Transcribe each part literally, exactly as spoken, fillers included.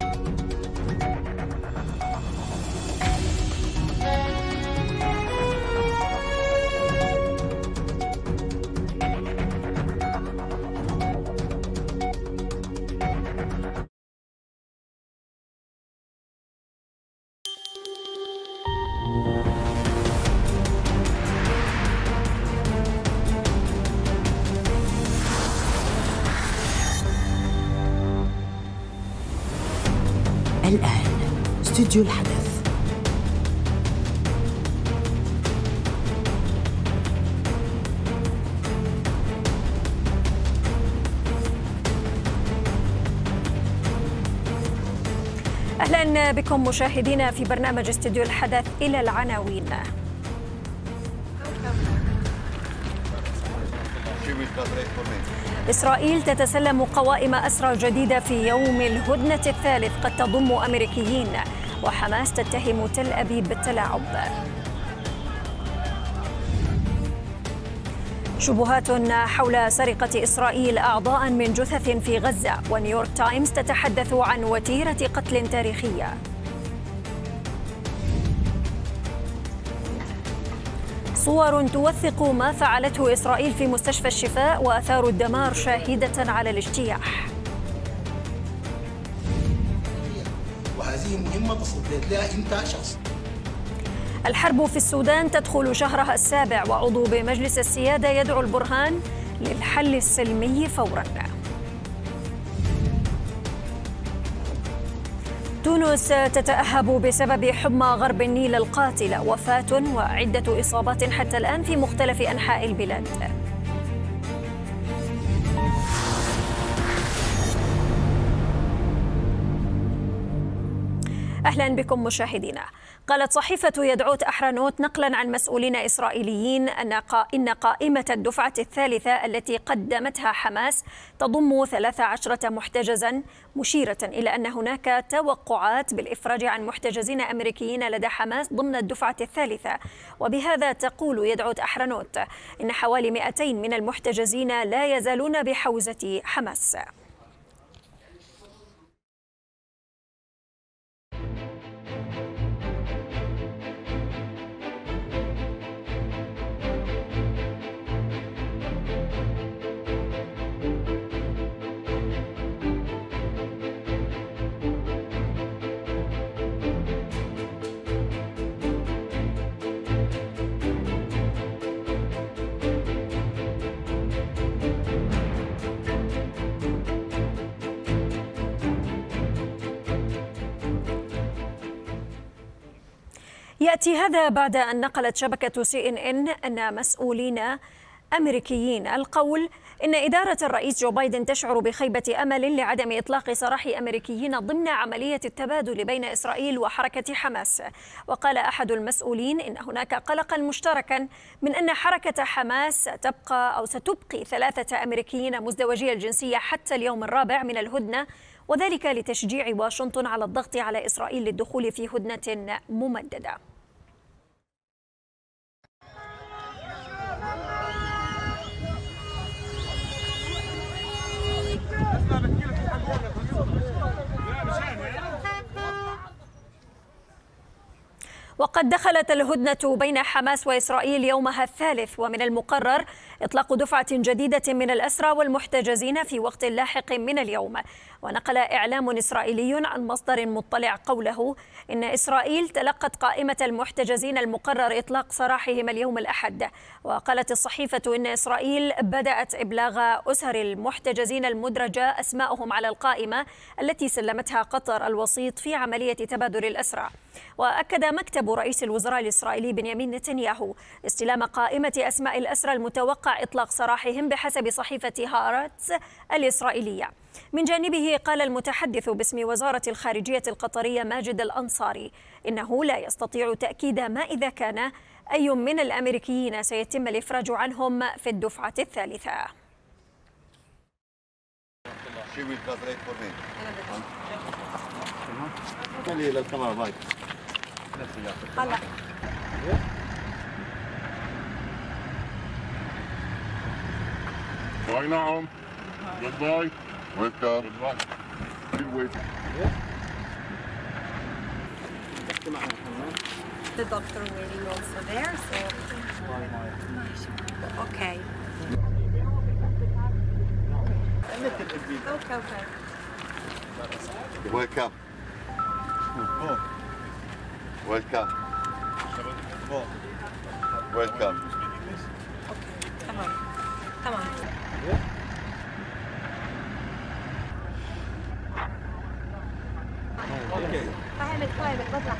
الآن استوديو الحدث. أهلا بكم مشاهدينا في برنامج استوديو الحدث. إلى العناوين. إسرائيل تتسلم قوائم أسرى جديدة في يوم الهدنة الثالث قد تضم أمريكيين، وحماس تتهم تل أبيب بالتلاعب. شبهات حول سرقة إسرائيل أعضاء من جثث في غزة، ونيويورك تايمز تتحدث عن وتيرة قتل تاريخية. صور توثق ما فعلته إسرائيل في مستشفى الشفاء وآثار الدمار شاهدة على الاجتياح. وهذه مهمة تصديت لها أنت شخص. الحرب في السودان تدخل شهرها السابع، وعضو بمجلس السيادة يدعو البرهان للحل السلمي فوراً. تونس تتأهب بسبب حمى غرب النيل القاتلة، وفاة وعدة إصابات حتى الآن في مختلف أنحاء البلاد. أهلا بكم مشاهدينا. قالت صحيفة يدعوت أحرنوت نقلا عن مسؤولين إسرائيليين أن إن قائمة الدفعة الثالثة التي قدمتها حماس تضم ثلاث عشرة محتجزا، مشيرة إلى أن هناك توقعات بالإفراج عن محتجزين أمريكيين لدى حماس ضمن الدفعة الثالثة. وبهذا تقول يدعوت أحرنوت إن حوالي مئتين من المحتجزين لا يزالون بحوزة حماس. يأتي هذا بعد أن نقلت شبكة سي إن إن أن مسؤولين أمريكيين القول إن إدارة الرئيس جو بايدن تشعر بخيبة أمل لعدم إطلاق سراح أمريكيين ضمن عملية التبادل بين إسرائيل وحركة حماس. وقال أحد المسؤولين إن هناك قلقا مشتركا من أن حركة حماس ستبقى أو ستبقي ثلاثة أمريكيين مزدوجي الجنسية حتى اليوم الرابع من الهدنة، وذلك لتشجيع واشنطن على الضغط على إسرائيل للدخول في هدنة ممددة. وقد دخلت الهدنة بين حماس وإسرائيل يومها الثالث، ومن المقرر إطلاق دفعة جديدة من الأسرى والمحتجزين في وقت لاحق من اليوم. ونقل إعلام إسرائيلي عن مصدر مطلع قوله إن إسرائيل تلقت قائمة المحتجزين المقرر إطلاق سراحهم اليوم الأحد. وقالت الصحيفة إن إسرائيل بدأت إبلاغ أسر المحتجزين المدرجة أسماءهم على القائمة التي سلمتها قطر الوسيط في عملية تبادل الأسرى. وأكد مكتب رئيس الوزراء الإسرائيلي بنيامين نتنياهو استلام قائمة أسماء الأسرى المتوقع إطلاق سراحهم بحسب صحيفة هارتز الإسرائيلية. من جانبه قال المتحدث باسم وزارة الخارجية القطرية ماجد الأنصاري إنه لا يستطيع تأكيد ما إذا كان أي من الأمريكيين سيتم الإفراج عنهم في الدفعة الثالثة. Bye now. Goodbye. Wake up. Goodbye. Wait. the doctor waiting also there, so okay. Okay, okay. Welcome. Welcome. Welcome. تمام تمام. فهمت فهمت بطلع.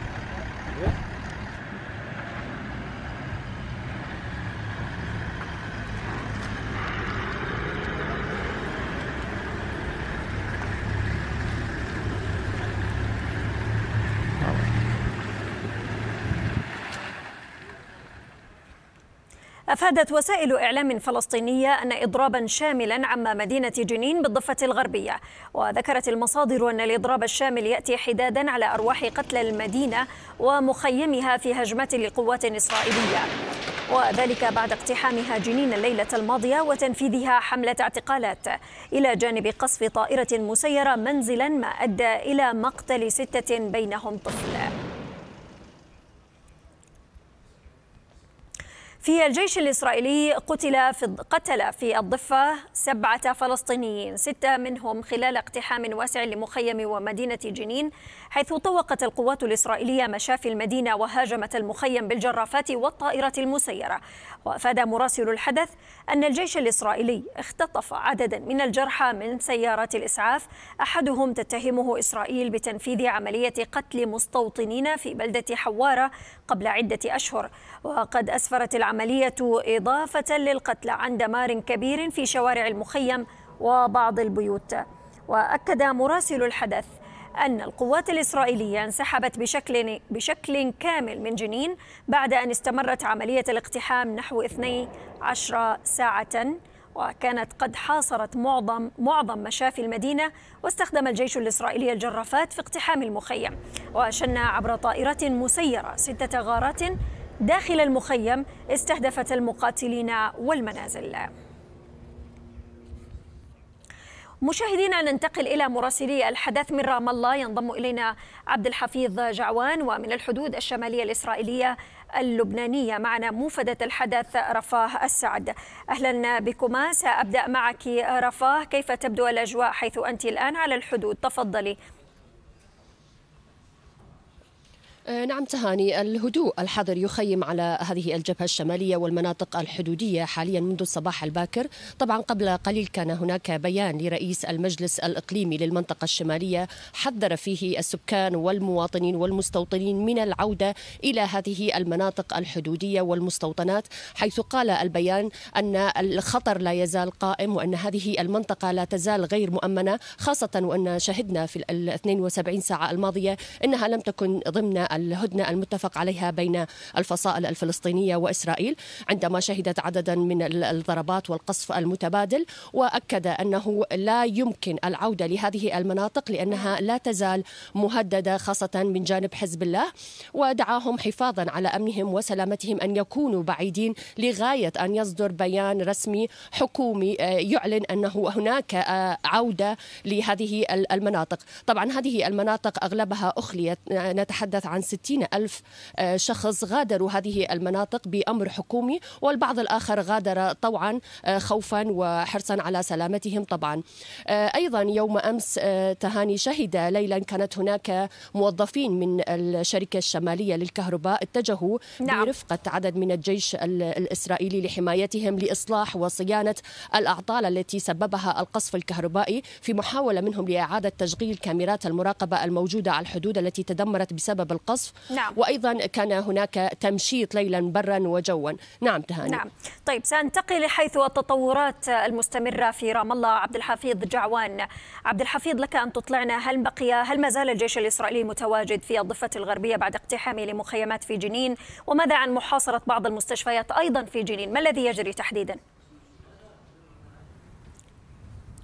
أفادت وسائل إعلام فلسطينية أن إضرابا شاملا عم مدينة جنين بالضفة الغربية، وذكرت المصادر أن الإضراب الشامل يأتي حدادا على أرواح قتلى المدينة ومخيمها في هجمات لقوات إسرائيلية، وذلك بعد اقتحامها جنين الليلة الماضية وتنفيذها حملة اعتقالات، إلى جانب قصف طائرة مسيرة منزلا ما أدى إلى مقتل ستة بينهم طفل. في الجيش الإسرائيلي قتل في قتل في الضفة سبعة فلسطينيين، ستة منهم خلال اقتحام واسع لمخيم ومدينة جنين، حيث طوقت القوات الإسرائيلية مشافي المدينة وهاجمت المخيم بالجرافات والطائرة المسيرة. وأفاد مراسل الحدث أن الجيش الإسرائيلي اختطف عددا من الجرحى من سيارات الإسعاف، أحدهم تتهمه إسرائيل بتنفيذ عملية قتل مستوطنين في بلدة حوارة قبل عدة أشهر. وقد أسفرت العملية إضافة للقتلى عن دمار كبير في شوارع المخيم وبعض البيوت. وأكد مراسل الحدث أن القوات الإسرائيلية انسحبت بشكل بشكل كامل من جنين بعد أن استمرت عملية الاقتحام نحو اثنتي عشرة ساعة، وكانت قد حاصرت معظم معظم مشافي المدينة، واستخدم الجيش الإسرائيلي الجرافات في اقتحام المخيم، وشن عبر طائرة مسيرة ستة غارات داخل المخيم استهدفت المقاتلين والمنازل. مشاهدينا، ننتقل إلى مراسلي الحدث من رام الله. ينضم إلينا عبد الحفيظ جعوان، ومن الحدود الشمالية الإسرائيلية اللبنانية معنا موفدة الحدث رفاه السعد. أهلا بكما. سأبدأ معك رفاه، كيف تبدو الأجواء حيث أنت الآن على الحدود؟ تفضلي. نعم تهاني، الهدوء الحذر يخيم على هذه الجبهة الشمالية والمناطق الحدودية حاليا منذ الصباح الباكر. طبعا قبل قليل كان هناك بيان لرئيس المجلس الإقليمي للمنطقة الشمالية حذر فيه السكان والمواطنين والمستوطنين من العودة إلى هذه المناطق الحدودية والمستوطنات، حيث قال البيان أن الخطر لا يزال قائم وأن هذه المنطقة لا تزال غير مؤمنة، خاصة وأن شهدنا في ال اثنتين وسبعين ساعة الماضية أنها لم تكن ضمن الهدنة المتفق عليها بين الفصائل الفلسطينية وإسرائيل، عندما شهدت عددا من الضربات والقصف المتبادل. وأكد أنه لا يمكن العودة لهذه المناطق لأنها لا تزال مهددة خاصة من جانب حزب الله، ودعاهم حفاظا على أمنهم وسلامتهم أن يكونوا بعيدين لغاية أن يصدر بيان رسمي حكومي يعلن أنه هناك عودة لهذه المناطق. طبعا هذه المناطق أغلبها أخليت، نتحدث عن ستين ألف شخص غادروا هذه المناطق بأمر حكومي، والبعض الآخر غادر طوعا خوفا وحرصا على سلامتهم. طبعا أيضا يوم أمس تهاني شهد ليلا كانت هناك موظفين من الشركة الشمالية للكهرباء اتجهوا نعم. برفقة عدد من الجيش الإسرائيلي لحمايتهم لإصلاح وصيانة الأعطال التي سببها القصف الكهربائي، في محاولة منهم لإعادة تشغيل كاميرات المراقبة الموجودة على الحدود التي تدمرت بسبب القصف. نعم. وأيضا كان هناك تمشيط ليلا برا وجوا. نعم تهاني. نعم. طيب، سأنتقل حيث التطورات المستمرة في رام الله. عبد الحفيظ جعوان، عبد الحفيظ لك أن تطلعنا، هل بقي هل ما زال الجيش الإسرائيلي متواجد في الضفة الغربية بعد اقتحامه لمخيمات في جنين؟ وماذا عن محاصرة بعض المستشفيات أيضا في جنين؟ ما الذي يجري تحديدا؟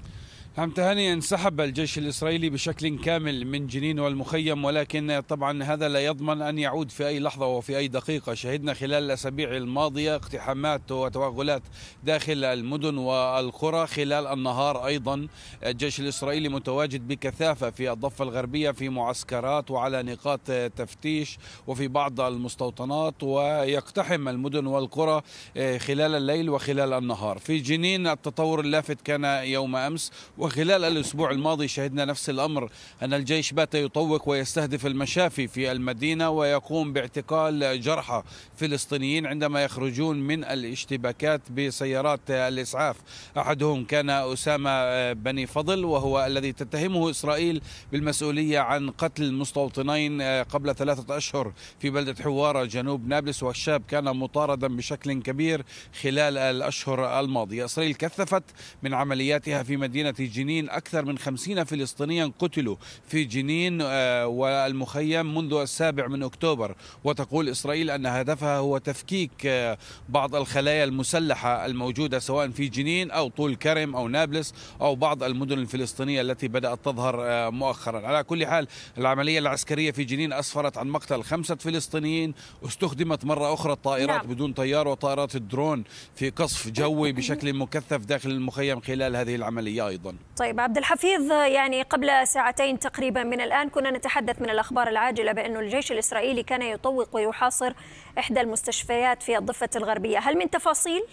عم تهاني، انسحب الجيش الإسرائيلي بشكل كامل من جنين والمخيم، ولكن طبعا هذا لا يضمن أن يعود في أي لحظة وفي أي دقيقة. شهدنا خلال الأسابيع الماضية اقتحامات وتوغلات داخل المدن والقرى. خلال النهار أيضا الجيش الإسرائيلي متواجد بكثافة في الضفة الغربية في معسكرات وعلى نقاط تفتيش وفي بعض المستوطنات، ويقتحم المدن والقرى خلال الليل وخلال النهار. في جنين التطور اللافت كان يوم أمس، وخلال الأسبوع الماضي شهدنا نفس الأمر، أن الجيش بات يطوق ويستهدف المشافي في المدينة ويقوم باعتقال جرحى فلسطينيين عندما يخرجون من الاشتباكات بسيارات الإسعاف. أحدهم كان أسامة بني فضل، وهو الذي تتهمه إسرائيل بالمسؤولية عن قتل مستوطنين قبل ثلاثة أشهر في بلدة حوارة جنوب نابلس، والشاب كان مطاردا بشكل كبير خلال الأشهر الماضية. إسرائيل كثفت من عملياتها في مدينة جنين. أكثر من خمسين فلسطينيا قتلوا في جنين والمخيم منذ السابع من أكتوبر، وتقول إسرائيل أن هدفها هو تفكيك بعض الخلايا المسلحة الموجودة سواء في جنين أو طول كرم أو نابلس أو بعض المدن الفلسطينية التي بدأت تظهر مؤخرا. على كل حال، العملية العسكرية في جنين أسفرت عن مقتل خمسة فلسطينيين. استخدمت مرة أخرى الطائرات نعم. بدون طيار وطائرات الدرون في قصف جوي بشكل مكثف داخل المخيم خلال هذه العملية أيضا. طيب عبد الحفيظ، يعني قبل ساعتين تقريبا من الآن كنا نتحدث من الأخبار العاجلة بأن الجيش الإسرائيلي كان يطوق ويحاصر إحدى المستشفيات في الضفة الغربية. هل من تفاصيل؟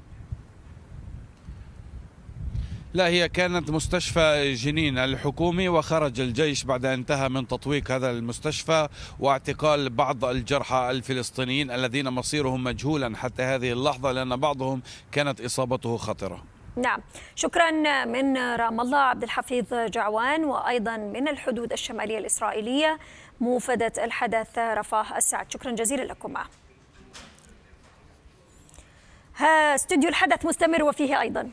لا، هي كانت مستشفى جنين الحكومي، وخرج الجيش بعد أن انتهى من تطويق هذا المستشفى واعتقال بعض الجرحى الفلسطينيين الذين مصيرهم مجهولا حتى هذه اللحظة، لأن بعضهم كانت إصابته خطرة. نعم، شكرا من رام الله عبد الحفيظ جعوان، وأيضا من الحدود الشمالية الإسرائيلية موفدة الحدث رفاه السعد. شكرا جزيلا لكم. ها استوديو الحدث مستمر وفيه أيضا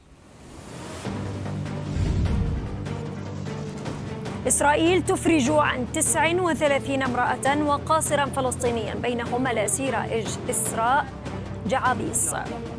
إسرائيل تفرج عن تسع وثلاثين امرأة وقاصرا فلسطينيا بينهم الأسيرة إسراء جعابيس.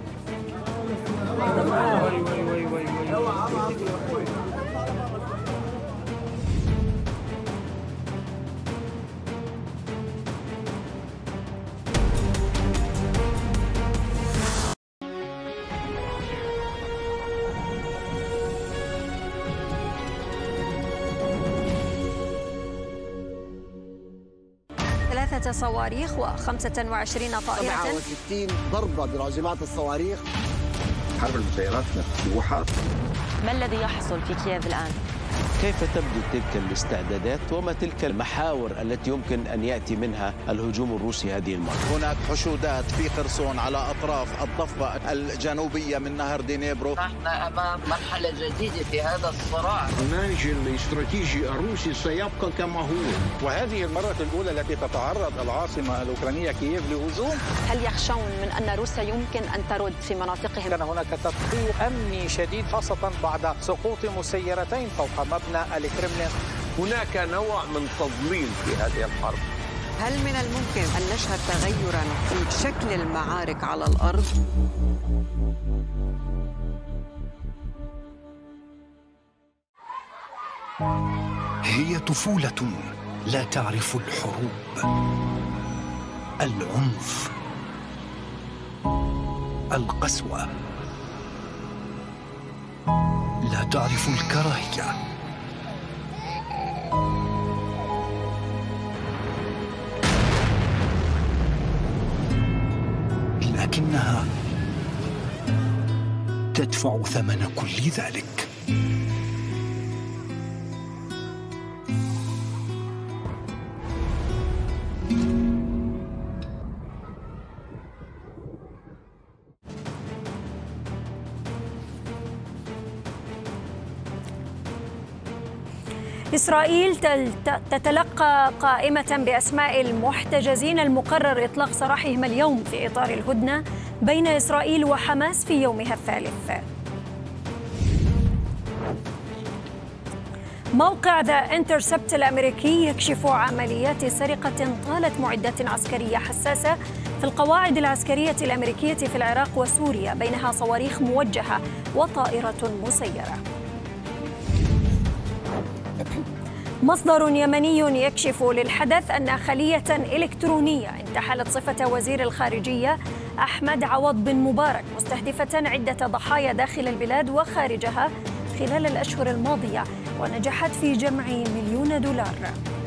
ثلاثة صواريخ وخمسة وعشرين طائرة، سبعة وستين ضربة برازمات الصواريخ. حرب المسيرات مفتوحة. ما الذي يحصل في كييف الآن؟ كيف تبدو تلك الاستعدادات وما تلك المحاور التي يمكن أن يأتي منها الهجوم الروسي هذه المرة؟ هناك حشودات في خرسون على أطراف الضفة الجنوبية من نهر دينيبرو. نحن أمام مرحلة جديدة في هذا الصراع. الناتج الاستراتيجي الروسي سيبقى كما هو، وهذه المرة الأولى التي تتعرض العاصمة الأوكرانية كييف لهجوم. هل يخشون من أن روسيا يمكن أن ترد في مناطقهم؟ كان هناك تدقيق أمني شديد خاصة بعد سقوط مسيرتين فوق مبنى الكرملين. هناك نوع من تضليل في هذه الحرب. هل من الممكن أن نشهد تغيرا في شكل المعارك على الأرض؟ هي طفولة لا تعرف الحروب، العنف، القسوة، لا تعرف الكراهية. لكنها تدفع ثمن كل ذلك. إسرائيل تتلقى قائمة بأسماء المحتجزين المقرر إطلاق سراحهم اليوم في إطار الهدنة بين إسرائيل وحماس في يومها الثالث. موقع ذا انترسبت الأمريكي يكشف عمليات سرقة طالت معدات عسكرية حساسة في القواعد العسكرية الأمريكية في العراق وسوريا، بينها صواريخ موجهة وطائرة مسيرة. مصدر يمني يكشف للحدث أن خلية إلكترونية انتحلت صفة وزير الخارجية أحمد عوض بن مبارك مستهدفة عدة ضحايا داخل البلاد وخارجها خلال الأشهر الماضية، ونجحت في جمع مليون دولار.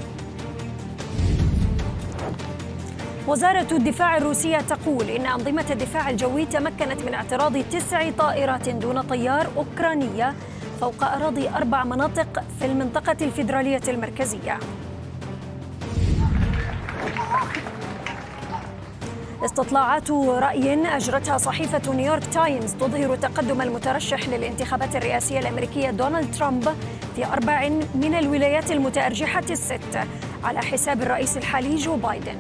وزارة الدفاع الروسية تقول إن أنظمة الدفاع الجوي تمكنت من اعتراض تسع طائرات دون طيار أوكرانية فوق أراضي أربع مناطق في المنطقة الفيدرالية المركزية. استطلاعات رأي أجرتها صحيفة نيويورك تايمز تظهر تقدم المترشح للانتخابات الرئاسية الأمريكية دونالد ترامب في أربع من الولايات المتأرجحة الست على حساب الرئيس الحالي جو بايدن.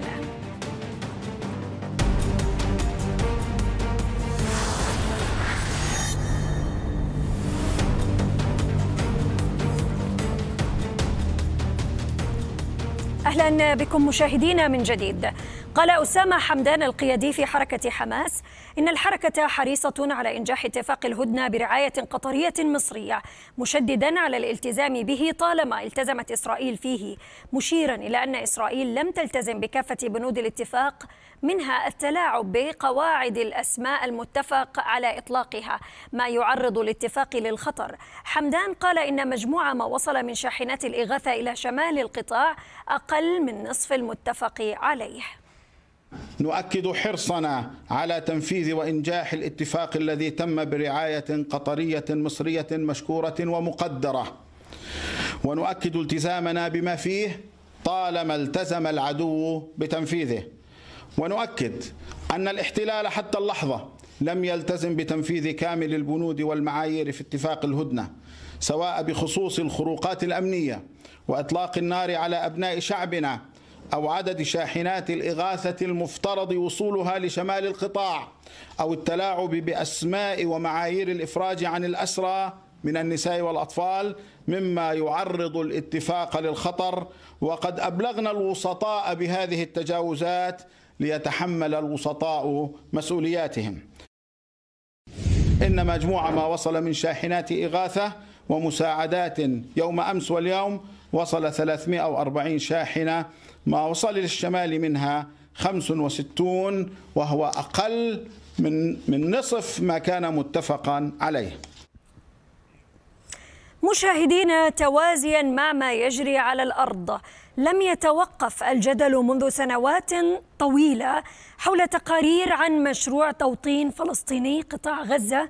أهلا بكم مشاهدينا من جديد. قال أسامة حمدان القيادي في حركة حماس إن الحركة حريصة على إنجاح اتفاق الهدنة برعاية قطرية مصرية، مشددا على الالتزام به طالما التزمت إسرائيل فيه، مشيرا إلى أن إسرائيل لم تلتزم بكافة بنود الاتفاق، منها التلاعب بقواعد الأسماء المتفق على إطلاقها، ما يعرض الاتفاق للخطر. حمدان قال إن مجموع ما وصل من شاحنات الإغاثة إلى شمال القطاع أقل من نصف المتفق عليه. نؤكد حرصنا على تنفيذ وإنجاح الاتفاق الذي تم برعاية قطرية مصرية مشكورة ومقدرة، ونؤكد التزامنا بما فيه طالما التزم العدو بتنفيذه، ونؤكد أن الاحتلال حتى اللحظة لم يلتزم بتنفيذ كامل البنود والمعايير في اتفاق الهدنة، سواء بخصوص الخروقات الأمنية وإطلاق النار على أبناء شعبنا أو عدد شاحنات الإغاثة المفترض وصولها لشمال القطاع، أو التلاعب بأسماء ومعايير الإفراج عن الأسرى من النساء والأطفال، مما يعرض الاتفاق للخطر. وقد أبلغنا الوسطاء بهذه التجاوزات ليتحمل الوسطاء مسؤولياتهم. إن مجموع ما وصل من شاحنات إغاثة ومساعدات يوم أمس واليوم وصل ثلاثمائة وأربعين شاحنة، ما وصل للشمال منها خمسة وستين، وهو أقل من من نصف ما كان متفقا عليه. مشاهدينا، توازيا مع ما يجري على الأرض، لم يتوقف الجدل منذ سنوات طويلة حول تقارير عن مشروع توطين فلسطيني قطاع غزة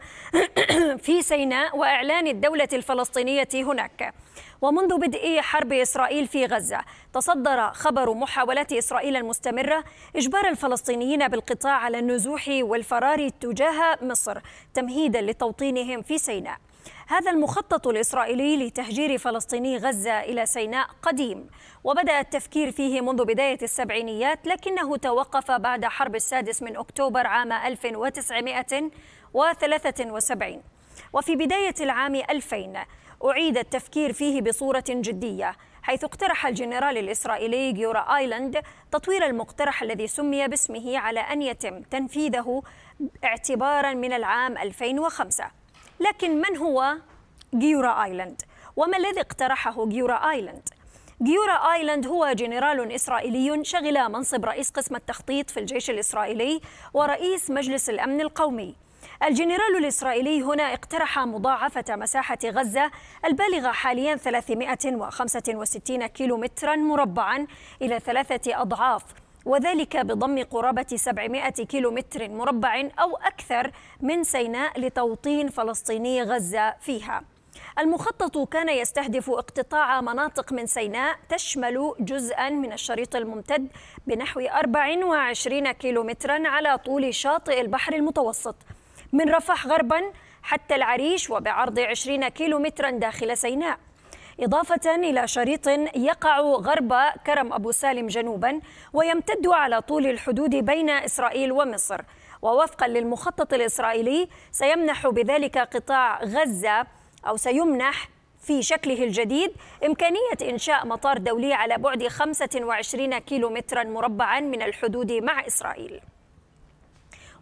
في سيناء وإعلان الدولة الفلسطينية هناك. ومنذ بدء حرب إسرائيل في غزة تصدر خبر محاولات إسرائيل المستمرة إجبار الفلسطينيين بالقطاع على النزوح والفرار تجاه مصر تمهيدا لتوطينهم في سيناء. هذا المخطط الإسرائيلي لتهجير فلسطيني غزة إلى سيناء قديم، وبدأ التفكير فيه منذ بداية السبعينيات، لكنه توقف بعد حرب السادس من أكتوبر عام ألف وتسعمائة وثلاثة وسبعين. وفي بداية العام ألفين أعيد التفكير فيه بصورة جدية، حيث اقترح الجنرال الإسرائيلي جيورا آيلاند تطوير المقترح الذي سمي باسمه على أن يتم تنفيذه اعتبارا من العام ألفين وخمسة. لكن من هو جيورا آيلاند؟ وما الذي اقترحه جيورا آيلاند؟ جيورا آيلاند هو جنرال إسرائيلي شغل منصب رئيس قسم التخطيط في الجيش الإسرائيلي ورئيس مجلس الأمن القومي. الجنرال الإسرائيلي هنا اقترح مضاعفة مساحة غزة البالغة حاليا ثلاثمائة وخمسة وستين كيلومترا مربعا إلى ثلاثة أضعاف، وذلك بضم قرابة سبعمائة كيلومتر مربع أو أكثر من سيناء لتوطين فلسطيني غزة فيها. المخطط كان يستهدف اقتطاع مناطق من سيناء تشمل جزءا من الشريط الممتد بنحو أربعة وعشرين كيلومترا على طول شاطئ البحر المتوسط، من رفح غربا حتى العريش، وبعرض عشرين كيلومترا داخل سيناء، إضافة إلى شريط يقع غرب كرم أبو سالم جنوبا ويمتد على طول الحدود بين إسرائيل ومصر. ووفقا للمخطط الإسرائيلي سيمنح بذلك قطاع غزة أو سيمنح في شكله الجديد إمكانية إنشاء مطار دولي على بعد خمسة وعشرين كيلومترا مربعا من الحدود مع إسرائيل.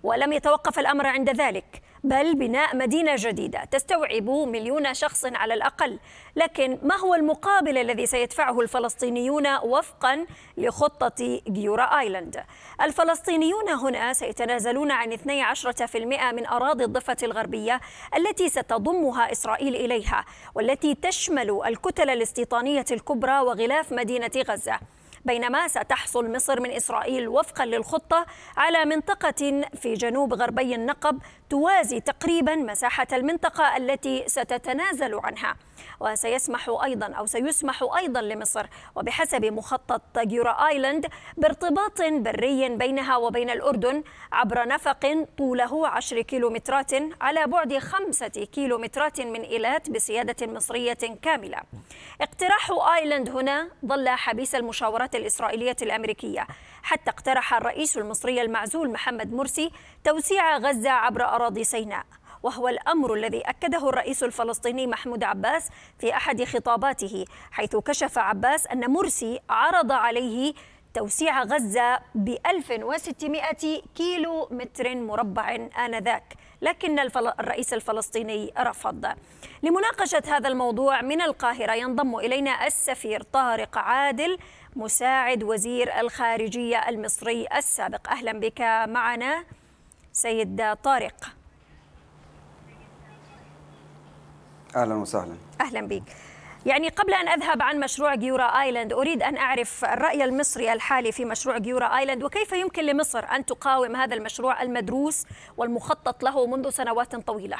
ولم يتوقف الأمر عند ذلك، بل بناء مدينة جديدة تستوعب مليون شخص على الأقل. لكن ما هو المقابل الذي سيدفعه الفلسطينيون وفقا لخطة جيورا آيلاند؟ الفلسطينيون هنا سيتنازلون عن اثني عشر بالمئة من أراضي الضفة الغربية التي ستضمها إسرائيل إليها، والتي تشمل الكتل الاستيطانية الكبرى وغلاف مدينة غزة، بينما ستحصل مصر من إسرائيل وفقا للخطة على منطقة في جنوب غربي النقب توازي تقريبا مساحة المنطقة التي ستتنازل عنها. وسيسمح أيضا أو سيسمح أيضا لمصر وبحسب مخطط جيورا آيلاند بارتباط بري بينها وبين الأردن عبر نفق طوله عشر كيلومترات على بعد خمسة كيلومترات من إيلات بسيادة مصرية كاملة. اقتراح آيلاند هنا ظل حبيس المشاورات الإسرائيلية الأمريكية، حتى اقترح الرئيس المصري المعزول محمد مرسي توسيع غزة عبر أراضي سيناء، وهو الأمر الذي أكده الرئيس الفلسطيني محمود عباس في أحد خطاباته، حيث كشف عباس أن مرسي عرض عليه توسيع غزة ب ألف وستمئة كيلو متر مربع آنذاك، لكن الرئيس الفلسطيني رفض. لمناقشة هذا الموضوع من القاهرة ينضم إلينا السفير طارق عادل مساعد وزير الخارجية المصري السابق. أهلا بك معنا سيد طارق. أهلا وسهلا. أهلا بك. يعني قبل أن أذهب عن مشروع جيورا آيلاند أريد أن أعرف الرأي المصري الحالي في مشروع جيورا آيلاند، وكيف يمكن لمصر أن تقاوم هذا المشروع المدروس والمخطط له منذ سنوات طويلة.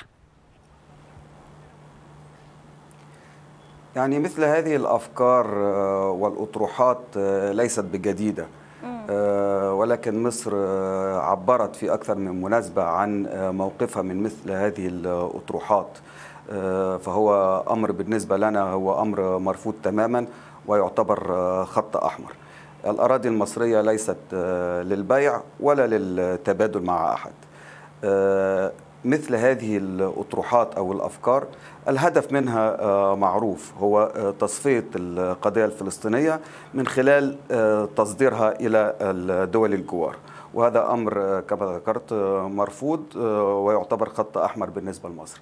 يعني مثل هذه الأفكار والأطروحات ليست بجديدة، ولكن مصر عبرت في أكثر من مناسبة عن موقفها من مثل هذه الأطروحات، فهو أمر بالنسبة لنا هو أمر مرفوض تماما ويعتبر خط أحمر. الأراضي المصرية ليست للبيع ولا للتبادل مع أحد. مثل هذه الأطروحات أو الأفكار الهدف منها معروف، هو تصفية القضية الفلسطينية من خلال تصديرها إلى الدول الجوار، وهذا أمر كما ذكرت مرفوض ويعتبر خط أحمر بالنسبة لمصر.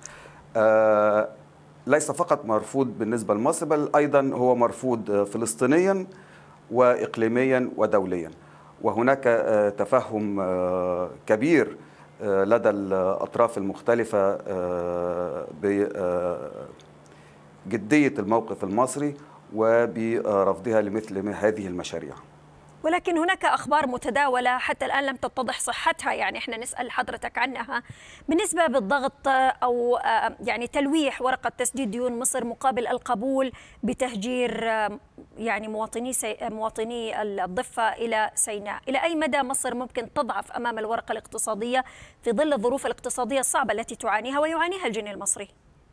ليس فقط مرفوض بالنسبة لمصر، بل أيضا هو مرفوض فلسطينيا وإقليميا ودوليا، وهناك تفهم كبير لدى الأطراف المختلفة بجدية الموقف المصري وبرفضها لمثل هذه المشاريع. ولكن هناك أخبار متداولة حتى الآن لم تتضح صحتها، يعني احنا نسأل حضرتك عنها بالنسبة بالضغط أو يعني تلويح ورقة تسديد ديون مصر مقابل القبول بتهجير يعني مواطني سي... مواطني الضفة إلى سيناء. إلى أي مدى مصر ممكن تضعف أمام الورقة الاقتصادية في ظل الظروف الاقتصادية الصعبة التي تعانيها ويعانيها الجنيه المصري؟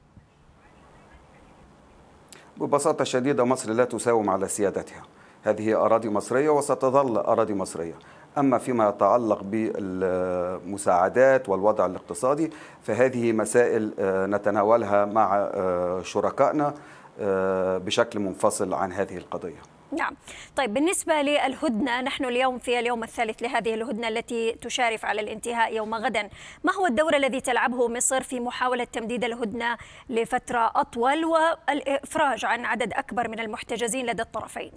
ببساطة شديدة مصر لا تساوم على سيادتها، هذه أراضي مصرية وستظل أراضي مصرية. أما فيما يتعلق بالمساعدات والوضع الاقتصادي فهذه مسائل نتناولها مع شركائنا بشكل منفصل عن هذه القضية. نعم. طيب بالنسبة للهدنة، نحن اليوم في اليوم الثالث لهذه الهدنة التي تشارف على الانتهاء يوم غدا، ما هو الدور الذي تلعبه مصر في محاولة تمديد الهدنة لفترة أطول والإفراج عن عدد أكبر من المحتجزين لدى الطرفين؟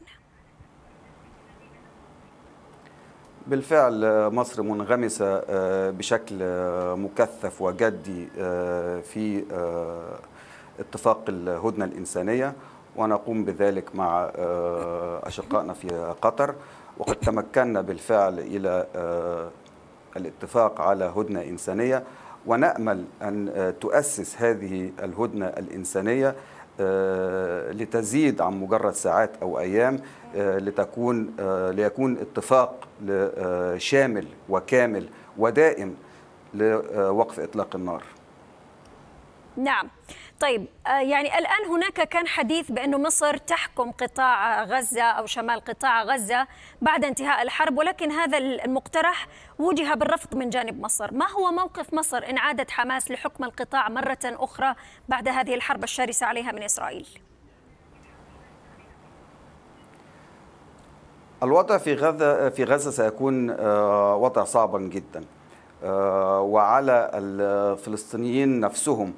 بالفعل مصر منغمسة بشكل مكثف وجدي في اتفاق الهدنة الإنسانية، ونقوم بذلك مع أشقائنا في قطر، وقد تمكنا بالفعل إلى الاتفاق على هدنة إنسانية، ونأمل أن تؤسس هذه الهدنة الإنسانية لتزيد عن مجرد ساعات أو أيام، لتكون ليكون اتفاق شامل وكامل ودائم لوقف إطلاق النار. نعم. طيب يعني الآن هناك كان حديث بأن مصر تحكم قطاع غزة أو شمال قطاع غزة بعد انتهاء الحرب، ولكن هذا المقترح وجه بالرفض من جانب مصر. ما هو موقف مصر إن عادت حماس لحكم القطاع مرة أخرى بعد هذه الحرب الشرسة عليها من إسرائيل؟ الوضع في غزة في غزة سيكون وضع صعبا جدا. وعلى الفلسطينيين نفسهم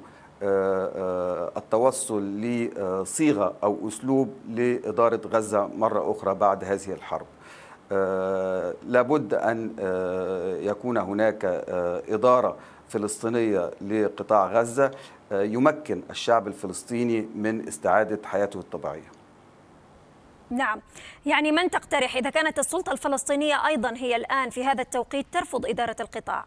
التوصل لصيغة أو أسلوب لإدارة غزة مرة أخرى بعد هذه الحرب. لابد أن يكون هناك إدارة فلسطينية لقطاع غزة يمكن الشعب الفلسطيني من استعادة حياته الطبيعية. نعم، يعني من تقترح إذا كانت السلطة الفلسطينية أيضا هي الآن في هذا التوقيت ترفض إدارة القطاع؟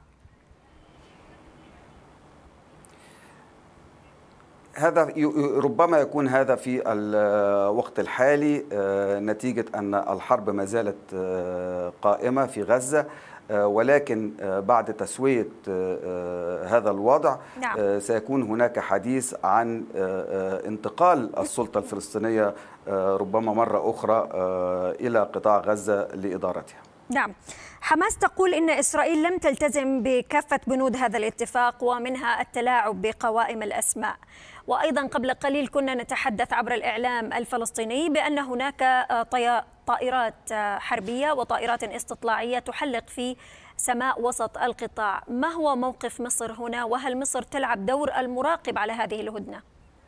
هذا ربما يكون هذا في الوقت الحالي نتيجة أن الحرب ما زالت قائمة في غزة، ولكن بعد تسوية هذا الوضع نعم. سيكون هناك حديث عن انتقال السلطة الفلسطينية ربما مرة أخرى إلى قطاع غزة لإدارتها. نعم، حماس تقول إن إسرائيل لم تلتزم بكافة بنود هذا الاتفاق ومنها التلاعب بقوائم الأسماء، وأيضا قبل قليل كنا نتحدث عبر الإعلام الفلسطيني بأن هناك طائرات حربية وطائرات استطلاعية تحلق في سماء وسط القطاع. ما هو موقف مصر هنا، وهل مصر تلعب دور المراقب على هذه الهدنة؟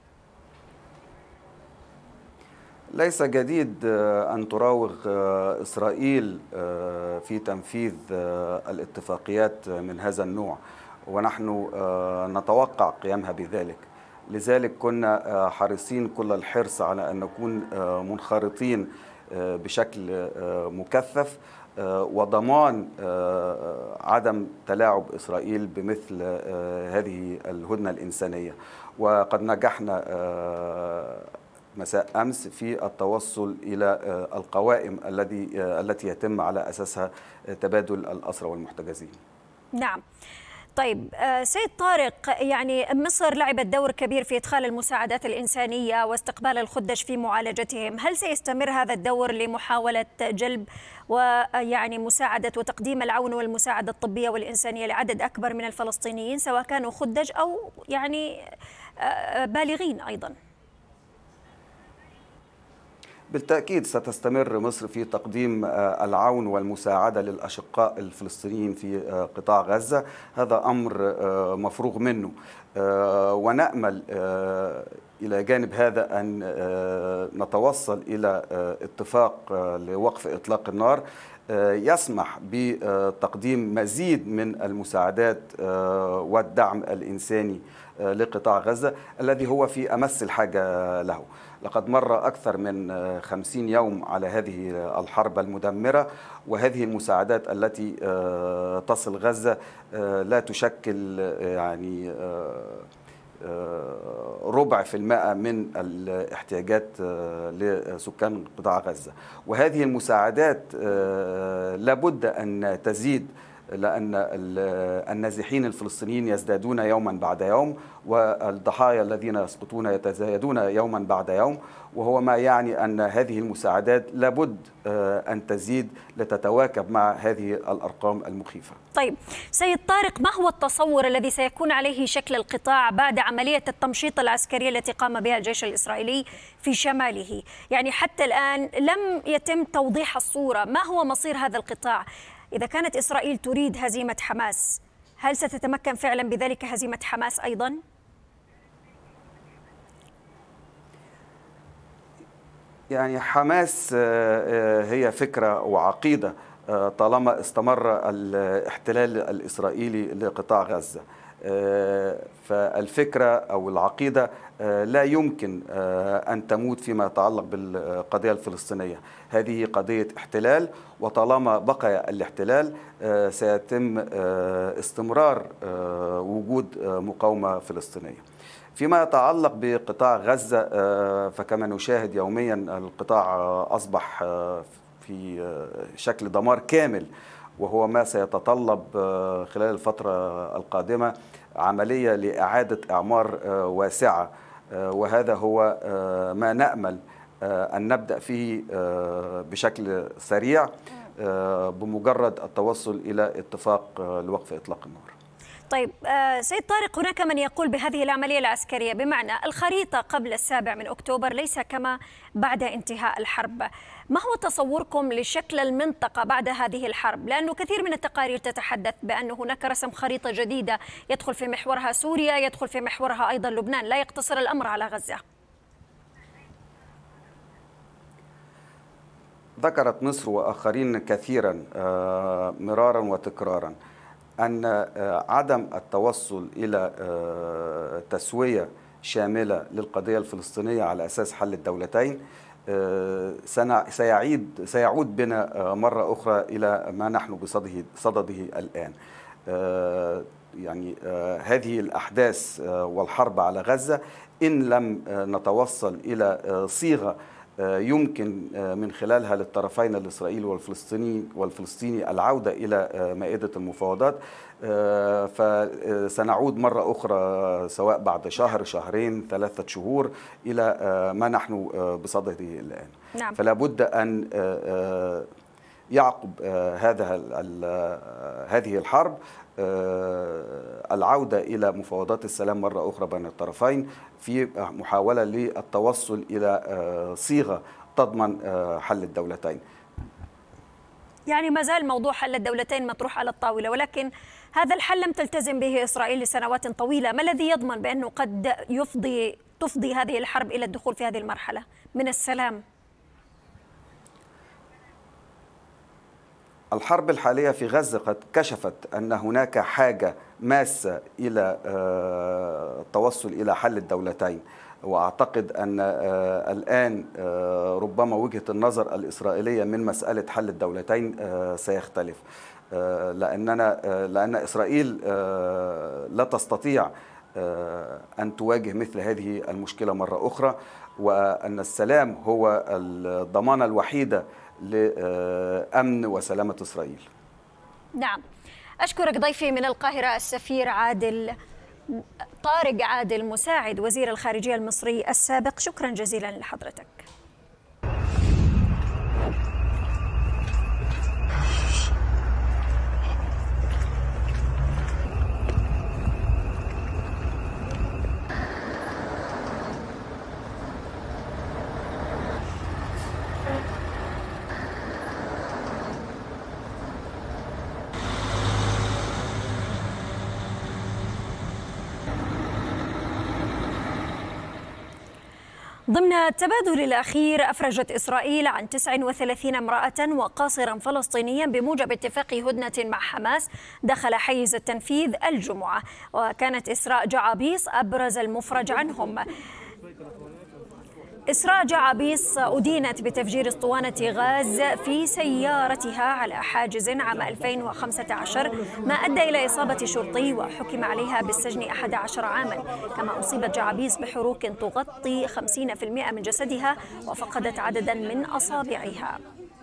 ليس جديد أن تراوغ إسرائيل في تنفيذ الاتفاقيات من هذا النوع، ونحن نتوقع قيامها بذلك. لذلك كنا حريصين كل الحرص على أن نكون منخرطين بشكل مكثف وضمان عدم تلاعب إسرائيل بمثل هذه الهدنة الإنسانية. وقد نجحنا مساء أمس في التوصل إلى القوائم الذي التي يتم على أساسها تبادل الأسرى والمحتجزين. نعم. طيب سيد طارق، يعني مصر لعبت دور كبير في إدخال المساعدات الإنسانية واستقبال الخدج في معالجتهم، هل سيستمر هذا الدور لمحاولة جلب ويعني مساعدة وتقديم العون والمساعدة الطبية والإنسانية لعدد أكبر من الفلسطينيين سواء كانوا خدج أو يعني بالغين أيضا؟ بالتأكيد ستستمر مصر في تقديم العون والمساعدة للأشقاء الفلسطينيين في قطاع غزة، هذا أمر مفروغ منه، ونأمل إلى جانب هذا أن نتوصل إلى اتفاق لوقف إطلاق النار يسمح بتقديم مزيد من المساعدات والدعم الإنساني لقطاع غزة الذي هو في أمس الحاجة له. لقد مر أكثر من خمسين يوم على هذه الحرب المدمرة، وهذه المساعدات التي تصل غزة لا تشكل يعني ربع في المائة من الاحتياجات لسكان قطاع غزة، وهذه المساعدات لابد أن تزيد لأن النازحين الفلسطينيين يزدادون يوما بعد يوم، والضحايا الذين يسقطون يتزايدون يوما بعد يوم، وهو ما يعني أن هذه المساعدات لابد أن تزيد لتتواكب مع هذه الأرقام المخيفة. طيب سيد طارق، ما هو التصور الذي سيكون عليه شكل القطاع بعد عملية التمشيط العسكرية التي قام بها الجيش الإسرائيلي في شماله؟ يعني حتى الآن لم يتم توضيح الصورة، ما هو مصير هذا القطاع؟ إذا كانت إسرائيل تريد هزيمة حماس، هل ستتمكن فعلا بذلك هزيمة حماس أيضا؟ يعني حماس هي فكرة وعقيدة طالما استمر الاحتلال الإسرائيلي لقطاع غزة، فالفكرة أو العقيدة لا يمكن أن تموت فيما يتعلق بالقضية الفلسطينية. هذه قضية احتلال، وطالما بقي الاحتلال سيتم استمرار وجود مقاومة فلسطينية. فيما يتعلق بقطاع غزة فكما نشاهد يوميا القطاع أصبح في شكل دمار كامل، وهو ما سيتطلب خلال الفترة القادمة عملية لإعادة إعمار واسعة، وهذا هو ما نأمل أن نبدأ فيه بشكل سريع بمجرد التوصل إلى اتفاق لوقف إطلاق النار. طيب سيد طارق، هناك من يقول بهذه العملية العسكرية بمعنى الخريطة قبل السابع من أكتوبر ليس كما بعد انتهاء الحرب. ما هو تصوركم لشكل المنطقة بعد هذه الحرب؟ لأنه كثير من التقارير تتحدث بأن هناك رسم خريطة جديدة يدخل في محورها سوريا، يدخل في محورها أيضا لبنان، لا يقتصر الأمر على غزة. ذكرت مصر وآخرين كثيرا مرارا وتكرارا أن عدم التوصل إلى تسوية شاملة للقضية الفلسطينية على أساس حل الدولتين سيعيد سيعود بنا مرة أخرى إلى ما نحن بصدده صدده الآن. يعني هذه الأحداث والحرب على غزة إن لم نتوصل إلى صيغة يمكن من خلالها للطرفين الإسرائيلي والفلسطيني والفلسطيني العودة إلى مائدة المفاوضات، فسنعود مرة أخرى سواء بعد شهر شهرين ثلاثة شهور إلى ما نحن بصدده الآن. نعم. فلا بد أن يعقب هذا هذه الحرب العودة إلى مفاوضات السلام مرة أخرى بين الطرفين في محاولة للتوصل إلى صيغة تضمن حل الدولتين. يعني ما زال موضوع حل الدولتين مطروح على الطاولة، ولكن هذا الحل لم تلتزم به إسرائيل لسنوات طويلة. ما الذي يضمن بأنه قد يفضي تفضي هذه الحرب إلى الدخول في هذه المرحلة من السلام؟ الحرب الحالية في غزة قد كشفت أن هناك حاجة ماسة إلى التوصل إلى حل الدولتين، وأعتقد أن الآن ربما وجهة النظر الإسرائيلية من مسألة حل الدولتين سيختلف، لأننا لأن إسرائيل لا تستطيع أن تواجه مثل هذه المشكلة مرة أخرى، وأن السلام هو الضمانة الوحيدة لأمن وسلامة إسرائيل. نعم، أشكرك ضيفي من القاهرة السفير عادل طارق عادل مساعد وزير الخارجية المصري السابق، شكرا جزيلا لحضرتك. ضمن التبادل الأخير أفرجت إسرائيل عن تسعة وثلاثين امرأة وقاصرا فلسطينيا بموجب اتفاق هدنة مع حماس دخل حيز التنفيذ الجمعة، وكانت إسراء جعابيس أبرز المفرج عنهم. إسراء جعابيس أدينت بتفجير اسطوانة غاز في سيارتها على حاجز عام ألفين وخمسة عشر، ما أدى إلى إصابة شرطي وحكم عليها بالسجن أحد عشر عاما. كما أصيبت جعابيس بحروق تغطي خمسين بالمئة من جسدها وفقدت عددا من أصابعها.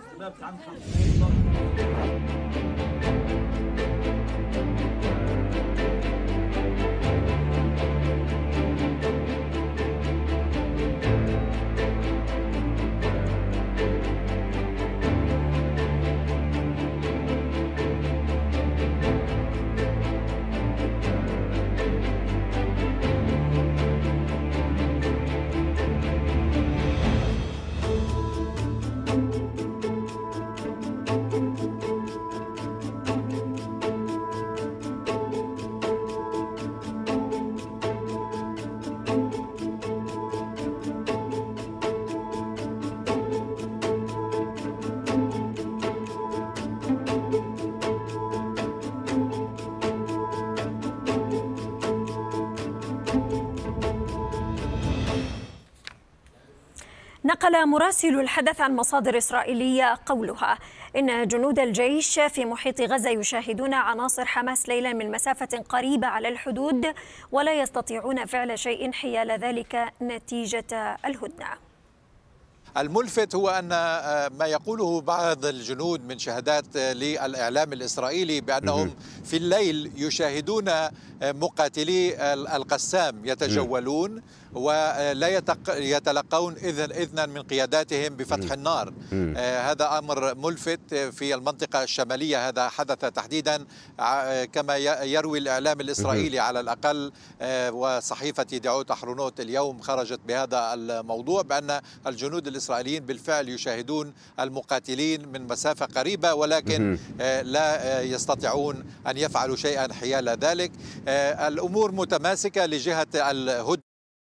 نقل مراسل الحدث عن مصادر إسرائيلية قولها إن جنود الجيش في محيط غزة يشاهدون عناصر حماس ليلا من مسافة قريبة على الحدود ولا يستطيعون فعل شيء حيال ذلك نتيجة الهدنة. الملفت هو أن ما يقوله بعض الجنود من شهادات للإعلام الإسرائيلي بأنهم في الليل يشاهدون مقاتلي القسام يتجولون ولا يتلقون إذنا من قياداتهم بفتح النار. هذا أمر ملفت في المنطقة الشمالية. هذا حدث تحديدا كما يروي الإعلام الإسرائيلي على الأقل، وصحيفة يدعوت أحرونوت اليوم خرجت بهذا الموضوع بأن الجنود الإسرائيليين بالفعل يشاهدون المقاتلين من مسافة قريبة، ولكن لا يستطيعون أن يفعلوا شيئا حيال ذلك. الأمور متماسكة لجهة الهدنة.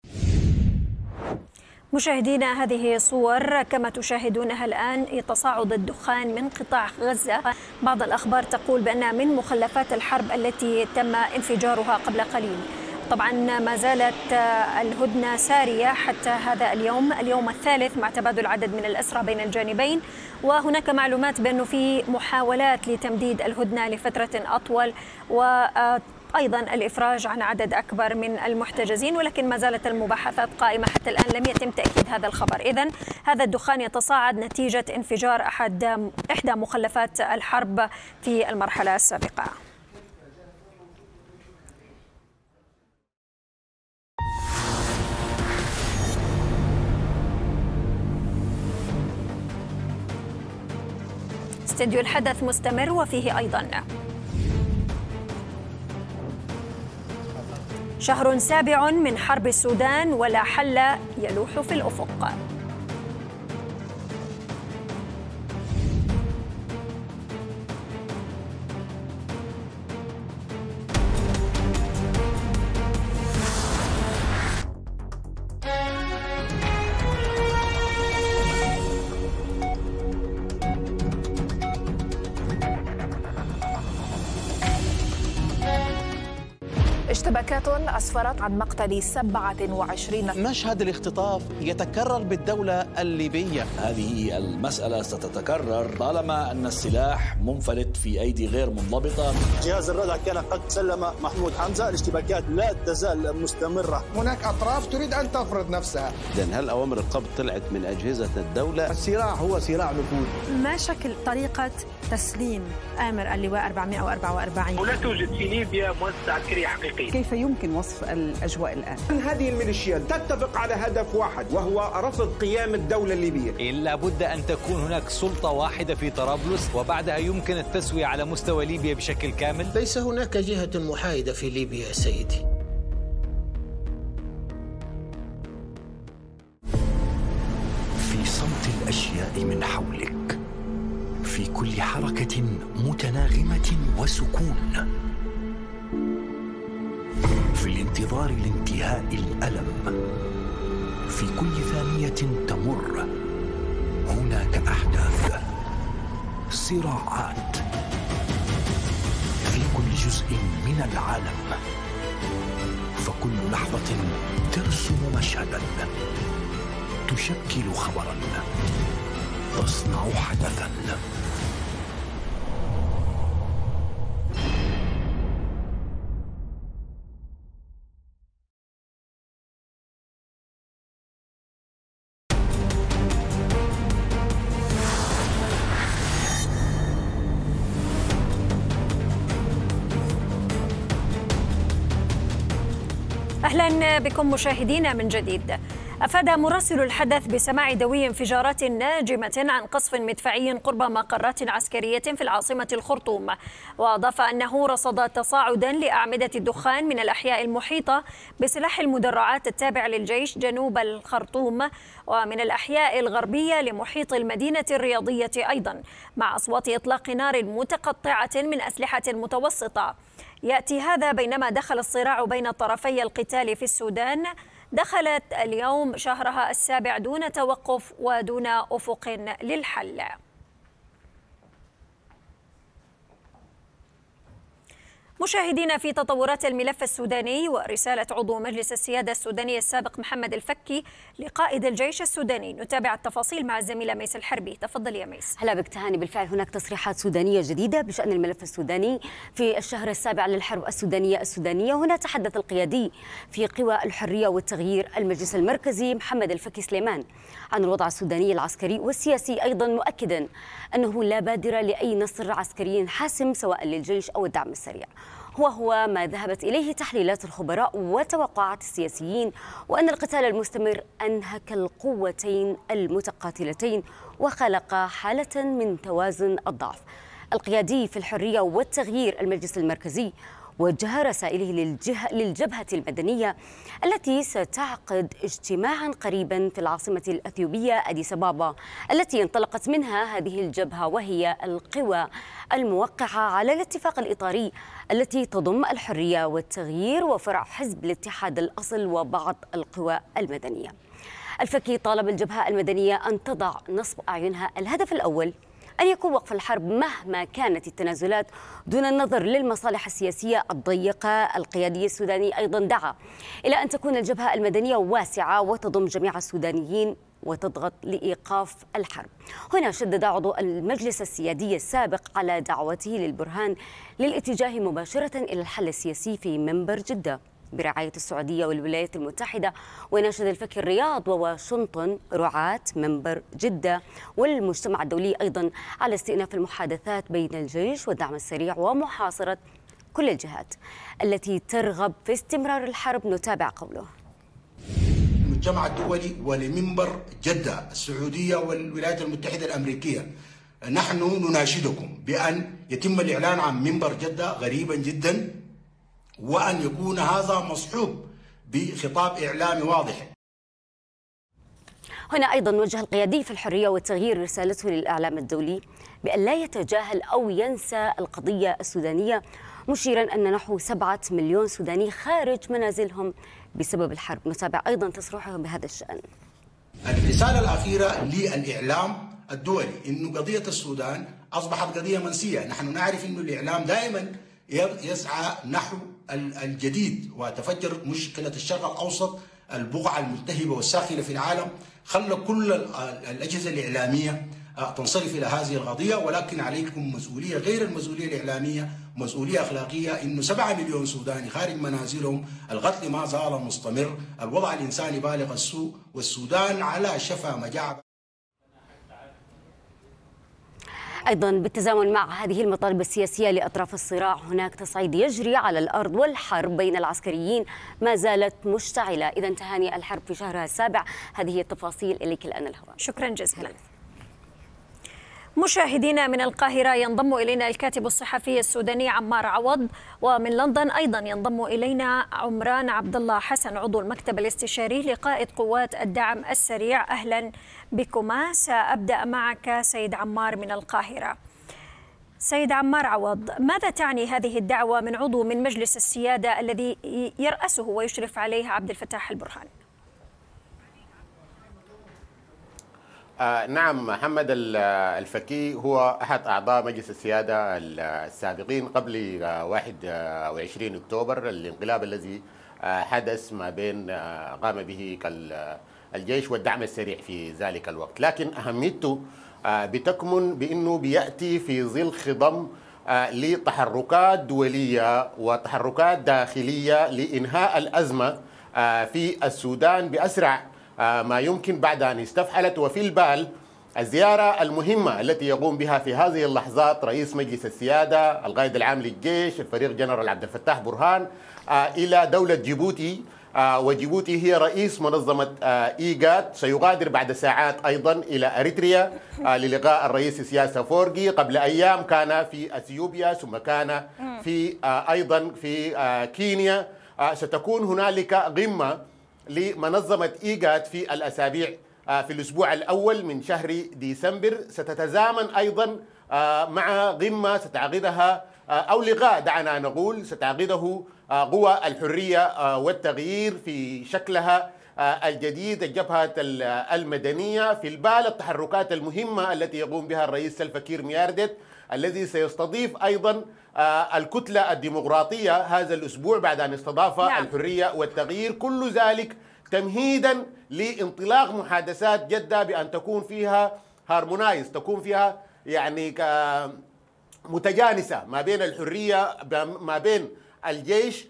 مشاهدينا، هذه صور كما تشاهدونها الآن تصاعد الدخان من قطاع غزة. بعض الأخبار تقول بأنها من مخلفات الحرب التي تم انفجارها قبل قليل. طبعا ما زالت الهدنة سارية حتى هذا اليوم، اليوم الثالث مع تبادل عدد من الأسرى بين الجانبين، وهناك معلومات بأنه في محاولات لتمديد الهدنة لفترة أطول وأيضا الإفراج عن عدد أكبر من المحتجزين، ولكن ما زالت المباحثات قائمة حتى الآن، لم يتم تأكيد هذا الخبر. إذن هذا الدخان يتصاعد نتيجة انفجار أحد إحدى مخلفات الحرب في المرحلة السابقة. استديو الحدث مستمر وفيه أيضا شهر سابع من حرب السودان ولا حل يلوح في الأفق. اشتباكات أسفرت عن مقتل سبعة وعشرين. مشهد الاختطاف يتكرر بالدولة الليبية. هذه المسألة ستتكرر طالما أن السلاح منفلت في أيدي غير منضبطة. جهاز الردع كان قد سلم محمود حمزة. الاشتباكات لا تزال مستمرة. هناك أطراف تريد أن تفرض نفسها. إذن هل أوامر القبض طلعت من أجهزة الدولة؟ الصراع هو صراع نفوذ. ما شكل طريقة تسليم آمر اللواء أربعمائة وأربعة وأربعين؟ ولا توجد في ليبيا مؤسسة عسكرية حقيقية. كيف يمكن وصف الأجواء الآن؟ هذه الميليشيات تتفق على هدف واحد وهو رفض قيام الدولة الليبية. لا بد أن تكون هناك سلطة واحدة في طرابلس وبعدها يمكن التسوية على مستوى ليبيا بشكل كامل. ليس هناك جهة محايدة في ليبيا يا سيدي. في صمت الأشياء من حولك، في كل حركة متناغمة وسكون، في الانتظار لانتهاء الألم، في كل ثانية تمر هناك أحداث، صراعات، في كل جزء من العالم، فكل لحظة ترسم مشهدا، تشكل خبرا، تصنع حدثا. أهلا بكم مشاهدينا من جديد. أفاد مراسل الحدث بسماع دوي انفجارات ناجمة عن قصف مدفعي قرب مقرات عسكرية في العاصمة الخرطوم، وأضاف أنه رصد تصاعدا لأعمدة الدخان من الأحياء المحيطة بسلاح المدرعات التابع للجيش جنوب الخرطوم ومن الأحياء الغربية لمحيط المدينة الرياضية أيضا، مع أصوات إطلاق نار متقطعة من أسلحة متوسطة. يأتي هذا بينما دخل الصراع بين طرفي القتال في السودان دخلت اليوم شهرها السابع دون توقف ودون أفق للحل. مشاهدينا، في تطورات الملف السوداني ورسالة عضو مجلس السيادة السوداني السابق محمد الفكي لقائد الجيش السوداني، نتابع التفاصيل مع الزميلة ميس الحربي. تفضل يا ميس. هلا بك تهاني. بالفعل هناك تصريحات سودانية جديدة بشأن الملف السوداني في الشهر السابع للحرب السودانية السودانية. هنا تحدث القيادي في قوى الحرية والتغيير المجلس المركزي محمد الفكي سليمان عن الوضع السوداني العسكري والسياسي، أيضا مؤكدا أنه لا بادرة لأي نصر عسكري حاسم سواء للجيش أو الدعم السريع. وهو ما ذهبت إليه تحليلات الخبراء وتوقعات السياسيين، وأن القتال المستمر أنهك القوتين المتقاتلتين وخلق حالة من توازن الضعف. القيادي في الحرية والتغيير المجلس المركزي وجه رسائله للجهة للجبهة المدنية التي ستعقد اجتماعا قريبا في العاصمة الأثيوبية أديس أبابا، التي انطلقت منها هذه الجبهة، وهي القوى الموقعة على الاتفاق الإطاري التي تضم الحرية والتغيير وفرع حزب الاتحاد الأصل وبعض القوى المدنية. الفكي طالب الجبهة المدنية أن تضع نصب أعينها الهدف الأول أن يكون وقف الحرب مهما كانت التنازلات دون النظر للمصالح السياسية الضيقة. القيادي السوداني أيضا دعا إلى أن تكون الجبهة المدنية واسعة وتضم جميع السودانيين وتضغط لإيقاف الحرب. هنا شدد عضو المجلس السيادي السابق على دعوته للبرهان للاتجاه مباشرة إلى الحل السياسي في منبر جدة برعاية السعودية والولايات المتحدة، وناشد الفكي الرياض وواشنطن رعاة منبر جدة والمجتمع الدولي أيضا على استئناف المحادثات بين الجيش والدعم السريع ومحاصرة كل الجهات التي ترغب في استمرار الحرب. نتابع قوله. المجتمع الدولي ولمنبر جدة السعودية والولايات المتحدة الأمريكية، نحن نناشدكم بأن يتم الإعلان عن منبر جدة قريبا جدا، وأن يكون هذا مصحوب بخطاب إعلامي واضح. هنا أيضا وجه القيادي في الحرية والتغيير رسالته للإعلام الدولي بأن لا يتجاهل أو ينسى القضية السودانية، مشيرا أن نحو سبعة مليون سوداني خارج منازلهم بسبب الحرب. نتابع أيضا تصريحه بهذا الشأن. الرسالة الأخيرة للإعلام الدولي إنه قضية السودان أصبحت قضية منسية. نحن نعرف إنه الإعلام دائما يسعى نحو الجديد، وتفجر مشكلة الشرق الأوسط البقعة الملتهبة والساخنة في العالم خلى كل الأجهزة الإعلامية تنصرف إلى هذه القضية، ولكن عليكم مسؤولية غير المسؤولية الإعلامية، مسؤولية أخلاقية. إنه سبعة مليون سوداني خارج منازلهم، القتل ما زال مستمر، الوضع الإنساني بالغ السوء، والسودان على شفا مجاعة. أيضا بالتزامن مع هذه المطالب السياسية لأطراف الصراع، هناك تصعيد يجري على الأرض، والحرب بين العسكريين ما زالت مشتعلة. إذا تهاني الحرب في شهرها السابع. هذه التفاصيل إليك الآن الهواء. شكرا جزيلا. مشاهدينا من القاهرة ينضم إلينا الكاتب الصحفي السوداني عمار عوض، ومن لندن أيضا ينضم إلينا عمران عبد الله حسن عضو المكتب الاستشاري لقائد قوات الدعم السريع. أهلا بكما. سأبدأ معك سيد عمار من القاهرة. سيد عمار عوض، ماذا تعني هذه الدعوة من عضو من مجلس السيادة الذي يرأسه ويشرف عليه عبد الفتاح البرهان؟ آه نعم، محمد الفكي هو أحد أعضاء مجلس السيادة السابقين قبل واحد وعشرين أكتوبر، الانقلاب الذي حدث ما بين قام به الجيش والدعم السريع في ذلك الوقت. لكن أهميته بتكمن بأنه بيأتي في ظل خضم لتحركات دولية وتحركات داخلية لإنهاء الأزمة في السودان بأسرع ما يمكن بعد أن استفحلت. وفي البال الزيارة المهمة التي يقوم بها في هذه اللحظات رئيس مجلس السيادة القائد العام للجيش الفريق جنرال عبد الفتاح برهان إلى دولة جيبوتي، وجيبوتي هي رئيس منظمة إيجاد. سيغادر بعد ساعات أيضا إلى أريتريا للقاء الرئيس سياس أفورقي. قبل أيام كان في أثيوبيا، ثم كان في أيضا في كينيا. ستكون هنالك قمة لمنظمة إيجاد في الأسابيع في الأسبوع الأول من شهر ديسمبر. ستتزامن أيضا مع قمة ستعقدها أو لقاء دعنا نقول ستعقده قوى الحرية والتغيير في شكلها الجديد، الجبهة المدنية. في البال التحركات المهمة التي يقوم بها الرئيس سلفا كير مياردت الذي سيستضيف أيضا الكتلة الديمقراطية هذا الأسبوع بعد أن استضاف نعم. الحرية والتغيير. كل ذلك تمهيدا لانطلاق محادثات جدة بأن تكون فيها هارمونايز، تكون فيها يعني متجانسة ما بين الحرية ما بين الجيش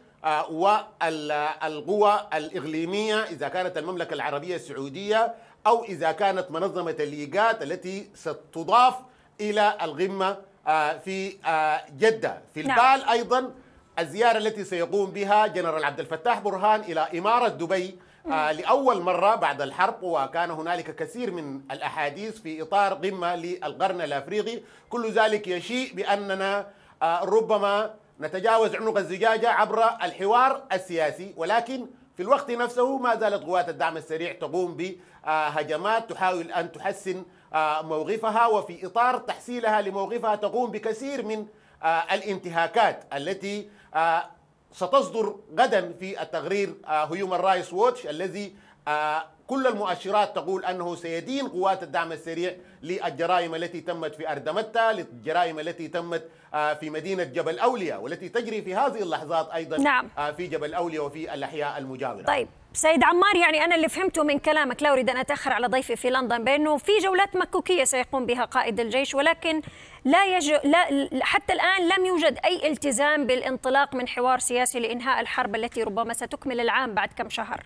والقوى الإقليمية، إذا كانت المملكة العربية السعودية أو إذا كانت منظمة الإيجاد التي ستضاف إلى القمة في جدة. في البال أيضا الزيارة التي سيقوم بها جنرال عبد الفتاح برهان إلى إمارة دبي آه لأول مرة بعد الحرب، وكان هنالك كثير من الأحاديث في إطار قمة للقرن الأفريقي. كل ذلك يشيء بأننا آه ربما نتجاوز عنق الزجاجة عبر الحوار السياسي، ولكن في الوقت نفسه ما زالت قوات الدعم السريع تقوم بهجمات تحاول أن تحسن موقفها، وفي إطار تحصيلها لموقفها تقوم بكثير من الانتهاكات التي ستصدر غدا في التقرير هيومن رايتس ووتش الذي كل المؤشرات تقول أنه سيدين قوات الدعم السريع للجرائم التي تمت في أردمتة، للجرائم التي تمت في مدينة جبل أولياء والتي تجري في هذه اللحظات أيضا نعم. في جبل أولياء وفي الأحياء المجاورة. طيب سيد عمار، يعني أنا اللي فهمته من كلامك، لا أريد أن أتأخر على ضيفي في لندن، بأنه في جولات مكوكية سيقوم بها قائد الجيش، ولكن لا, يج... لا حتى الآن لم يوجد أي التزام بالانطلاق من حوار سياسي لإنهاء الحرب التي ربما ستكمل العام بعد كم شهر.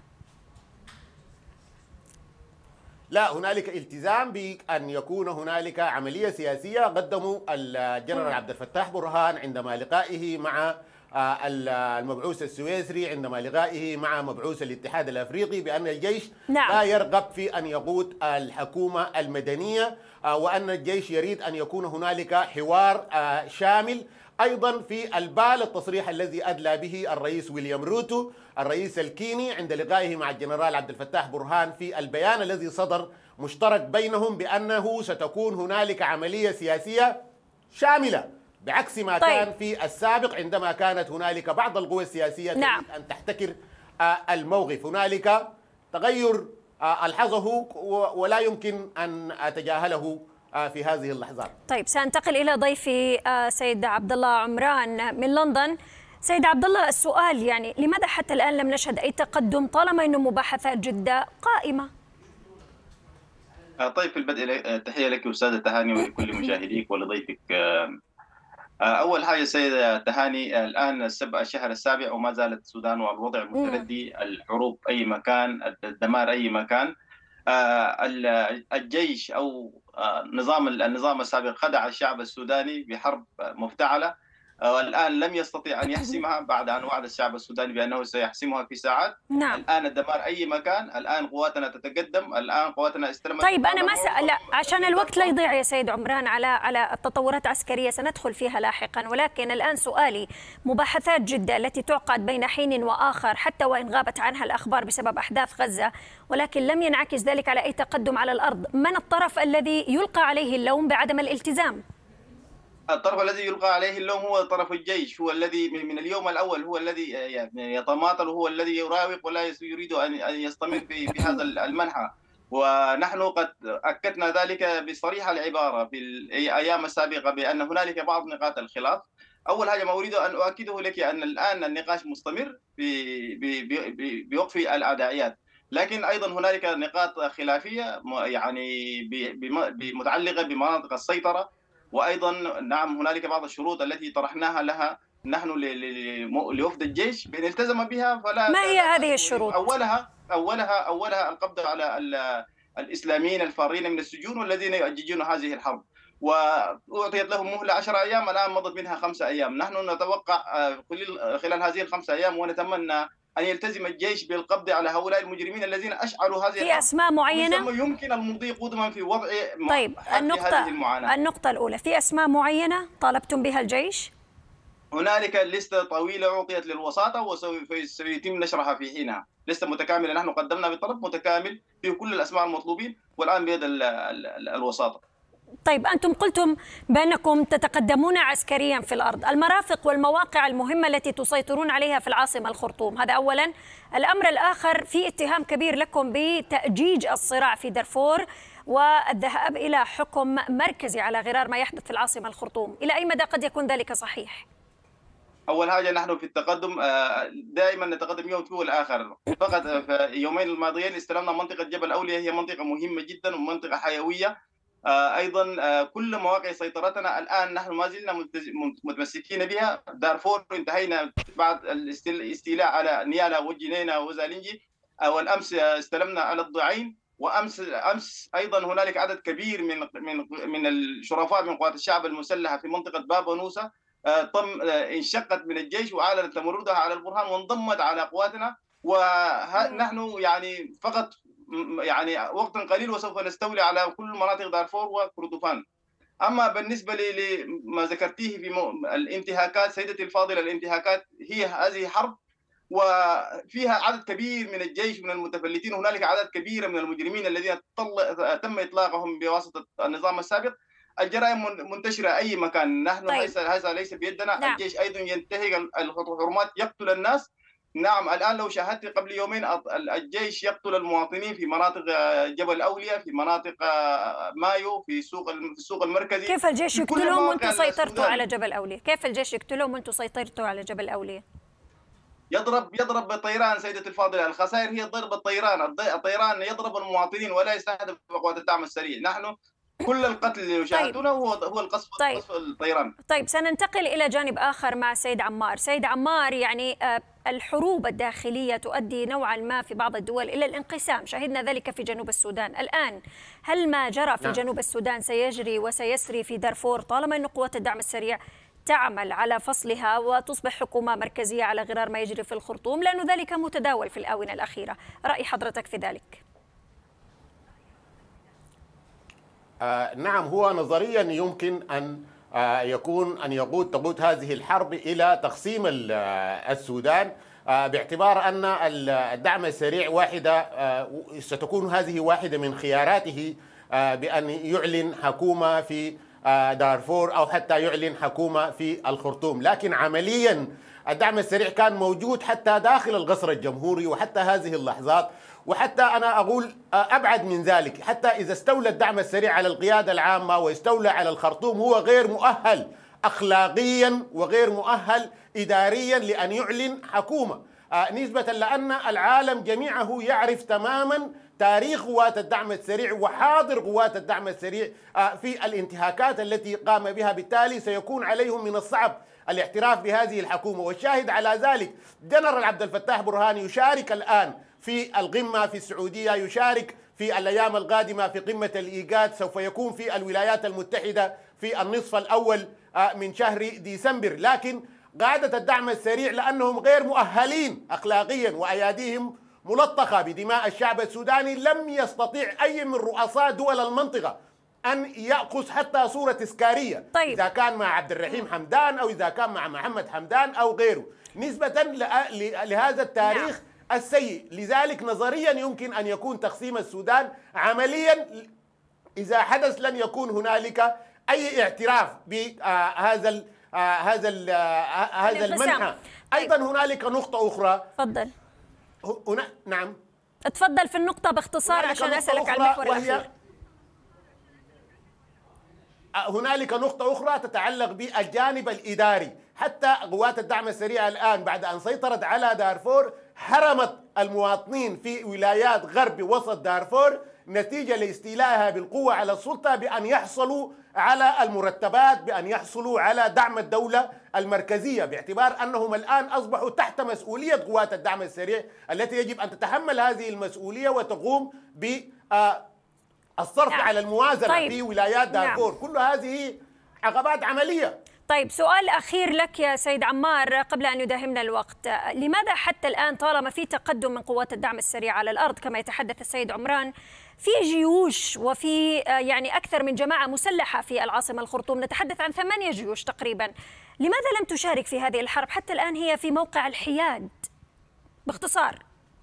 لا، هنالك التزام بأن يكون هنالك عملية سياسية. قدموا الجنرال عبد الفتاح برهان عندما لقائه مع المبعوث السويسري، عندما لقائه مع مبعوث الاتحاد الأفريقي، بأن الجيش نعم. لا يرغب في أن يقود الحكومة المدنية، وأن الجيش يريد أن يكون هنالك حوار شامل. أيضا في البال التصريح الذي أدلى به الرئيس ويليام روتو الرئيس الكيني عند لقائه مع الجنرال عبد الفتاح برهان في البيان الذي صدر مشترك بينهم بأنه ستكون هنالك عملية سياسية شاملة، بعكس ما طيب. كان في السابق عندما كانت هنالك بعض القوى السياسية نعم. أن تحتكر الموقف. هنالك تغير ألحظه ولا يمكن أن أتجاهله في هذه اللحظات. طيب سأنتقل إلى ضيفي سيد عبد الله عمران من لندن. سيد عبد الله، السؤال يعني لماذا حتى الآن لم نشهد أي تقدم طالما أن مباحثات جدة قائمة؟ طيب في البدء تحية لك أستاذة تهاني ولكل مشاهديك ولضيفك. أول حاجة سيدة تهاني، الآن الشهر السابع وما زالت السودان والوضع متردي، الحروب أي مكان، الدمار أي مكان. الجيش أو نظام النظام السابق خدع الشعب السوداني بحرب مفتعلة، والآن لم يستطيع أن يحسمها بعد أن وعد الشعب السوداني بأنه سيحسمها في ساعات. نعم. الآن الدمار أي مكان، الآن قواتنا تتقدم، الآن قواتنا استلمت. طيب أنا ما سأل عشان الوقت لا يضيع يا سيد عمران على على التطورات العسكرية سندخل فيها لاحقا، ولكن الآن سؤالي، مباحثات جدة التي تعقد بين حين وآخر حتى وإن غابت عنها الأخبار بسبب أحداث غزة، ولكن لم ينعكس ذلك على أي تقدم على الأرض، من الطرف الذي يلقى عليه اللوم بعدم الالتزام؟ الطرف الذي يلقى عليه اللوم هو طرف الجيش، هو الذي من اليوم الأول هو الذي يعني يتماطل، هو الذي يراوغ ولا يريد أن يستمر في في هذا المنحى. ونحن قد أكدنا ذلك بصريح العبارة في الأيام السابقة بأن هنالك بعض نقاط الخلاف. أول حاجة ما أريد أن أؤكده لك أن الآن النقاش مستمر بوقف الأعدائيات، لكن أيضا هنالك نقاط خلافية يعني متعلقة بمناطق السيطرة، وأيضا نعم هنالك بعض الشروط التي طرحناها لها نحن لوفد الجيش بأن التزم بها. فلا ما هي هذه الشروط؟ أولها أولها أولها القبض على الإسلاميين الفارين من السجون والذين يؤججون هذه الحرب، وأعطيت لهم مهلة عشر أيام، الآن مضت منها خمسة أيام. نحن نتوقع خلال هذه الخمسة أيام ونتمنى أن يلتزم الجيش بالقبض على هؤلاء المجرمين الذين أشعلوا هذه في أسماء معينة يمكن المضي قدما في وضع طيب النقطة النقطة الأولى، في أسماء معينة طالبتم بها الجيش؟ هنالك لستة طويلة أعطيت للوساطة وسيتم نشرها في حينها، لستة متكاملة نحن قدمنا بطلب متكامل فيه كل الأسماء المطلوبين والآن بيد الوساطة. طيب أنتم قلتم بأنكم تتقدمون عسكريا في الأرض، المرافق والمواقع المهمة التي تسيطرون عليها في العاصمة الخرطوم، هذا أولا. الأمر الآخر، في اتهام كبير لكم بتأجيج الصراع في دارفور والذهاب إلى حكم مركزي على غرار ما يحدث في العاصمة الخرطوم، إلى أي مدى قد يكون ذلك صحيح؟ أول حاجة نحن في التقدم دائما نتقدم يوم فيه الآخر، فقط في يومين الماضيين استلمنا منطقة جبل أولياء، هي منطقة مهمة جدا ومنطقة حيوية. أيضا كل مواقع سيطرتنا الآن نحن ما زلنا متمسكين بها. دارفور انتهينا بعد الاستيلاء على نيالا وجنينة وزالنجي، والأمس استلمنا على الضعين، وأمس أمس أيضا هنالك عدد كبير من من من الشرفاء من قوات الشعب المسلحة في منطقة بابا نوسة طم انشقت من الجيش وأعلنت تمردها على البرهان وانضمت على قواتنا، ونحن يعني فقط يعني وقت قليل وسوف نستولي على كل مناطق دارفور وكردفان. أما بالنسبة لما ذكرتيه في الانتهاكات سيدتي الفاضلة، الانتهاكات هي هذه حرب وفيها عدد كبير من الجيش من المتفلتين، هنالك عدد كبير من المجرمين الذين تم إطلاقهم بواسطة النظام السابق. الجرائم منتشرة أي مكان، نحن طيب. هذا ليس بيدنا. نعم. الجيش أيضا ينتهك الحرمات، يقتل الناس. نعم الآن لو شاهدت قبل يومين الجيش يقتل المواطنين في مناطق جبل أولياء، في مناطق مايو، في سوق في السوق المركزي. كيف الجيش يقتلهم وانتم سيطرتوا على جبل أولياء؟ كيف الجيش يقتلهم وانتم سيطرتوا على جبل أولياء؟ يضرب يضرب بالطيران سيدتي الفاضلة، الخسائر هي ضرب الطيران، الطيران يضرب المواطنين ولا يستهدف قوات الدعم السريع. نحن كل القتل اللي يشاهدونه طيب. هو هو القصف طيب. قصف الطيران. طيب سننتقل إلى جانب آخر مع السيد عمار. سيد عمار، يعني الحروب الداخلية تؤدي نوعا ما في بعض الدول إلى الانقسام، شاهدنا ذلك في جنوب السودان. الآن هل ما جرى في نعم. جنوب السودان سيجري وسيسري في دارفور طالما أن قوات الدعم السريع تعمل على فصلها وتصبح حكومة مركزية على غرار ما يجري في الخرطوم، لأن ذلك متداول في الآونة الأخيرة؟ رأي حضرتك في ذلك؟ آه نعم، هو نظريا يمكن أن آه يكون أن يقود تقود هذه الحرب إلى تقسيم السودان، آه باعتبار أن الدعم السريع واحدة آه ستكون هذه واحدة من خياراته آه بأن يعلن حكومة في آه دارفور أو حتى يعلن حكومة في الخرطوم. لكن عمليا الدعم السريع كان موجود حتى داخل القصر الجمهوري وحتى هذه اللحظات، وحتى أنا أقول أبعد من ذلك، حتى إذا استولى الدعم السريع على القيادة العامة واستولى على الخرطوم هو غير مؤهل أخلاقيا وغير مؤهل إداريا لأن يعلن حكومة، نسبة لأن العالم جميعه يعرف تماما تاريخ قوات الدعم السريع وحاضر قوات الدعم السريع في الانتهاكات التي قام بها. بالتالي سيكون عليهم من الصعب الاعتراف بهذه الحكومة. والشاهد على ذلك جنرال عبد الفتاح برهان يشارك الآن في القمة في السعودية، يشارك في الأيام القادمة في قمة الإيجاد، سوف يكون في الولايات المتحدة في النصف الأول من شهر ديسمبر. لكن قادة الدعم السريع لأنهم غير مؤهلين أخلاقيا وأياديهم ملطخة بدماء الشعب السوداني لم يستطيع أي من رؤساء دول المنطقة أن يأخذ حتى صورة تذكارية طيب. إذا كان مع عبد الرحيم حمدان أو إذا كان مع محمد حمدان أو غيره، نسبة لهذا التاريخ نعم. السيء. لذلك نظريا يمكن أن يكون تقسيم السودان، عمليا إذا حدث لن يكون هنالك أي اعتراف بهذا هذا هذا المنحى. أيضا هنالك نقطة أخرى. تفضل. هنا نعم. تفضل في النقطة باختصار عشان أسألك على المحور الأخير. هنالك نقطة أخرى تتعلق بالجانب الإداري. حتى قوات الدعم السريع الآن بعد أن سيطرت على دارفور حرمت المواطنين في ولايات غرب وسط دارفور نتيجة لاستيلائها بالقوة على السلطة بأن يحصلوا على المرتبات، بأن يحصلوا على دعم الدولة المركزية، باعتبار أنهم الآن أصبحوا تحت مسؤولية قوات الدعم السريع التي يجب أن تتحمل هذه المسؤولية وتقوم بالصرف نعم. على الموازنة طيب. في ولايات دارفور نعم. كل هذه عقبات عملية. طيب سؤال أخير لك يا سيد عمار قبل أن يداهمنا الوقت، لماذا حتى الآن طالما في تقدم من قوات الدعم السريع على الأرض كما يتحدث السيد عمران، في جيوش وفي يعني أكثر من جماعة مسلحة في العاصمة الخرطوم، نتحدث عن ثمانية جيوش تقريبا، لماذا لم تشارك في هذه الحرب؟ حتى الآن هي في موقع الحياد باختصار.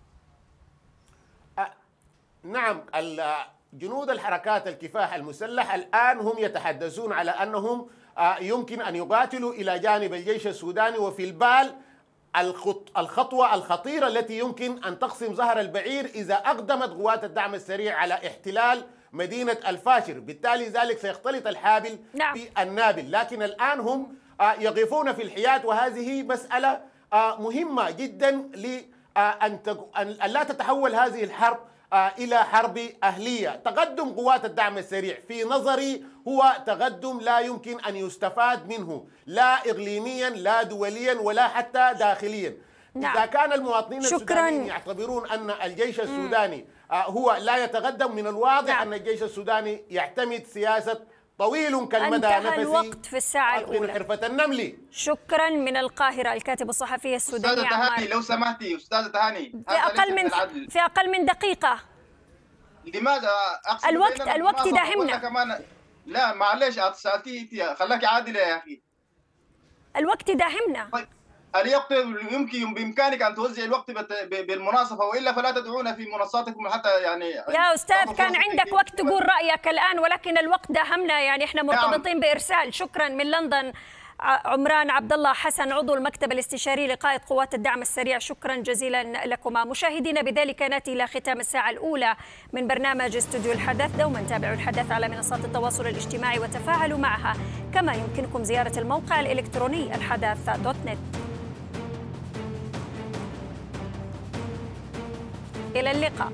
أه نعم، جنود الحركات الكفاح المسلح الآن هم يتحدثون على أنهم يمكن أن يقاتلوا إلى جانب الجيش السوداني، وفي البال الخطوة الخطيرة التي يمكن أن تقسم ظهر البعير إذا أقدمت قوات الدعم السريع على احتلال مدينة الفاشر، بالتالي ذلك سيختلط الحابل نعم. في النابل. لكن الآن هم يقفون في الحياد، وهذه مسألة مهمة جدا لأن لا تتحول هذه الحرب إلى حرب أهلية. تقدم قوات الدعم السريع في نظري هو تقدم لا يمكن أن يستفاد منه لا إقليميا لا دوليا ولا حتى داخليا. نعم. إذا كان المواطنين شكراً. السودانيين يعتبرون أن الجيش السوداني هو لا يتقدم، من الواضح نعم. أن الجيش السوداني يعتمد سياسة طويل كالمدى انتهى نفسي الوقت في الساعة الأولى. حرفة النمل. شكرا من القاهرة الكاتب الصحفي السوداني أستاذة تهاني لو سمحتي أستاذة تهاني في أقل من في أقل من دقيقة. لماذا أقصد الوقت الوقت داهمنا. كمان لا معلش سألتي خلاك عادلة يا أخي. الوقت داهمنا. طيب الوقت يمكن بإمكانك أن توزع الوقت بالمناصفة وإلا فلا تدعونا في منصاتكم حتى يعني. يا أستاذ كان عندك وقت تقول رأيك الآن ولكن الوقت داهمنا، يعني إحنا مرتبطين بإرسال. شكرا من لندن عمران عبد الله حسن عضو المكتب الاستشاري لقائد قوات الدعم السريع، شكرا جزيلا لكما. مشاهدينا بذلك ناتي إلى ختام الساعة الأولى من برنامج استوديو الحدث. دوما تابعوا الحدث على منصات التواصل الاجتماعي وتفاعلوا معها، كما يمكنكم زيارة الموقع الإلكتروني الحدث دوت نت. إلى اللقاء.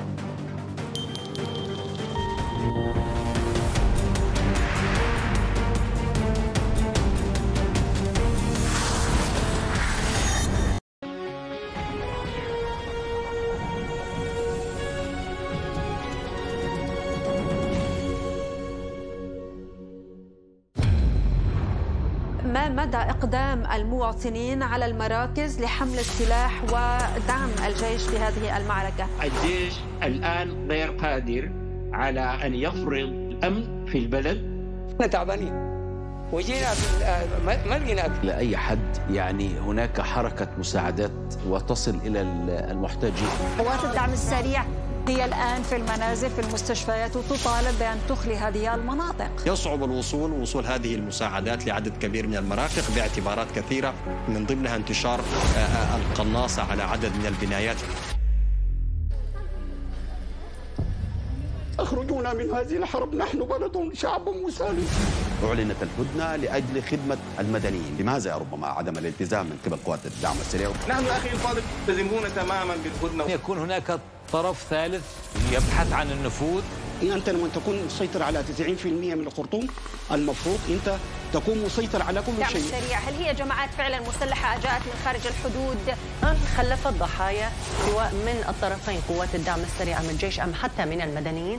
ما مدى إقدام المواطنين على المراكز لحمل السلاح ودعم الجيش في هذه المعركة؟ الجيش الآن غير قادر على أن يفرض الأمن في البلد. احنا تعبانين وجينا ما لقينا لأي حد، يعني هناك حركة مساعدات وتصل إلى المحتاجين. قوات الدعم السريع هي الآن في المنازل في المستشفيات وتطالب بأن تخلي هذه المناطق. يصعب الوصول وصول هذه المساعدات لعدد كبير من المرافق باعتبارات كثيرة، من ضمنها انتشار القناصة على عدد من البنايات. اخرجونا من هذه الحرب، نحن بلد شعب مسالم. أعلنت الهدنة لأجل خدمة المدنيين، لماذا ربما عدم الالتزام من قبل قوات الدعم السريع؟ نحن أخي الفاضل ملتزمون تماما بالهدنة. يكون هناك طرف ثالث يبحث عن النفوذ. أنت لما تكون مسيطر على تسعين بالمئة من الخرطوم المفروض أنت تكون مسيطر على كل شيء. الدعم السريع هل هي جماعات فعلا مسلحة جاءت من خارج الحدود؟ خلفت ضحايا سواء من الطرفين قوات الدعم السريع من الجيش أم حتى من المدنيين؟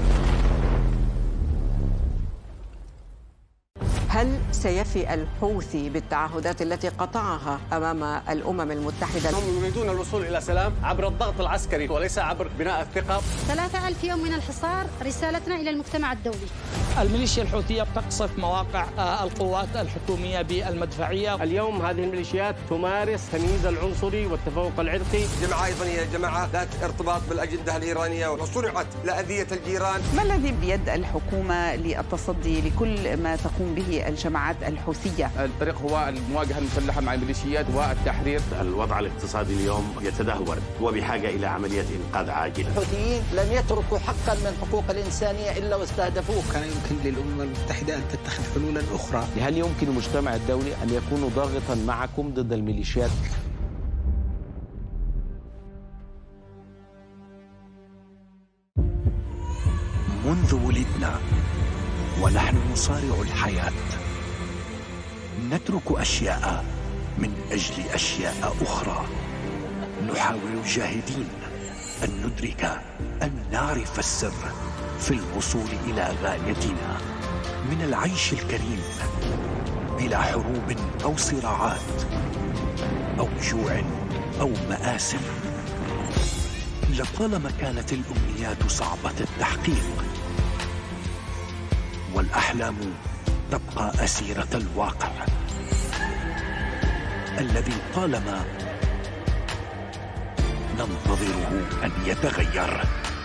هل سيفي الحوثي بالتعهدات التي قطعها أمام الأمم المتحدة؟ هم يريدون الوصول إلى سلام عبر الضغط العسكري وليس عبر بناء الثقة. ثلاثة ألف يوم من الحصار، رسالتنا إلى المجتمع الدولي. الميليشيا الحوثية بتقصف مواقع القوات الحكومية بالمدفعية. اليوم هذه الميليشيات تمارس التمييز العنصري والتفوق العرقي. جماعة أيضا هي جماعة ذات ارتباط بالأجندة الإيرانية وصنعت لأذية الجيران. ما الذي بيد الحكومة للتصدي لكل ما تقوم به الجماعات الحوثية؟ الطريق هو المواجهة المسلحة مع الميليشيات والتحرير. الوضع الاقتصادي اليوم يتدهور وبحاجة إلى عملية إنقاذ عاجلة. الحوثيين لم يتركوا حقا من حقوق الإنسانية إلا واستهدفوه. كان يمكن للأمم المتحدة أن تتخذ حلولا أخرى. هل يمكن المجتمع الدولي أن يكون ضاغطا معكم ضد الميليشيات؟ منذ ولدنا ونحن نصارع الحياة، نترك أشياء من أجل أشياء أخرى. نحاول جاهدين أن ندرك، أن نعرف السر في الوصول إلى غايتنا من العيش الكريم بلا حروب أو صراعات أو جوع أو مآسم. لطالما كانت الأمنيات صعبة التحقيق والأحلام تبقى أسيرة الواقع الذي طالما ننتظره أن يتغير.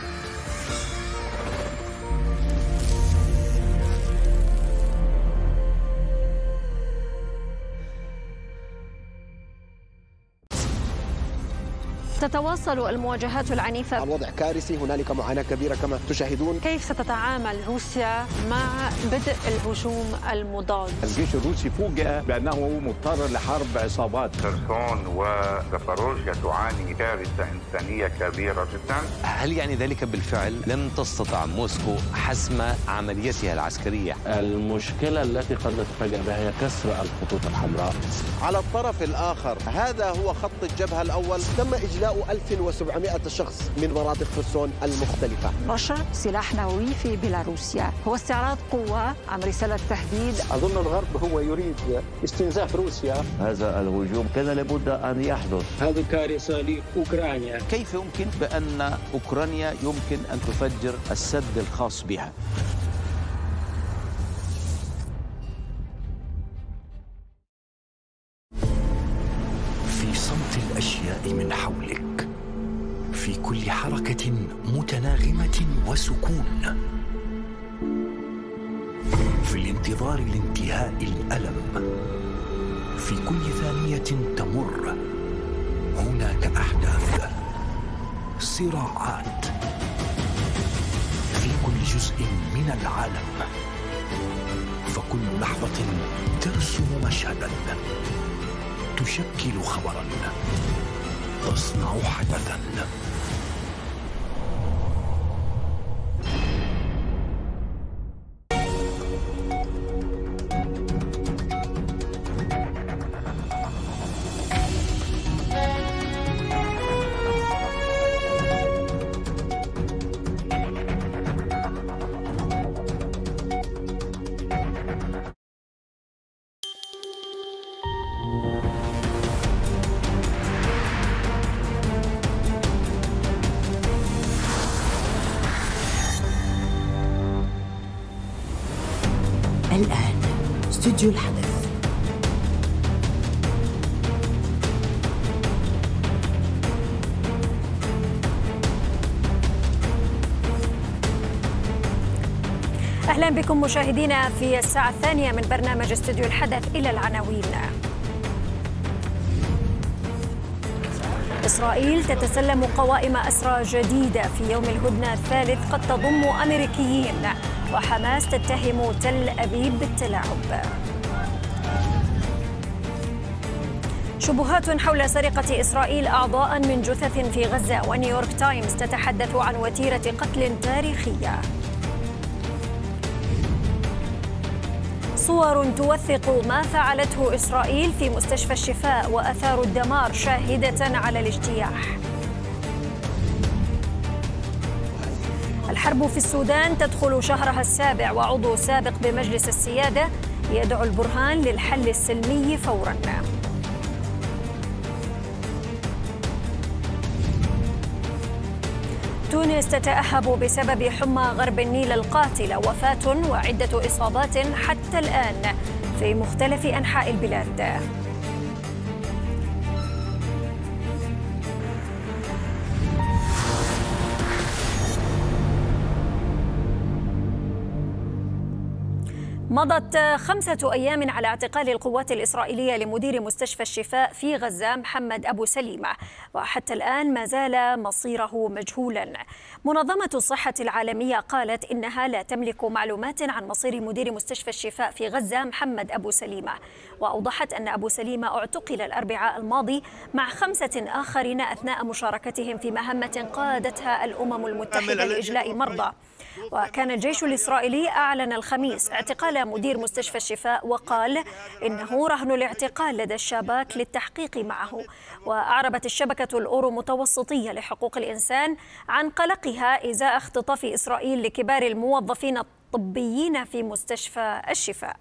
تتواصل المواجهات العنيفة. الوضع كارثي، هنالك معاناة كبيرة كما تشاهدون. كيف ستتعامل روسيا مع بدء الهجوم المضاد؟ الجيش الروسي فوجئ بأنه مضطر لحرب عصابات. خرسون وزاباروجيا تعاني كارثة إنسانية كبيرة جدا. هل يعني ذلك بالفعل لن تستطع موسكو حسم عمليتها العسكرية؟ المشكلة التي قد نتفاجأ بها هي كسر الخطوط الحمراء. على الطرف الآخر هذا هو خط الجبهة الأول، تم إجلاء إخلاء ألف وسبعمائة شخص من مناطق خرسون المختلفة. نشر سلاح نووي في بيلاروسيا هو استعراض قوة عن رسالة تهديد. أظن الغرب هو يريد استنزاف روسيا. هذا الهجوم كان لابد أن يحدث. هذه كارثة لأوكرانيا. كيف يمكن بأن أوكرانيا يمكن أن تفجر السد الخاص بها؟ في صمت الأشياء من حولك، في كل حركة متناغمة وسكون، في الانتظار لانتهاء الألم، في كل ثانية تمر هناك أحداث، صراعات، في كل جزء من العالم، فكل لحظة ترسم مشهدا، تشكل خبرا، تصنع حدثا. الآن استوديو الحدث. أهلا بكم مشاهدينا في الساعة الثانية من برنامج استوديو الحدث. إلى العناوين. إسرائيل تتسلم قوائم أسرى جديدة في يوم الهدنة الثالث قد تضم أمريكيين، وحماس تتهم تل أبيب بالتلاعب. شبهات حول سرقة إسرائيل أعضاء من جثث في غزة، ونيويورك تايمز تتحدث عن وتيرة قتل تاريخية. صور توثق ما فعلته إسرائيل في مستشفى الشفاء وآثار الدمار شاهدة على الاجتياح. الحرب في السودان تدخل شهرها السابع، وعضو سابق بمجلس السيادة يدعو البرهان للحل السلمي فوراً. تونس تتأهب بسبب حمى غرب النيل القاتلة، وفاة وعدة إصابات حتى الآن في مختلف أنحاء البلاد. مضت خمسة أيام على اعتقال القوات الإسرائيلية لمدير مستشفى الشفاء في غزة محمد أبو سليمة، وحتى الآن ما زال مصيره مجهولا. منظمة الصحة العالمية قالت إنها لا تملك معلومات عن مصير مدير مستشفى الشفاء في غزة محمد أبو سليمة، وأوضحت أن أبو سليمة اعتقل الأربعاء الماضي مع خمسة آخرين أثناء مشاركتهم في مهمة قادتها الأمم المتحدة لإجلاء مرضى. وكان الجيش الإسرائيلي أعلن الخميس اعتقال مدير مستشفى الشفاء، وقال إنه رهن الاعتقال لدى الشباك للتحقيق معه. وأعربت الشبكة الأورو متوسطية لحقوق الإنسان عن قلقها إزاء اختطاف إسرائيل لكبار الموظفين الطبيين في مستشفى الشفاء.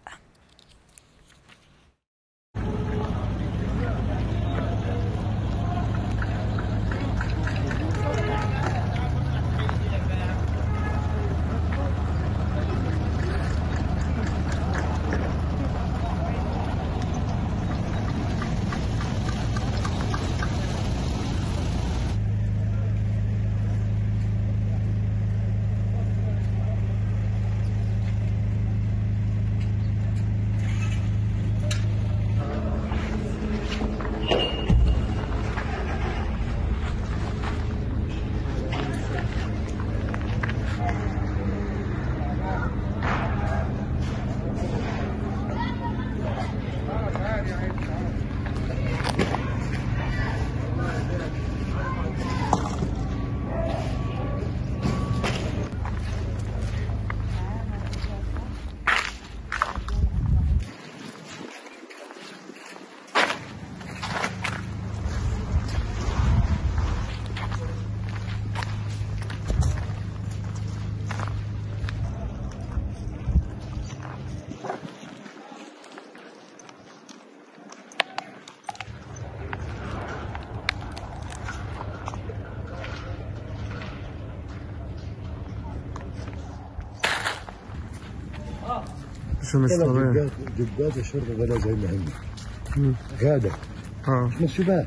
شو مستوى؟ جبات جبات الشرطه غدا زي ما هم غاده اه مش شباب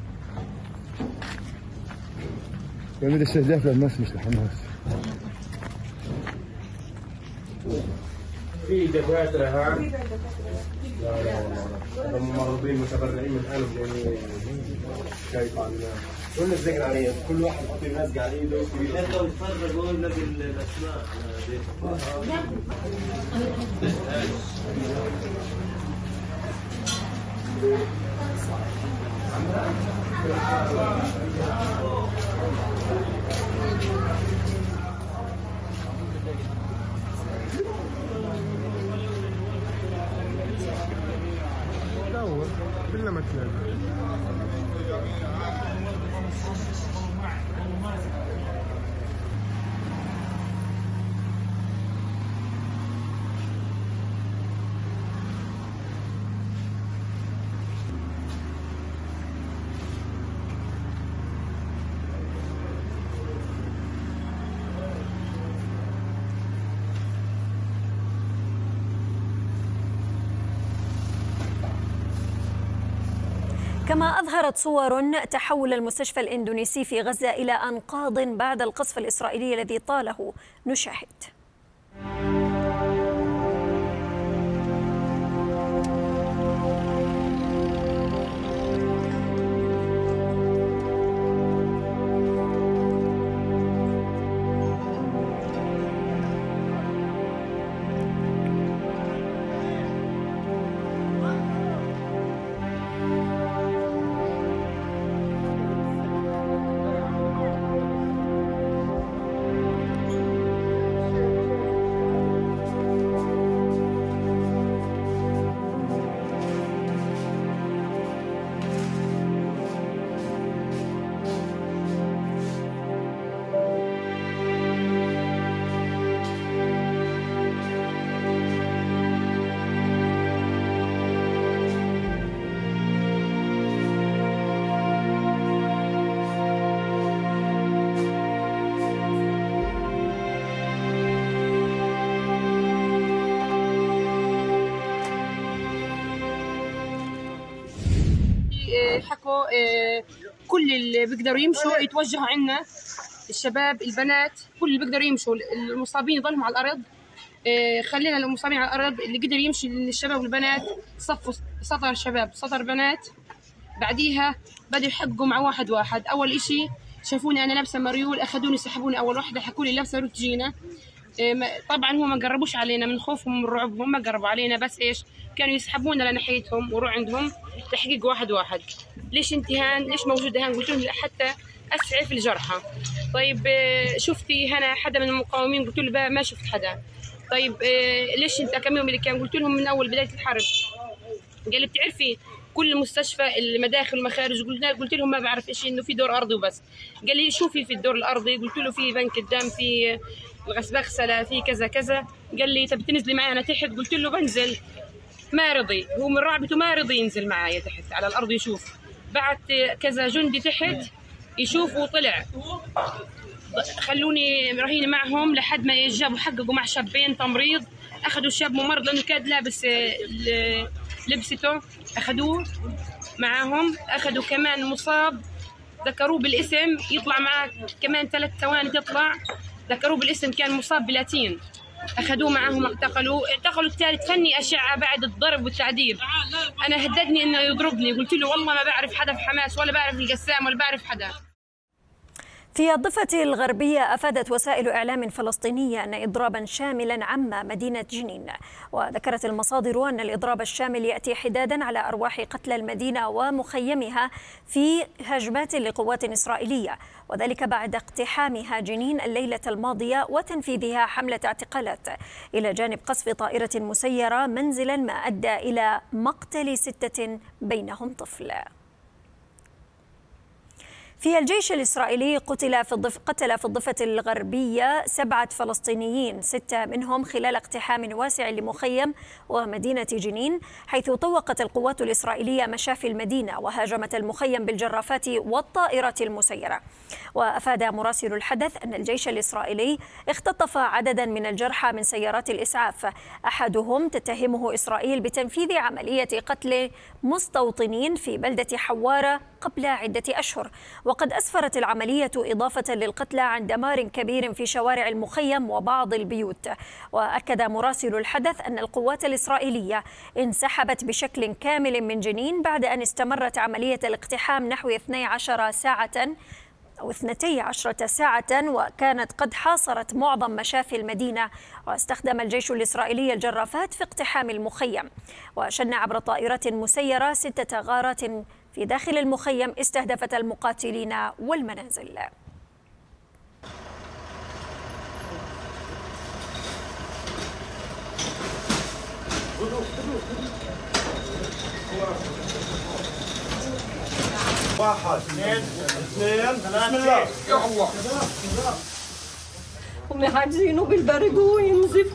يعمل استهداف للناس مش لحماس. في دكاتره ها لا لا والله ممرضين متبرعين من قلب يعني شايف عنا كل الذكر عليه كل واحد يحط الناس على ايده يقدروا يتفرجوا نزل الاسماء على دور كلها ما تلاقي. كما أظهرت صور تحول المستشفى الإندونيسي في غزة إلى أنقاض بعد القصف الإسرائيلي الذي طاله نشاهد. حكوا كل اللي بيقدروا يمشوا يتوجهوا عنا، الشباب البنات كل اللي بيقدروا يمشوا، المصابين يضلهم على الارض. خلينا المصابين على الارض، اللي قدر يمشي الشباب والبنات صفوا سطر شباب سطر بنات. بعديها بدوا يحققوا مع واحد واحد. اول اشي شافوني انا لابسه مريول، اخذوني سحبوني اول وحده، حكوا لي لابسه روت جينا. طبعا هم ما قربوش علينا من خوفهم ومن رعبهم، ما قربوا علينا، بس ايش كانوا يسحبونا لناحيتهم وروح عندهم تحقيق واحد واحد. ليش انت هان؟ ليش موجوده هان؟ قلت لهم حتى اسعف الجرحى. طيب شفتي هنا حدا من المقاومين؟ قلت له ما شفت حدا. طيب ليش انت كم يوم اللي كان؟ قلت لهم من اول بدايه الحرب. قال لي بتعرفي كل مستشفى المداخل والمخارج؟ قلنا قلت لهم ما بعرف ايش، انه في دور ارضي وبس. قال لي شوفي في الدور الارضي؟ قلت له في بنك الدم، في الغسبغسله، في كذا كذا. قال لي طب تنزلي معي تحت؟ قلت له بنزل. ما رضي، هو من رعبته ما رضي ينزل معايا تحت على الارض يشوف. بعت كذا جندي تحت يشوف وطلع. خلوني رهينه معهم لحد ما جابوا حققوا مع شابين تمريض. اخذوا شاب ممرض لانه كاد لابس لبسته، اخذوه معاهم. اخذوا كمان مصاب ذكروه بالاسم، يطلع معاه كمان ثلاث ثواني تطلع. ذكروه بالاسم كان مصاب بلاتين، اخذوه معاهم اعتقلوا. اعتقلوا الثالث فني اشعه بعد الضرب والتعذيب. انا هددني انه يضربني، قلت له والله ما بعرف حدا في حماس، ولا بعرف القسام، ولا بعرف حدا. في الضفة الغربية أفادت وسائل إعلام فلسطينية أن إضرابا شاملا عم مدينة جنين، وذكرت المصادر أن الإضراب الشامل يأتي حدادا على أرواح قتلى المدينة ومخيمها في هجمات لقوات إسرائيلية، وذلك بعد اقتحامها جنين الليلة الماضية وتنفيذها حملة اعتقالات، إلى جانب قصف طائرة مسيرة منزلا ما أدى إلى مقتل ستة بينهم طفل. في الجيش الإسرائيلي قتل في الضف... قتل في الضفة الغربية سبعة فلسطينيين، ستة منهم خلال اقتحام واسع لمخيم ومدينة جنين، حيث طوقت القوات الإسرائيلية مشافي المدينة وهاجمت المخيم بالجرافات والطائرات المسيرة. وأفاد مراسل الحدث أن الجيش الإسرائيلي اختطف عددا من الجرحى من سيارات الإسعاف، أحدهم تتهمه إسرائيل بتنفيذ عملية قتل مستوطنين في بلدة حوارة قبل عدة أشهر. وقد أسفرت العملية إضافة للقتلى عن دمار كبير في شوارع المخيم وبعض البيوت. وأكد مراسل الحدث أن القوات الإسرائيلية انسحبت بشكل كامل من جنين بعد أن استمرت عملية الاقتحام نحو اثنتي عشرة ساعة أو اثنتي عشرة ساعة، وكانت قد حاصرت معظم مشافي المدينة. واستخدم الجيش الإسرائيلي الجرافات في اقتحام المخيم، وشن عبر طائرات مسيرة ستة غارات في داخل المخيم استهدفت المقاتلين والمنازل. واحد اثنين اثنين بسم الله يا الله. هم حاجزينه بالبرد وينزف.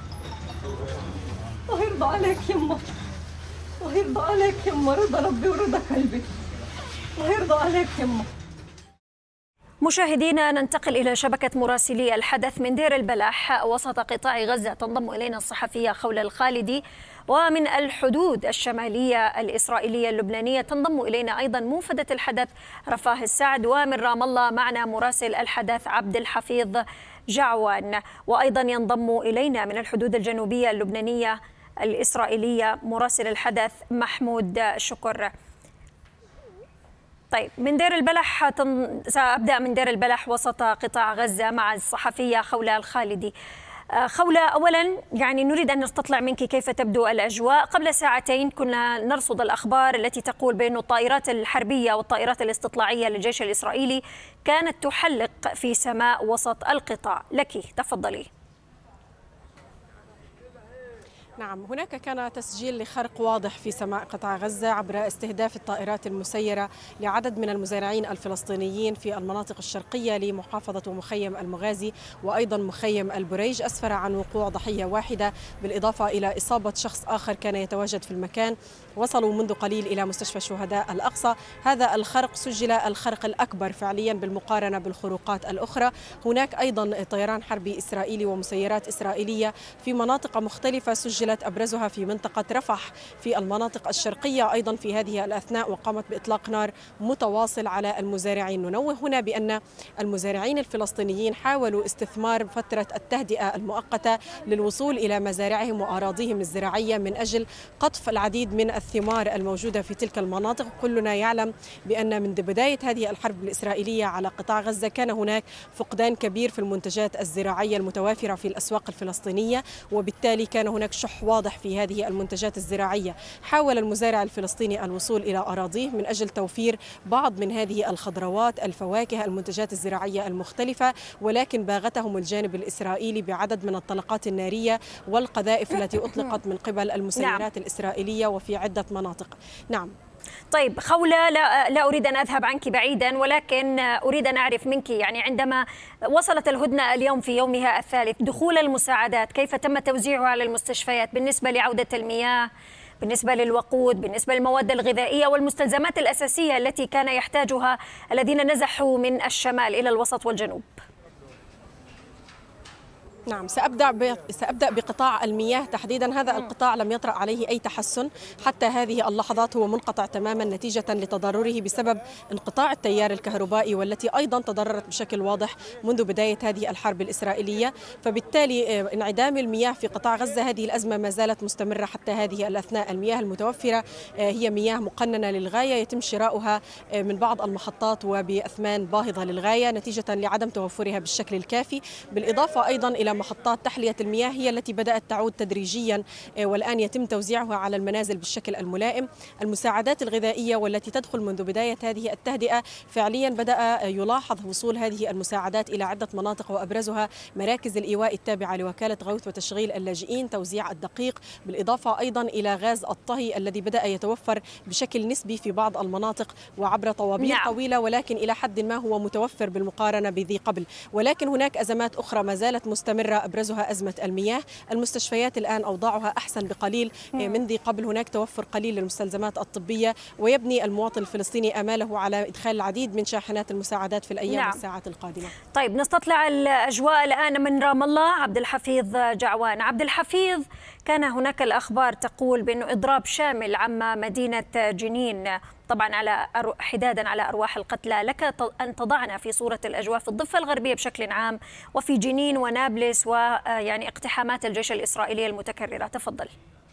الله يرضى عليك يما، الله يرضى عليك يما، رضا ربي ورضا قلبي، الله يرضى عليك يما. مشاهدينا، ننتقل إلى شبكة مراسلي الحدث من دير البلح وسط قطاع غزة. تنضم إلينا الصحفية خولة الخالدي، ومن الحدود الشمالية الإسرائيلية اللبنانية تنضم إلينا أيضا موفدة الحدث رفاه السعد، ومن رام الله معنا مراسل الحدث عبد الحفيظ جعوان، وأيضا ينضم إلينا من الحدود الجنوبية اللبنانية الإسرائيلية مراسل الحدث محمود شكر. طيب، من دير البلح تن... سأبدأ من دير البلح وسط قطاع غزة مع الصحفية خولة الخالدي. خولة، أولا يعني نريد أن نستطلع منك كيف تبدو الأجواء. قبل ساعتين كنا نرصد الأخبار التي تقول بأن الطائرات الحربية والطائرات الاستطلاعية للجيش الإسرائيلي كانت تحلق في سماء وسط القطاع. لك تفضلي. نعم، هناك كان تسجيل لخرق واضح في سماء قطاع غزة عبر استهداف الطائرات المسيرة لعدد من المزارعين الفلسطينيين في المناطق الشرقية لمحافظة مخيم المغازي وأيضا مخيم البريج، أسفر عن وقوع ضحية واحدة بالإضافة إلى إصابة شخص آخر كان يتواجد في المكان. وصلوا منذ قليل إلى مستشفى شهداء الأقصى. هذا الخرق سجل الخرق الأكبر فعليا بالمقارنة بالخروقات الأخرى. هناك أيضا طيران حربي إسرائيلي ومسيرات إسرائيلية في مناطق مختلفة سجلت أبرزها في منطقة رفح في المناطق الشرقية أيضا في هذه الأثناء، وقامت بإطلاق نار متواصل على المزارعين. ننوه هنا بأن المزارعين الفلسطينيين حاولوا استثمار فترة التهدئة المؤقتة للوصول إلى مزارعهم وأراضيهم الزراعية من أجل قطف العديد من الثمار الموجودة في تلك المناطق. كلنا يعلم بأن من بداية هذه الحرب الإسرائيلية على قطاع غزة كان هناك فقدان كبير في المنتجات الزراعية المتوافرة في الأسواق الفلسطينية، وبالتالي كان هناك شح واضح في هذه المنتجات الزراعية. حاول المزارع الفلسطيني الوصول إلى أراضيه من أجل توفير بعض من هذه الخضروات، الفواكه، المنتجات الزراعية المختلفة، ولكن باغتهم الجانب الإسرائيلي بعدد من الطلقات النارية والقذائف التي أطلقت من قبل المسيرات الإسرائيلية وفي عدة مناطق. نعم. طيب خولة، لا, لا أريد أن أذهب عنك بعيدا، ولكن أريد أن أعرف منك يعني عندما وصلت الهدنة اليوم في يومها الثالث، دخول المساعدات كيف تم توزيعها على المستشفيات بالنسبة لعودة المياه، بالنسبة للوقود، بالنسبة للمواد الغذائية والمستلزمات الأساسية التي كان يحتاجها الذين نزحوا من الشمال إلى الوسط والجنوب؟ نعم، سأبدأ ب... سأبدأ بقطاع المياه تحديدا. هذا القطاع لم يطرأ عليه أي تحسن حتى هذه اللحظات، هو منقطع تماما نتيجة لتضرره بسبب انقطاع التيار الكهربائي والتي أيضا تضررت بشكل واضح منذ بداية هذه الحرب الإسرائيلية. فبالتالي انعدام المياه في قطاع غزة، هذه الأزمة ما زالت مستمرة حتى هذه الأثناء. المياه المتوفرة هي مياه مقننة للغاية، يتم شراؤها من بعض المحطات وبأثمان باهظة للغاية نتيجة لعدم توفرها بالشكل الكافي، بالإضافة أيضا إلى محطات تحلية المياه هي التي بدأت تعود تدريجيا والآن يتم توزيعها على المنازل بالشكل الملائم. المساعدات الغذائية والتي تدخل منذ بداية هذه التهدئة فعليا بدأ يلاحظ وصول هذه المساعدات إلى عدة مناطق وأبرزها مراكز الإيواء التابعة لوكالة غوث وتشغيل اللاجئين، توزيع الدقيق، بالإضافة أيضا إلى غاز الطهي الذي بدأ يتوفر بشكل نسبي في بعض المناطق وعبر طوابير نعم. طويلة، ولكن إلى حد ما هو متوفر بالمقارنة بذي قبل. ولكن هناك أزمات أخرى ما زالت مستمرة، أبرزها أزمة المياه. المستشفيات الآن أوضاعها أحسن بقليل من ذي قبل، هناك توفر قليل للمستلزمات الطبية، ويبني المواطن الفلسطيني آماله على إدخال العديد من شاحنات المساعدات في الأيام نعم. والساعات القادمة. طيب نستطلع الأجواء الآن من رام الله. عبد الحفيظ جعوان. عبد الحفيظ، كان هناك الأخبار تقول بأنه إضراب شامل عم مدينة جنين، طبعا على حدادا على أرواح القتلى. لك أن تضعنا في صورة الأجواء في الضفة الغربية بشكل عام وفي جنين ونابلس ويعني اقتحامات الجيش الإسرائيلي المتكررة. تفضل.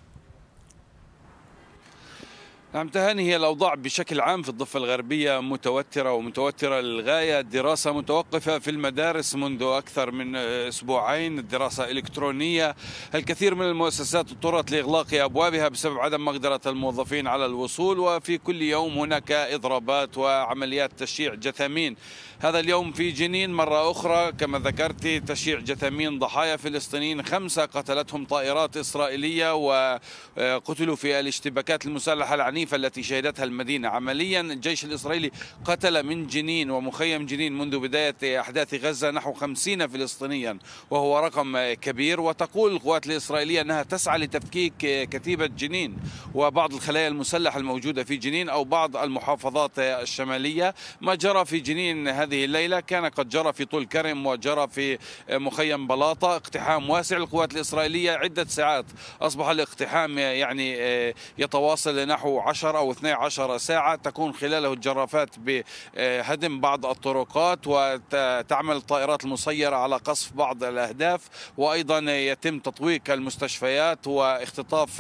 نعم تهاني، هي الأوضاع بشكل عام في الضفة الغربية متوترة ومتوترة للغاية. الدراسة متوقفة في المدارس منذ أكثر من أسبوعين، الدراسة إلكترونية. الكثير من المؤسسات اضطرت لإغلاق أبوابها بسبب عدم مقدرة الموظفين على الوصول، وفي كل يوم هناك إضرابات وعمليات تشييع جثامين. هذا اليوم في جنين مرة أخرى كما ذكرت تشييع جثامين ضحايا فلسطينيين، خمسة قتلتهم طائرات إسرائيلية وقتلوا في الاشتباكات المسلحة العنيفة التي شهدتها المدينة. عمليا الجيش الإسرائيلي قتل من جنين ومخيم جنين منذ بداية أحداث غزة نحو خمسين فلسطينيا، وهو رقم كبير. وتقول القوات الإسرائيلية أنها تسعى لتفكيك كتيبة جنين وبعض الخلايا المسلحة الموجودة في جنين أو بعض المحافظات الشمالية. ما جرى في جنين هذه الليلة كان قد جرى في طول كرم وجرى في مخيم بلاطة، اقتحام واسع للقوات الإسرائيلية عدة ساعات. أصبح الاقتحام يعني يتواصل لنحو عشر أو اثنتي عشرة ساعة، تكون خلاله الجرافات بهدم بعض الطرقات وتعمل الطائرات المسيرة على قصف بعض الأهداف، وأيضا يتم تطويق المستشفيات واختطاف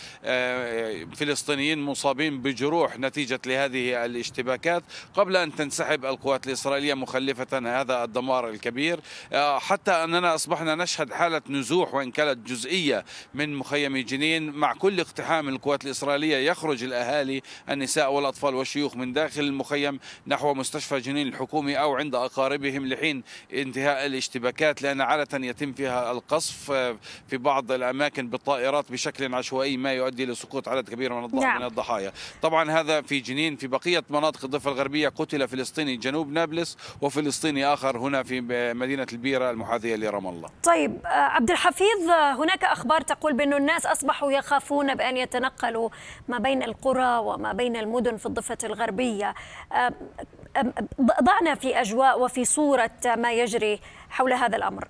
فلسطينيين مصابين بجروح نتيجة لهذه الاشتباكات قبل أن تنسحب القوات الإسرائيلية مخلفة هذا الدمار الكبير. حتى أننا أصبحنا نشهد حالة نزوح وإن كانت جزئية من مخيم جنين. مع كل اقتحام القوات الإسرائيلية يخرج الأهالي النساء والأطفال والشيوخ من داخل المخيم نحو مستشفى جنين الحكومي أو عند أقاربهم لحين انتهاء الاشتباكات، لأن عادة يتم فيها القصف في بعض الأماكن بالطائرات بشكل عشوائي ما يؤدي لسقوط عدد كبير من نعم. الضحايا. طبعا هذا في جنين. في بقية مناطق الضفة الغربية قتل فلسطيني جنوب نابلس وفلسطيني آخر هنا في مدينة البيرة المحاذية لرام الله. طيب عبد الحفيظ، هناك أخبار تقول بأن الناس أصبحوا يخافون بأن يتنقلوا ما بين القرى وما بين المدن في الضفة الغربية. ضعنا في أجواء وفي صورة ما يجري حول هذا الأمر.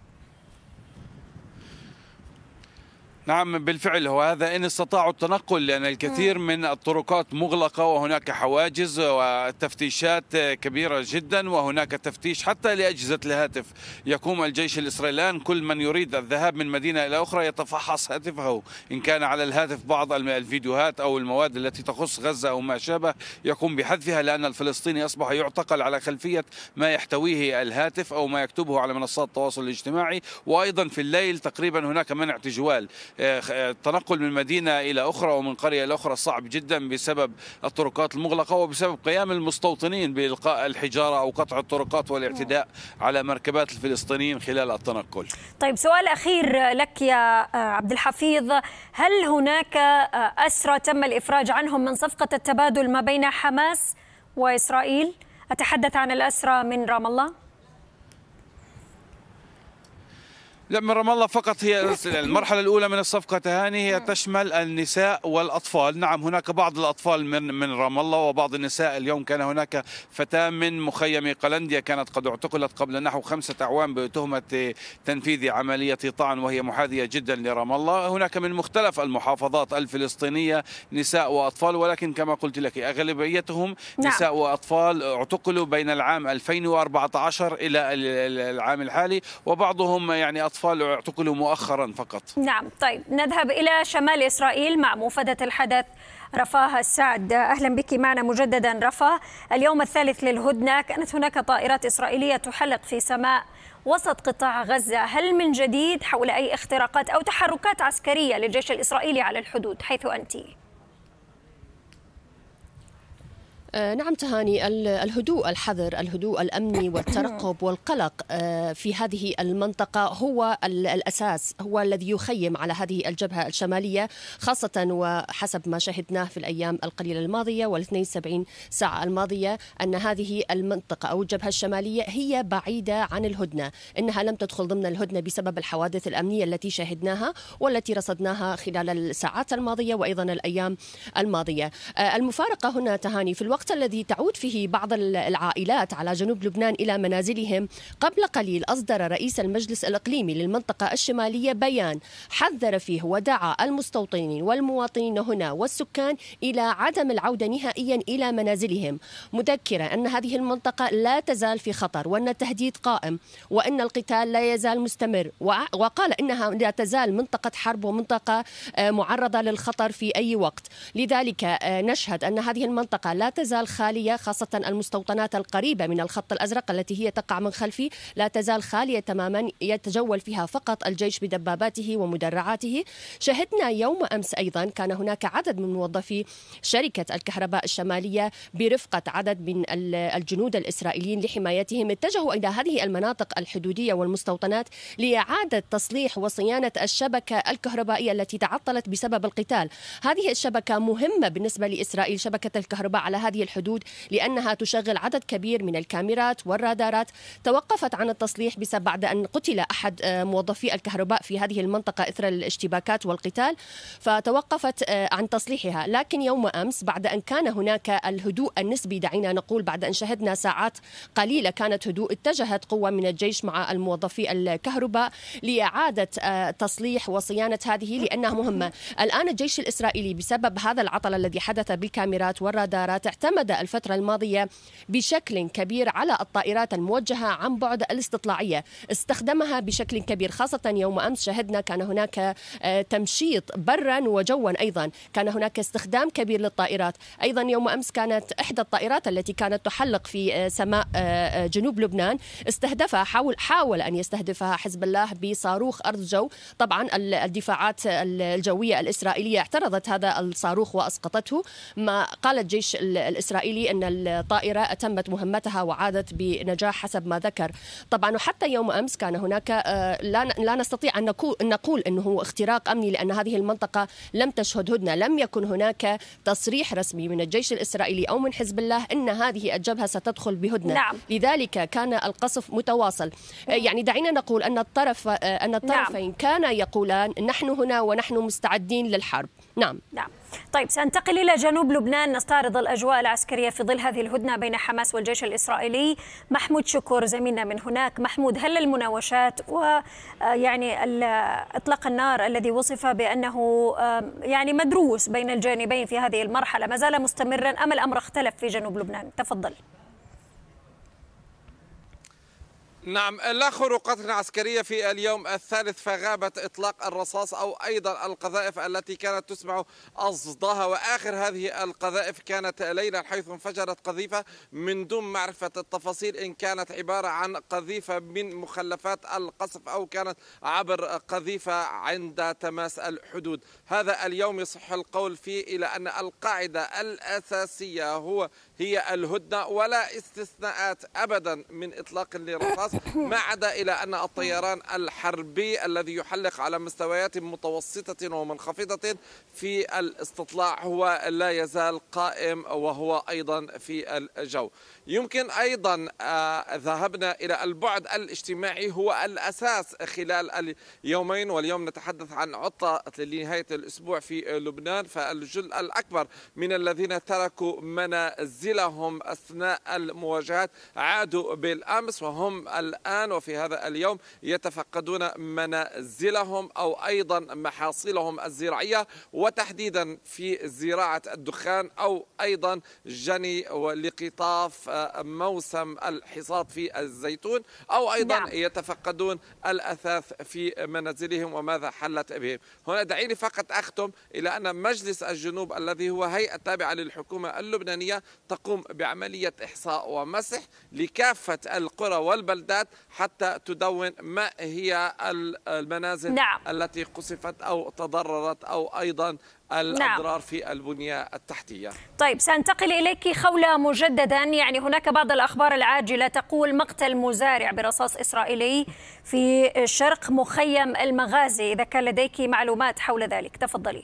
نعم بالفعل، هو هذا إن استطاعوا التنقل، لأن الكثير من الطرقات مغلقة وهناك حواجز والتفتيشات كبيرة جدا، وهناك تفتيش حتى لأجهزة الهاتف. يقوم الجيش الإسرائيلي الآن كل من يريد الذهاب من مدينة إلى أخرى يتفحص هاتفه، إن كان على الهاتف بعض الفيديوهات أو المواد التي تخص غزة أو ما شابه يقوم بحذفها، لأن الفلسطيني أصبح يعتقل على خلفية ما يحتويه الهاتف أو ما يكتبه على منصات التواصل الاجتماعي. وأيضا في الليل تقريبا هناك منع تجوال. التنقل من مدينة إلى أخرى ومن قرية إلى أخرى صعب جدا بسبب الطرقات المغلقة وبسبب قيام المستوطنين بإلقاء الحجارة أو قطع الطرقات والاعتداء على مركبات الفلسطينيين خلال التنقل. طيب سؤال أخير لك يا عبد الحفيظ، هل هناك أسرى تم الإفراج عنهم من صفقة التبادل ما بين حماس وإسرائيل؟ أتحدث عن الأسرى من رام الله. لا، من رام الله فقط. هي المرحلة الأولى من الصفقة تهاني هي تشمل النساء والأطفال. نعم هناك بعض الأطفال من من رام الله وبعض النساء. اليوم كان هناك فتاة من مخيم قلنديا كانت قد اعتقلت قبل نحو خمسة أعوام بتهمة تنفيذ عملية طعن وهي محاذية جدا لرام الله. هناك من مختلف المحافظات الفلسطينية نساء وأطفال، ولكن كما قلت لك أغلبيتهم نعم. نساء وأطفال اعتقلوا بين العام ألفين وأربعة عشر إلى العام الحالي، وبعضهم يعني أطفال الأطفال اعتقلوا مؤخرا فقط. نعم. طيب نذهب إلى شمال إسرائيل مع موفدة الحدث رفاه السعد. أهلا بك معنا مجددا رفاه. اليوم الثالث للهدنة، كانت هناك طائرات إسرائيلية تحلق في سماء وسط قطاع غزة، هل من جديد حول أي اختراقات أو تحركات عسكرية للجيش الإسرائيلي على الحدود حيث أنت؟ نعم تهاني، الهدوء الحذر، الهدوء الأمني والترقب والقلق في هذه المنطقة هو الأساس، هو الذي يخيم على هذه الجبهة الشمالية، خاصة وحسب ما شهدناه في الأيام القليلة الماضية والاثنين وسبعين ساعة الماضية أن هذه المنطقة أو الجبهة الشمالية هي بعيدة عن الهدنة، إنها لم تدخل ضمن الهدنة بسبب الحوادث الأمنية التي شاهدناها والتي رصدناها خلال الساعات الماضية وأيضا الأيام الماضية. المفارقة هنا تهاني في الوقت الذي تعود فيه بعض العائلات على جنوب لبنان إلى منازلهم، قبل قليل أصدر رئيس المجلس الإقليمي للمنطقة الشمالية بيان حذر فيه ودعا المستوطنين والمواطنين هنا والسكان إلى عدم العودة نهائيا إلى منازلهم، مذكرا أن هذه المنطقة لا تزال في خطر وأن التهديد قائم وأن القتال لا يزال مستمر، وقال إنها لا تزال منطقة حرب ومنطقة معرضة للخطر في أي وقت. لذلك نشهد أن هذه المنطقة لا تزال خالية، خاصة المستوطنات القريبة من الخط الأزرق التي هي تقع من خلفي لا تزال خالية تماما، يتجول فيها فقط الجيش بدباباته ومدرعاته. شهدنا يوم أمس أيضا كان هناك عدد من موظفي شركة الكهرباء الشمالية برفقة عدد من الجنود الإسرائيليين لحمايتهم اتجهوا إلى هذه المناطق الحدودية والمستوطنات لإعادة تصليح وصيانة الشبكة الكهربائية التي تعطلت بسبب القتال. هذه الشبكة مهمة بالنسبة لإسرائيل، شبكة الكهرباء على هذه الحدود، لأنها تشغل عدد كبير من الكاميرات والرادارات. توقفت عن التصليح بسبب بعد أن قتل أحد موظفي الكهرباء في هذه المنطقة إثر الاشتباكات والقتال، فتوقفت عن تصليحها. لكن يوم أمس بعد أن كان هناك الهدوء النسبي، دعينا نقول بعد أن شهدنا ساعات قليلة كانت هدوء، اتجهت قوة من الجيش مع الموظفي الكهرباء لإعادة تصليح وصيانة هذه لأنها مهمة. الآن الجيش الإسرائيلي بسبب هذا العطل الذي حدث بالكاميرات والرادارات اعتمد الفترة الماضية بشكل كبير على الطائرات الموجهة عن بعد الاستطلاعية، استخدمها بشكل كبير، خاصة يوم أمس شهدنا كان هناك تمشيط برا وجوا، أيضا كان هناك استخدام كبير للطائرات. أيضا يوم أمس كانت إحدى الطائرات التي كانت تحلق في سماء جنوب لبنان استهدفها، حاول حاول أن يستهدفها حزب الله بصاروخ أرض جو. طبعا الدفاعات الجوية الإسرائيلية اعترضت هذا الصاروخ وأسقطته. ما قال الجيش الإسرائيلي أن الطائرة أتمت مهمتها وعادت بنجاح حسب ما ذكر. طبعا وحتى يوم أمس كان هناك لا لا نستطيع أن نقول أنه اختراق أمني لأن هذه المنطقة لم تشهد هدنة، لم يكن هناك تصريح رسمي من الجيش الإسرائيلي أو من حزب الله أن هذه الجبهة ستدخل بهدنة. نعم. لذلك كان القصف متواصل. يعني دعينا نقول أن الطرف أن الطرفين نعم. كانا يقولان نحن هنا ونحن مستعدين للحرب. نعم. نعم. طيب سننتقل إلى جنوب لبنان نستعرض الأجواء العسكرية في ظل هذه الهدنة بين حماس والجيش الإسرائيلي. محمود شكر زميلنا من هناك. محمود، هل المناوشات ويعني إطلاق النار الذي وصف بأنه يعني مدروس بين الجانبين في هذه المرحلة ما زال مستمرا أم الأمر اختلف في جنوب لبنان؟ تفضل. نعم، لا خروقات عسكرية في اليوم الثالث، فغابت إطلاق الرصاص أو أيضا القذائف التي كانت تسمع أصداها، وآخر هذه القذائف كانت ليلا حيث انفجرت قذيفة من دون معرفة التفاصيل إن كانت عبارة عن قذيفة من مخلفات القصف أو كانت عبر قذيفة عند تماس الحدود. هذا اليوم يصح القول فيه إلى أن القاعدة الأساسية هو هي الهدنة ولا استثناءات أبدا من إطلاق الرصاص، ما عدا إلى أن الطيران الحربي الذي يحلق على مستويات متوسطة ومنخفضة في الاستطلاع هو لا يزال قائم وهو أيضا في الجو. يمكن أيضا آه ذهبنا إلى البعد الاجتماعي هو الأساس خلال اليومين، واليوم نتحدث عن عطلة لنهاية الأسبوع في لبنان، فالجزء الأكبر من الذين تركوا منازل منازلهم أثناء المواجهات عادوا بالأمس، وهم الآن وفي هذا اليوم يتفقدون منازلهم أو أيضا محاصيلهم الزراعية، وتحديدا في زراعة الدخان أو أيضا جني ولقطاف موسم الحصاد في الزيتون، أو أيضا نعم. يتفقدون الأثاث في منازلهم وماذا حلت بهم. هنا دعيني فقط أختم إلى أن مجلس الجنوب الذي هو هيئة تابعة للحكومة اللبنانية تقوم بعملية إحصاء ومسح لكافة القرى والبلدات حتى تدون ما هي المنازل نعم. التي قصفت أو تضررت أو أيضا الأضرار نعم. في البنية التحتية. طيب سأنتقل إليك خولة مجددا، يعني هناك بعض الأخبار العاجلة تقول مقتل مزارع برصاص إسرائيلي في شرق مخيم المغازي، إذا كان لديك معلومات حول ذلك تفضلي.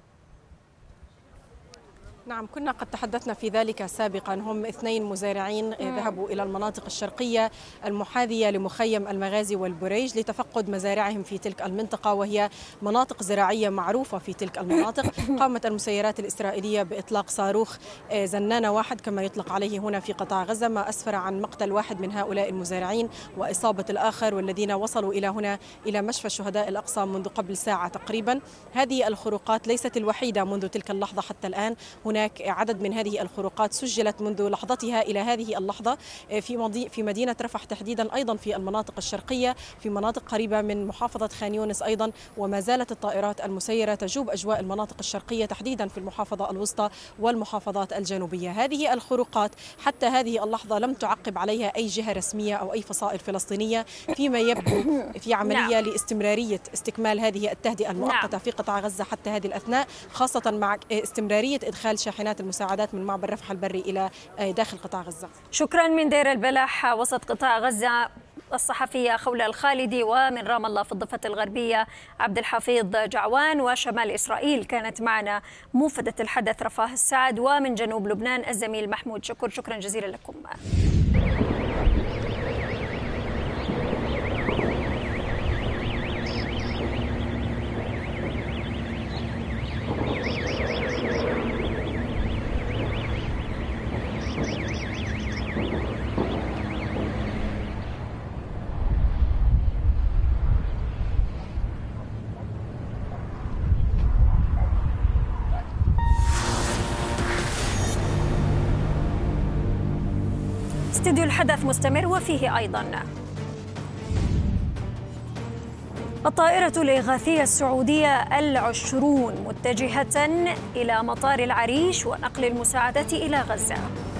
نعم، كنا قد تحدثنا في ذلك سابقا. هم اثنين مزارعين ذهبوا إلى المناطق الشرقية المحاذية لمخيم المغازي والبريج لتفقد مزارعهم في تلك المنطقة، وهي مناطق زراعية معروفة في تلك المناطق. قامت المسيرات الإسرائيلية بإطلاق صاروخ زنانة واحد كما يطلق عليه هنا في قطاع غزة، ما أسفر عن مقتل واحد من هؤلاء المزارعين وإصابة الآخر، والذين وصلوا إلى هنا إلى مشفى شهداء الأقصى منذ قبل ساعة تقريبا. هذه الخروقات ليست الوحيدة منذ تلك اللحظة حتى الآن، هناك عدد من هذه الخروقات سجلت منذ لحظتها إلى هذه اللحظة في في مدينة رفح تحديدا، أيضا في المناطق الشرقية، في مناطق قريبة من محافظة خان يونس أيضا، وما زالت الطائرات المسيرة تجوب أجواء المناطق الشرقية تحديدا في المحافظة الوسطى والمحافظات الجنوبية. هذه الخروقات حتى هذه اللحظة لم تعقب عليها أي جهة رسمية أو أي فصائل فلسطينية، فيما يبدو في عملية نعم. لاستمرارية استكمال هذه التهدئة المؤقتة نعم. في قطاع غزة حتى هذه الأثناء، خاصة مع استمرارية إدخال شاحنات المساعدات من معبر رفح البري إلى داخل قطاع غزة. شكرا من دير البلح وسط قطاع غزة الصحفية خولة الخالدي، ومن رام الله في الضفة الغربية عبد الحفيظ جعوان، وشمال إسرائيل كانت معنا موفدة الحدث رفاه السعد، ومن جنوب لبنان الزميل محمود شكر. شكرا جزيلا لكم. استديو الحدث مستمر وفيه أيضا الطائرة الإغاثية السعودية العشرون متجهة إلى مطار العريش ونقل المساعدة إلى غزة.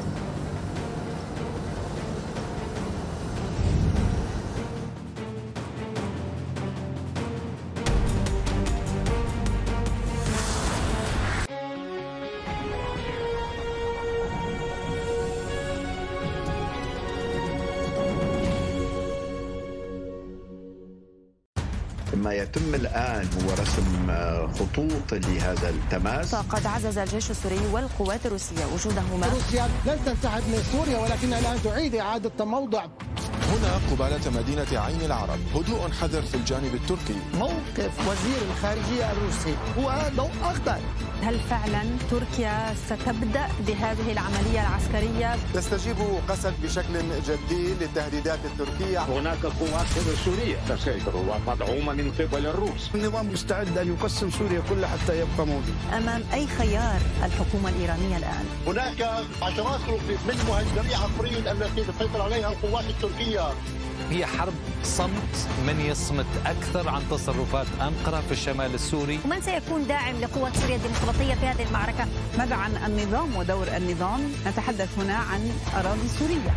ما يتم الآن هو رسم خطوط لهذا التماس. فقد عزز الجيش السوري والقوات الروسية وجودهما. روسيا لن تنسحب من سوريا ولكنها الآن تعيد إعادة تموضع. هنا قبالة مدينة عين العرب هدوء حذر في الجانب التركي. موقف وزير الخارجية الروسي هو ضوء أخضر. هل فعلا تركيا ستبدأ بهذه العملية العسكرية؟ تستجيب قسد بشكل جدي للتهديدات التركية. هناك قوات سورية تسيطر ومدعومة من قبل الروس. النظام مستعد أن يقسم سوريا كلها حتى يبقى موجود. أمام أي خيار الحكومة الإيرانية الآن؟ هناك عشرات من مهاجمي عفرين التي تسيطر عليها القوات التركية. هي حرب صمت، من يصمت أكثر عن تصرفات أنقرة في الشمال السوري. ومن سيكون داعم لقوات سوريا الديمقراطية في هذه المعركة؟ ماذا عن النظام ودور النظام؟ نتحدث هنا عن أراضي سورية.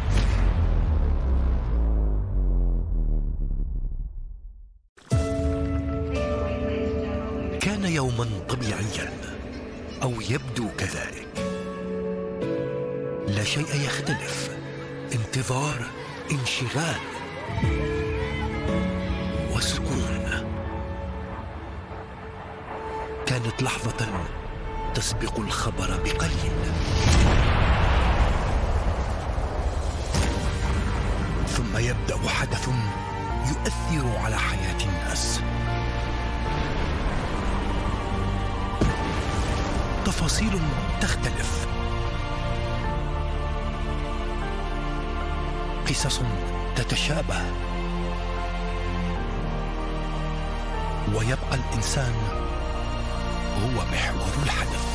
كان يوما طبيعيا أو يبدو كذلك، لا شيء يختلف، انتظار، انشغال وسكون. كانت لحظة تسبق الخبر بقليل، ثم يبدأ حدث يؤثر على حياة الناس. تفاصيل تختلف، قصص تتشابه، ويبقى الإنسان هو محور الحدث.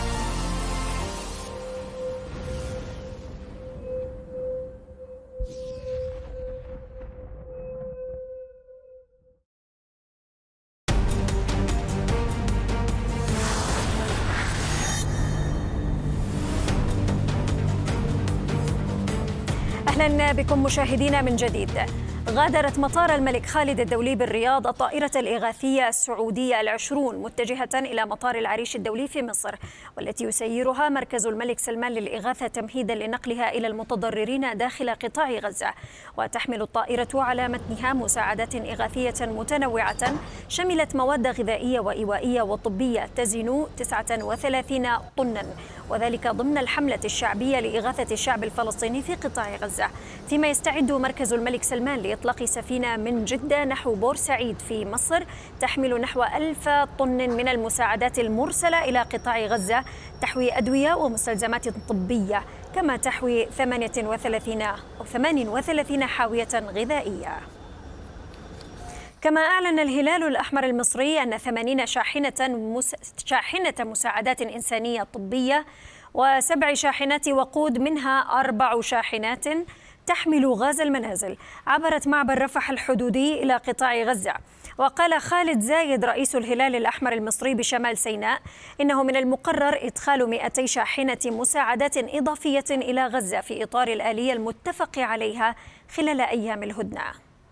أهلا بكم مشاهدينا من جديد. غادرت مطار الملك خالد الدولي بالرياض الطائرة الإغاثية السعودية العشرون متجهة إلى مطار العريش الدولي في مصر، والتي يسيرها مركز الملك سلمان للإغاثة تمهيدا لنقلها إلى المتضررين داخل قطاع غزة. وتحمل الطائرة على متنها مساعدات إغاثية متنوعة شملت مواد غذائية وإيوائية وطبية تزن تسعة وثلاثين طنا، وذلك ضمن الحملة الشعبية لإغاثة الشعب الفلسطيني في قطاع غزة. فيما يستعد مركز الملك سلمان لإطلاق سفينة من جدة نحو بورسعيد في مصر تحمل نحو ألف طن من المساعدات المرسلة إلى قطاع غزة، تحوي أدوية ومستلزمات طبية، كما تحوي ثمانية وثلاثين أو ثمان وثلاثين حاوية غذائية. كما أعلن الهلال الأحمر المصري أن ثمانين شاحنة مس... شاحنة مساعدات إنسانية طبية وسبع شاحنات وقود، منها أربع شاحنات تحمل غاز المنازل، عبرت معبر رفح الحدودي إلى قطاع غزة. وقال خالد زايد رئيس الهلال الأحمر المصري بشمال سيناء إنه من المقرر إدخال مئتي شاحنة مساعدات إضافية إلى غزة في إطار الآلية المتفق عليها خلال أيام الهدنة.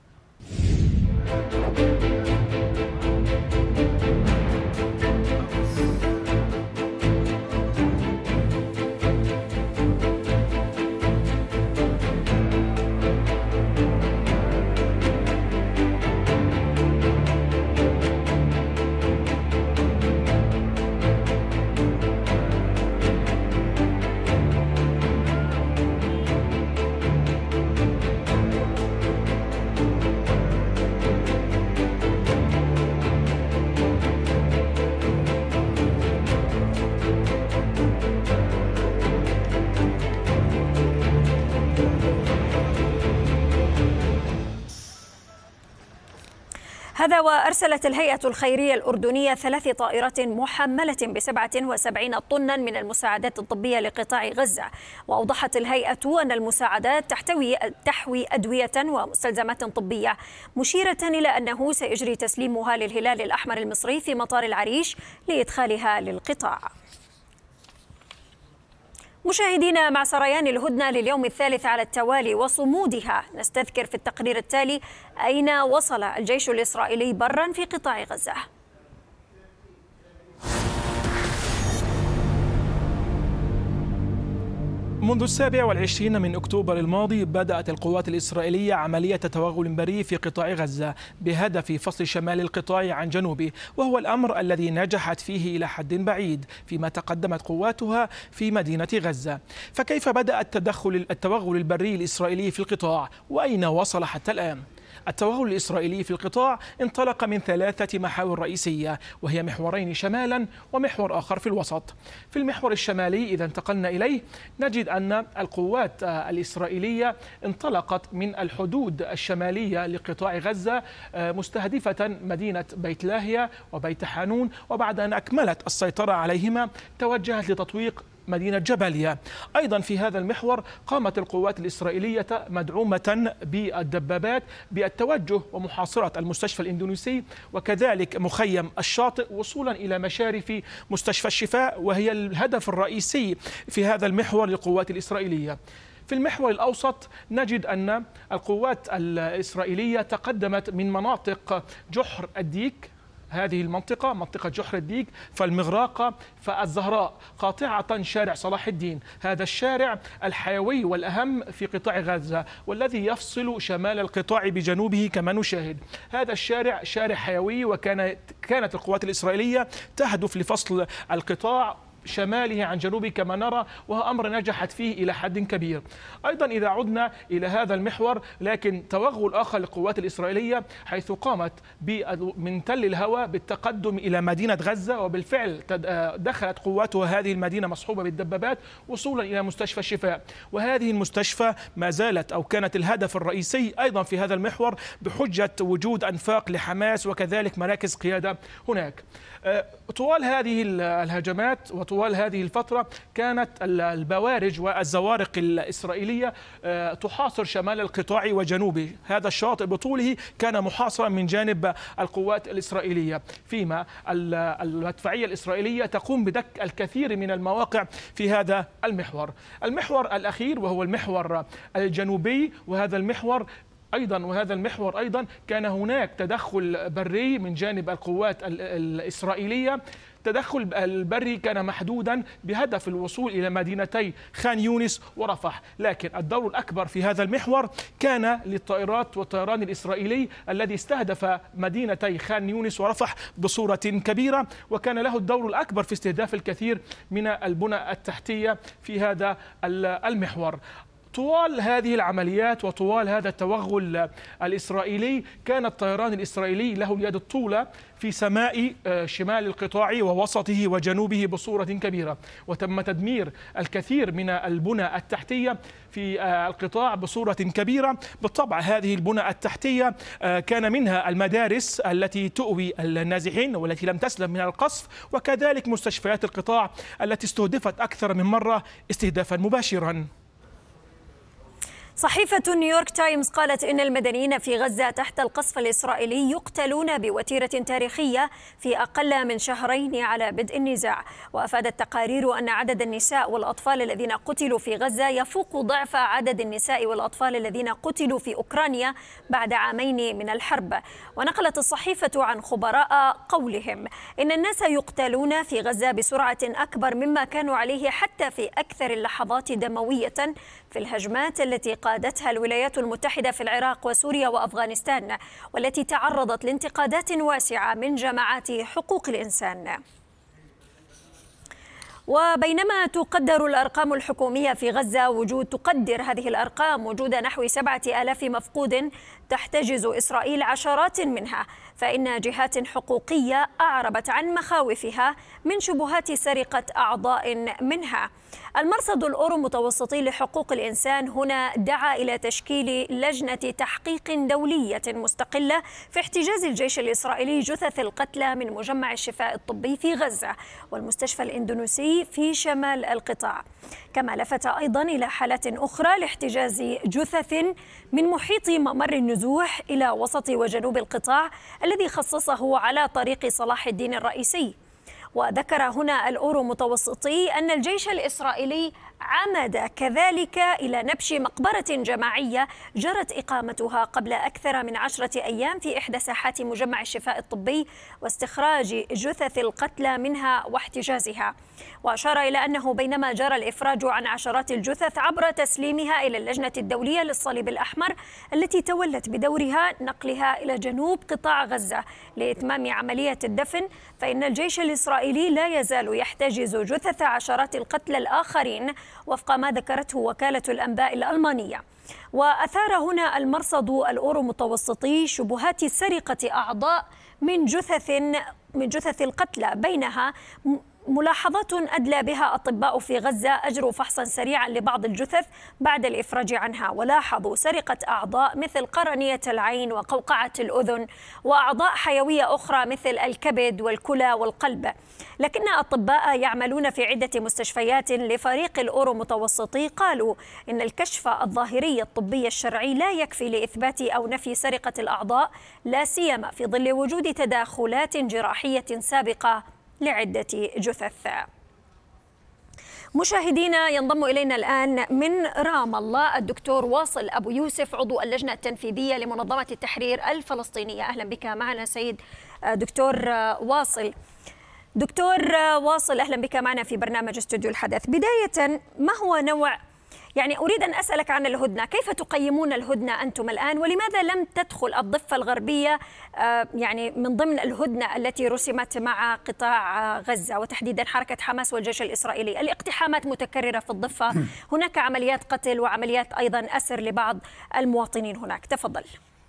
هذا وأرسلت الهيئة الخيرية الأردنية ثلاث طائرات محملة بسبعة وسبعين طنا من المساعدات الطبية لقطاع غزة. وأوضحت الهيئة أن المساعدات تحتوي تحوي أدوية ومستلزمات طبية، مشيرة إلى أنه سيجري تسليمها للهلال الأحمر المصري في مطار العريش لإدخالها للقطاع. مشاهدينا، مع سريان الهدنة لليوم الثالث على التوالي وصمودها، نستذكر في التقرير التالي أين وصل الجيش الإسرائيلي برا في قطاع غزة. منذ السابع والعشرين من أكتوبر الماضي بدأت القوات الإسرائيلية عملية توغل بري في قطاع غزة بهدف فصل شمال القطاع عن جنوبه، وهو الأمر الذي نجحت فيه إلى حد بعيد فيما تقدمت قواتها في مدينة غزة. فكيف بدأ التدخل التوغل البري الإسرائيلي في القطاع، وأين وصل حتى الآن؟ التوغل الإسرائيلي في القطاع انطلق من ثلاثة محاور رئيسية، وهي محورين شمالا ومحور آخر في الوسط. في المحور الشمالي إذا انتقلنا إليه نجد أن القوات الإسرائيلية انطلقت من الحدود الشمالية لقطاع غزة مستهدفة مدينة بيت لاهيا وبيت حانون، وبعد أن أكملت السيطرة عليهما توجهت لتطويق مدينة جباليا. أيضا في هذا المحور قامت القوات الإسرائيلية مدعومة بالدبابات بالتوجه ومحاصرة المستشفى الإندونيسي وكذلك مخيم الشاطئ وصولا إلى مشارف مستشفى الشفاء، وهي الهدف الرئيسي في هذا المحور للقوات الإسرائيلية. في المحور الأوسط نجد أن القوات الإسرائيلية تقدمت من مناطق جحر الديك، هذه المنطقة منطقة جحر الديك، فالمغراقة، فالزهراء، قاطعة شارع صلاح الدين، هذا الشارع الحيوي والأهم في قطاع غزة والذي يفصل شمال القطاع بجنوبه كما نشاهد. هذا الشارع شارع حيوي، وكانت كانت القوات الإسرائيلية تهدف لفصل القطاع شماله عن جنوبه كما نرى، وهو أمر نجحت فيه إلى حد كبير. أيضا إذا عدنا إلى هذا المحور، لكن توغل آخر للقوات الإسرائيلية حيث قامت من تل الهوى بالتقدم إلى مدينة غزة، وبالفعل دخلت قواتها هذه المدينة مصحوبة بالدبابات وصولا إلى مستشفى الشفاء. وهذه المستشفى ما زالت أو كانت الهدف الرئيسي أيضا في هذا المحور بحجة وجود أنفاق لحماس وكذلك مراكز قيادة هناك. طوال هذه الهجمات وطوال هذه الفترة كانت البوارج والزوارق الإسرائيلية تحاصر شمال القطاع وجنوبه. هذا الشاطئ بطوله كان محاصرا من جانب القوات الإسرائيلية، فيما المدفعية الإسرائيلية تقوم بدك الكثير من المواقع في هذا المحور. المحور الأخير وهو المحور الجنوبي، وهذا المحور أيضا وهذا المحور أيضا كان هناك تدخل بري من جانب القوات الإسرائيلية. التدخل البري كان محدودا بهدف الوصول إلى مدينتي خان يونس ورفح، لكن الدور الأكبر في هذا المحور كان للطائرات والطيران الإسرائيلي الذي استهدف مدينتي خان يونس ورفح بصورة كبيرة، وكان له الدور الأكبر في استهداف الكثير من البنى التحتية في هذا المحور. طوال هذه العمليات وطوال هذا التوغل الإسرائيلي كان الطيران الإسرائيلي له اليد الطولة في سماء شمال القطاع ووسطه وجنوبه بصورة كبيرة، وتم تدمير الكثير من البنى التحتية في القطاع بصورة كبيرة. بالطبع هذه البنى التحتية كان منها المدارس التي تؤوي النازحين والتي لم تسلم من القصف، وكذلك مستشفيات القطاع التي استهدفت أكثر من مرة استهدافا مباشرا. صحيفة نيويورك تايمز قالت إن المدنيين في غزة تحت القصف الإسرائيلي يقتلون بوتيرة تاريخية في أقل من شهرين على بدء النزاع. وأفادت تقارير أن عدد النساء والأطفال الذين قتلوا في غزة يفوق ضعف عدد النساء والأطفال الذين قتلوا في أوكرانيا بعد عامين من الحرب. ونقلت الصحيفة عن خبراء قولهم إن الناس يقتلون في غزة بسرعة أكبر مما كانوا عليه حتى في أكثر اللحظات دموية في الهجمات التي قادتها الولايات المتحدة في العراق وسوريا وأفغانستان، والتي تعرضت لانتقادات واسعة من جماعات حقوق الإنسان. وبينما تقدر الأرقام الحكومية في غزة وجود تقدر هذه الأرقام وجود نحو سبعة آلاف مفقود تحتجز إسرائيل عشرات منها، فإن جهات حقوقية أعربت عن مخاوفها من شبهات سرقة أعضاء منها. المرصد الأورو متوسطي لحقوق الإنسان هنا دعا إلى تشكيل لجنة تحقيق دولية مستقلة في احتجاز الجيش الإسرائيلي جثث القتلى من مجمع الشفاء الطبي في غزة والمستشفى الإندونيسي في شمال القطاع. كما لفت أيضا إلى حالات أخرى لاحتجاز جثث من محيط ممر النزوح إلى وسط وجنوب القطاع الذي خصصه على طريق صلاح الدين الرئيسي. وذكر هنا الأورو متوسطي أن الجيش الإسرائيلي عمد كذلك إلى نبش مقبرة جماعية جرت إقامتها قبل أكثر من عشرة أيام في إحدى ساحات مجمع الشفاء الطبي واستخراج جثث القتلى منها واحتجازها. وأشار إلى أنه بينما جرى الإفراج عن عشرات الجثث عبر تسليمها إلى اللجنة الدولية للصليب الأحمر التي تولت بدورها نقلها إلى جنوب قطاع غزة لإتمام عملية الدفن، فإن الجيش الإسرائيلي لا يزال يحتجز جثث عشرات القتلى الآخرين وفق ما ذكرته وكالة الأنباء الألمانية. وأثار هنا المرصد الأورو متوسطي شبهات سرقة أعضاء من جثث من جثث القتلى، بينها ملاحظات أدلى بها أطباء في غزة أجروا فحصا سريعا لبعض الجثث بعد الإفراج عنها، ولاحظوا سرقة أعضاء مثل قرنية العين وقوقعة الأذن وأعضاء حيوية أخرى مثل الكبد والكلى والقلب. لكن أطباء يعملون في عدة مستشفيات لفريق الأورو متوسطي قالوا إن الكشف الظاهري الطبي الشرعي لا يكفي لإثبات أو نفي سرقة الأعضاء، لا سيما في ظل وجود تداخلات جراحية سابقة لعدة جثث. مشاهدينا، ينضم إلينا الآن من رام الله الدكتور واصل أبو يوسف عضو اللجنة التنفيذية لمنظمة التحرير الفلسطينية. أهلا بك معنا سيد دكتور واصل. دكتور واصل، أهلا بك معنا في برنامج استوديو الحدث. بداية، ما هو نوع يعني أريد أن أسألك عن الهدنة، كيف تقيمون الهدنة أنتم الآن، ولماذا لم تدخل الضفة الغربية يعني من ضمن الهدنة التي رسمت مع قطاع غزة وتحديدا حركة حماس والجيش الإسرائيلي؟ الاقتحامات متكررة في الضفة، هناك عمليات قتل وعمليات أيضا أسر لبعض المواطنين هناك. تفضل.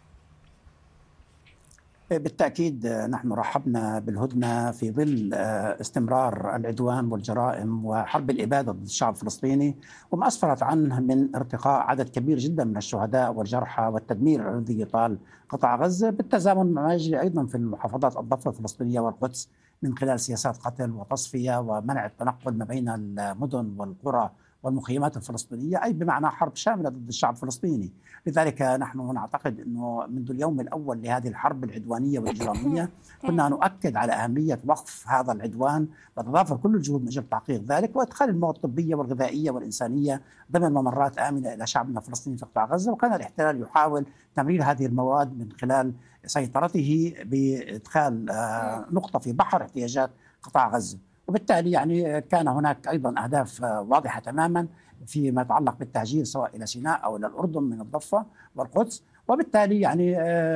بالتأكيد نحن رحبنا بالهدنة في ظل استمرار العدوان والجرائم وحرب الإبادة ضد الشعب الفلسطيني، وما أسفرت عنه من ارتقاء عدد كبير جدا من الشهداء والجرحى والتدمير الذي يطال قطاع غزة، بالتزامن مع ما يجري أيضا في المحافظات الضفة الفلسطينية والقدس من خلال سياسات قتل وتصفية ومنع التنقل ما بين المدن والقرى والمخيمات الفلسطينية، أي بمعنى حرب شاملة ضد الشعب الفلسطيني. لذلك نحن نعتقد أنه منذ اليوم الأول لهذه الحرب العدوانية والإجرامية كنا نؤكد على أهمية وقف هذا العدوان وتضافر كل الجهود من أجل تحقيق ذلك، وإدخال المواد الطبية والغذائية والإنسانية ضمن ممرات آمنة إلى شعبنا الفلسطيني في قطاع غزة. وكان الاحتلال يحاول تمرير هذه المواد من خلال سيطرته بإدخال نقطة في بحر احتياجات قطاع غزة، وبالتالي يعني كان هناك أيضا أهداف واضحة تماما فيما يتعلق بالتهجير سواء إلى سيناء أو إلى الأردن من الضفة والقدس. وبالتالي يعني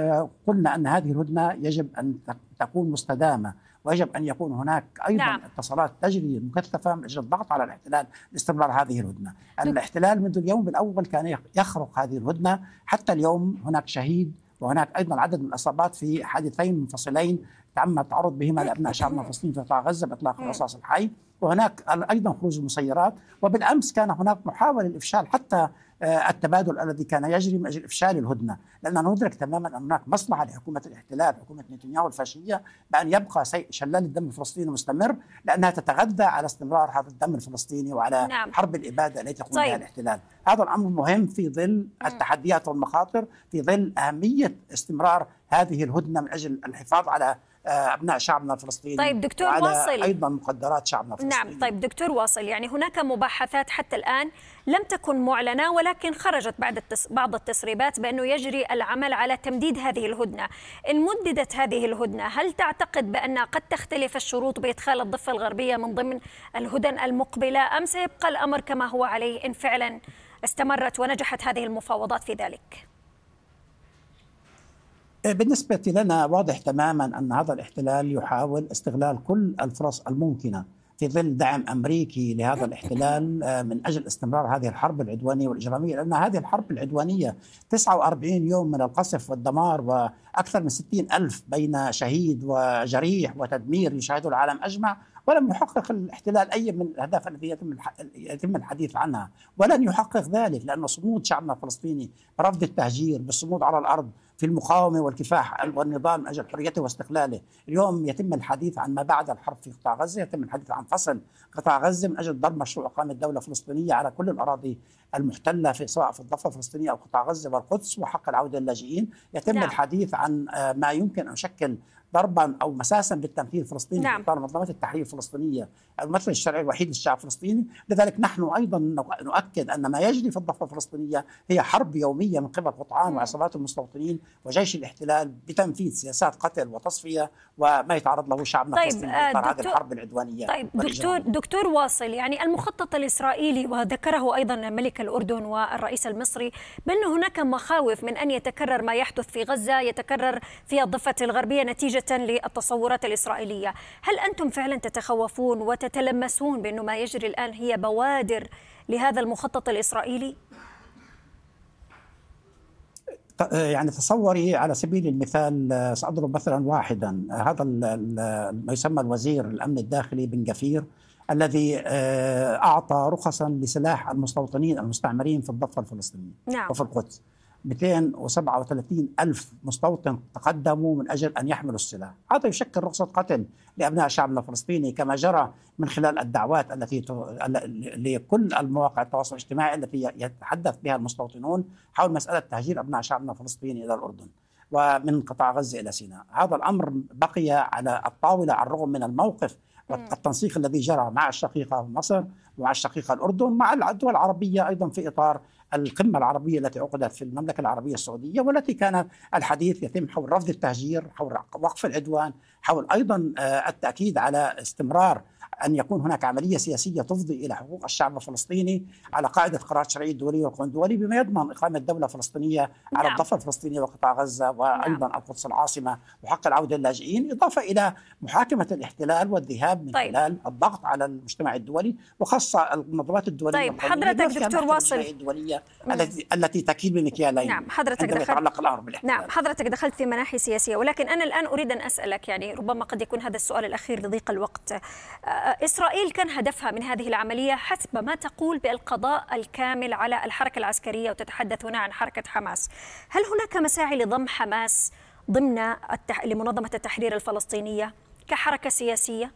قلنا أن هذه الهدنة يجب أن تكون مستدامة، ويجب أن يكون هناك أيضا نعم. اتصالات تجري مكثفة من أجل الضغط على الاحتلال لاستمرار هذه الهدنة. الاحتلال منذ اليوم الأول كان يخرق هذه الهدنة، حتى اليوم هناك شهيد وهناك أيضا عدد من الإصابات في حادثين منفصلين تم التعرض بهما لأبناء شعبنا الفلسطيني في قطاع غزة بإطلاق الرصاص الحي، وهناك أيضا خروج المسيرات. وبالأمس كان هناك محاولة لإفشال حتى التبادل الذي كان يجري من أجل إفشال الهدنة، لأننا ندرك تماما أن هناك مصلحة لحكومة الاحتلال حكومة نتنياهو الفاشية بأن يبقى شلال الدم الفلسطيني مستمر، لأنها تتغذى على استمرار هذا الدم الفلسطيني وعلى نعم. حرب الإبادة التي يقوم بها الاحتلال. هذا الأمر مهم في ظل التحديات والمخاطر، في ظل أهمية استمرار هذه الهدنة من أجل الحفاظ على أبناء شعبنا الفلسطيني. طيب دكتور واصل، أيضا مقدرات شعبنا الفلسطيني. نعم. طيب دكتور واصل، يعني هناك مباحثات حتى الآن لم تكن معلنة، ولكن خرجت بعد التس... بعض التسريبات بأنه يجري العمل على تمديد هذه الهدنة. إن مددت هذه الهدنة، هل تعتقد بأن قد تختلف الشروط بإدخال الضفة الغربية من ضمن الهدن المقبلة، أم سيبقى الأمر كما هو عليه إن فعلا استمرت ونجحت هذه المفاوضات في ذلك؟ بالنسبة لنا واضح تماما أن هذا الاحتلال يحاول استغلال كل الفرص الممكنة في ظل دعم أمريكي لهذا الاحتلال من أجل استمرار هذه الحرب العدوانية والإجرامية، لأن هذه الحرب العدوانية تسعة وأربعين يوم من القصف والدمار وأكثر من ستين ألف بين شهيد وجريح وتدمير يشاهده العالم أجمع، ولم يحقق الاحتلال أي من الأهداف التي يتم يتم الحديث عنها، ولن يحقق ذلك لأن صمود شعبنا الفلسطيني برفض التهجير، بالصمود على الأرض في المقاومة والكفاح والنضال من أجل حريته واستقلاله. اليوم يتم الحديث عن ما بعد الحرب في قطاع غزة، يتم الحديث عن فصل قطاع غزة من أجل ضرب مشروع إقامة دولة فلسطينية على كل الأراضي المحتلة في سواء في الضفة الفلسطينية أو قطاع غزة والقدس، وحق العودة للاجئين. يتم نعم. الحديث عن ما يمكن أن يشكل ضربا او مساسا بالتمثيل الفلسطيني نعم. في اطار منظمه التحرير الفلسطينيه الممثل الشرعي الوحيد للشعب الفلسطيني. لذلك نحن ايضا نؤكد ان ما يجري في الضفه الفلسطينيه هي حرب يوميه من قبل قطعان وعصابات المستوطنين وجيش الاحتلال بتنفيذ سياسات قتل وتصفيه وما يتعرض له شعبنا طيب الفلسطيني في اطار هذه الحرب العدوانيه. طيب دكتور دكتور واصل، يعني المخطط الاسرائيلي وذكره ايضا ملك الاردن والرئيس المصري بان هناك مخاوف من ان يتكرر ما يحدث في غزه يتكرر في الضفه الغربيه نتيجه للتصورات الإسرائيلية. هل أنتم فعلا تتخوفون وتتلمسون بأنه ما يجري الآن هي بوادر لهذا المخطط الإسرائيلي؟ يعني تصوري على سبيل المثال، سأضرب مثلا واحدا، هذا ما يسمى الوزير الأمن الداخلي بن غفير الذي أعطى رخصا لسلاح المستوطنين المستعمرين في الضفة الفلسطينية نعم. وفي القدس. مئتين وسبعة وثلاثين ألف مستوطن تقدموا من أجل أن يحملوا السلاح. هذا يشكل رخصة قتل لأبناء شعبنا الفلسطيني، كما جرى من خلال الدعوات التي لكل المواقع التواصل الاجتماعي التي يتحدث بها المستوطنون حول مسألة تهجير أبناء شعبنا الفلسطيني إلى الأردن ومن قطاع غزة إلى سيناء. هذا الأمر بقي على الطاولة على الرغم من الموقف والتنسيق الذي جرى مع الشقيقة مصر ومع الشقيقة الأردن مع الدول العربية أيضا في إطار القمة العربية التي عقدت في المملكة العربية السعودية، والتي كان الحديث يتم حول رفض التهجير، حول وقف العدوان، حول أيضا التأكيد على استمرار أن يكون هناك عملية سياسية تفضي إلى حقوق الشعب الفلسطيني على قاعدة قرار الشرعية الدولية والقانون الدولي، بما يضمن إقامة دولة فلسطينية على الضفة الفلسطينية وقطاع غزة وأيضا القدس العاصمة وحق العودة للاجئين، إضافة إلى محاكمة الاحتلال والذهاب من طيب. خلال الضغط على المجتمع الدولي وخاصة المنظمات الدولية. طيب حضرتك دكتور واصل الدولية التي التي تكيل بمكيالين. نعم حضرتك دخلت يتعلق الأمر بالاحتلال. نعم حضرتك دخلت في مناحي سياسية، ولكن أنا الآن أريد أن أسألك، يعني ربما قد يكون هذا السؤال الأخير لضيق الوقت. إسرائيل كان هدفها من هذه العملية حسب ما تقول بالقضاء الكامل على الحركة العسكرية، وتتحدث هنا عن حركة حماس. هل هناك مساعي لضم حماس ضمن التح... لمنظمة التحرير الفلسطينية كحركة سياسية؟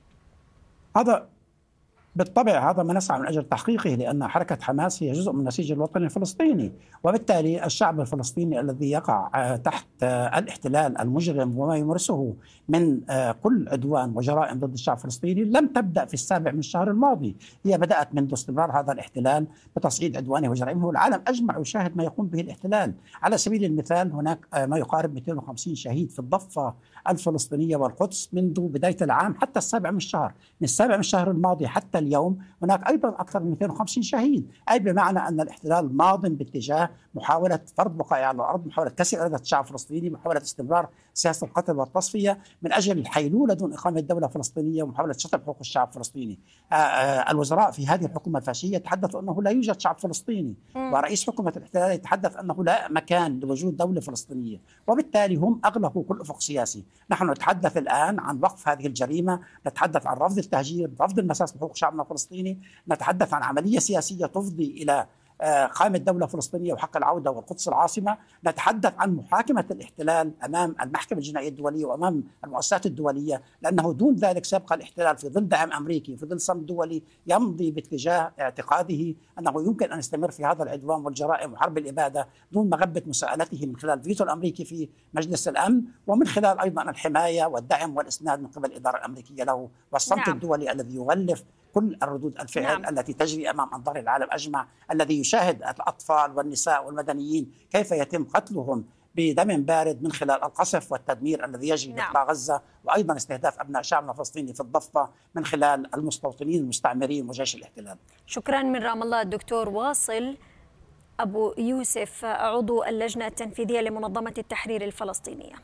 هذا بالطبع هذا ما نسعى من أجل تحقيقه، لأن حركة حماس هي جزء من نسيج الوطن الفلسطيني، وبالتالي الشعب الفلسطيني الذي يقع تحت الاحتلال المجرم وما يمارسه من كل عدوان وجرائم ضد الشعب الفلسطيني لم تبدأ في السابع من الشهر الماضي، هي بدأت منذ استمرار هذا الاحتلال بتصعيد عدوانه وجرائمه، والعالم أجمع يشاهد ما يقوم به الاحتلال. على سبيل المثال هناك ما يقارب مئتين وخمسين شهيد في الضفة الفلسطينية والقدس منذ بداية العام حتى السابع من الشهر، من السابع من الشهر الماضي حتى اليوم هناك أيضا أكثر من مئتين وخمسين شهيد، أي بمعنى أن الاحتلال ماض باتجاه محاولة فرض بقائه على الأرض، محاولة كسر إرادة الشعب الفلسطيني، محاولة استمرار سياسة القتل والتصفية من أجل الحيلولة دون إقامة دولة فلسطينية ومحاولة شطب حقوق الشعب الفلسطيني. آآ آآ الوزراء في هذه الحكومة الفاشية يتحدثوا أنه لا يوجد شعب فلسطيني، ورئيس حكومة الاحتلال يتحدث أنه لا مكان لوجود دولة فلسطينية، وبالتالي هم أغلقوا كل أفق سياسي. نحن نتحدث الآن عن وقف هذه الجريمة، نتحدث عن رفض التهجير، رفض المساس بحقوق شعبنا الفلسطيني، نتحدث عن عملية سياسية تفضي إلى قائمة دولة فلسطينية وحق العودة والقدس العاصمة، نتحدث عن محاكمة الاحتلال أمام المحكمة الجنائية الدولية وأمام المؤسسات الدولية، لأنه دون ذلك سيبقى الاحتلال في ظل دعم أمريكي في ظل صمت دولي يمضي باتجاه اعتقاده أنه يمكن أن يستمر في هذا العدوان والجرائم وحرب الإبادة دون مغبة مساءلته من خلال الفيتو الأمريكي في مجلس الأمن، ومن خلال أيضا الحماية والدعم والإسناد من قبل الإدارة الأمريكية له، والصمت نعم. الدولي الذي يغلف كل الردود الفعل نعم. التي تجري أمام أنظار العالم أجمع، الذي يشاهد الأطفال والنساء والمدنيين كيف يتم قتلهم بدم بارد من خلال القصف والتدمير الذي يجري نعم. بقطاع غزة، وأيضا استهداف أبناء شعبنا الفلسطيني في الضفة من خلال المستوطنين المستعمرين وجيش الاحتلال. شكرا من رام الله الدكتور واصل أبو يوسف، عضو اللجنة التنفيذية لمنظمة التحرير الفلسطينية.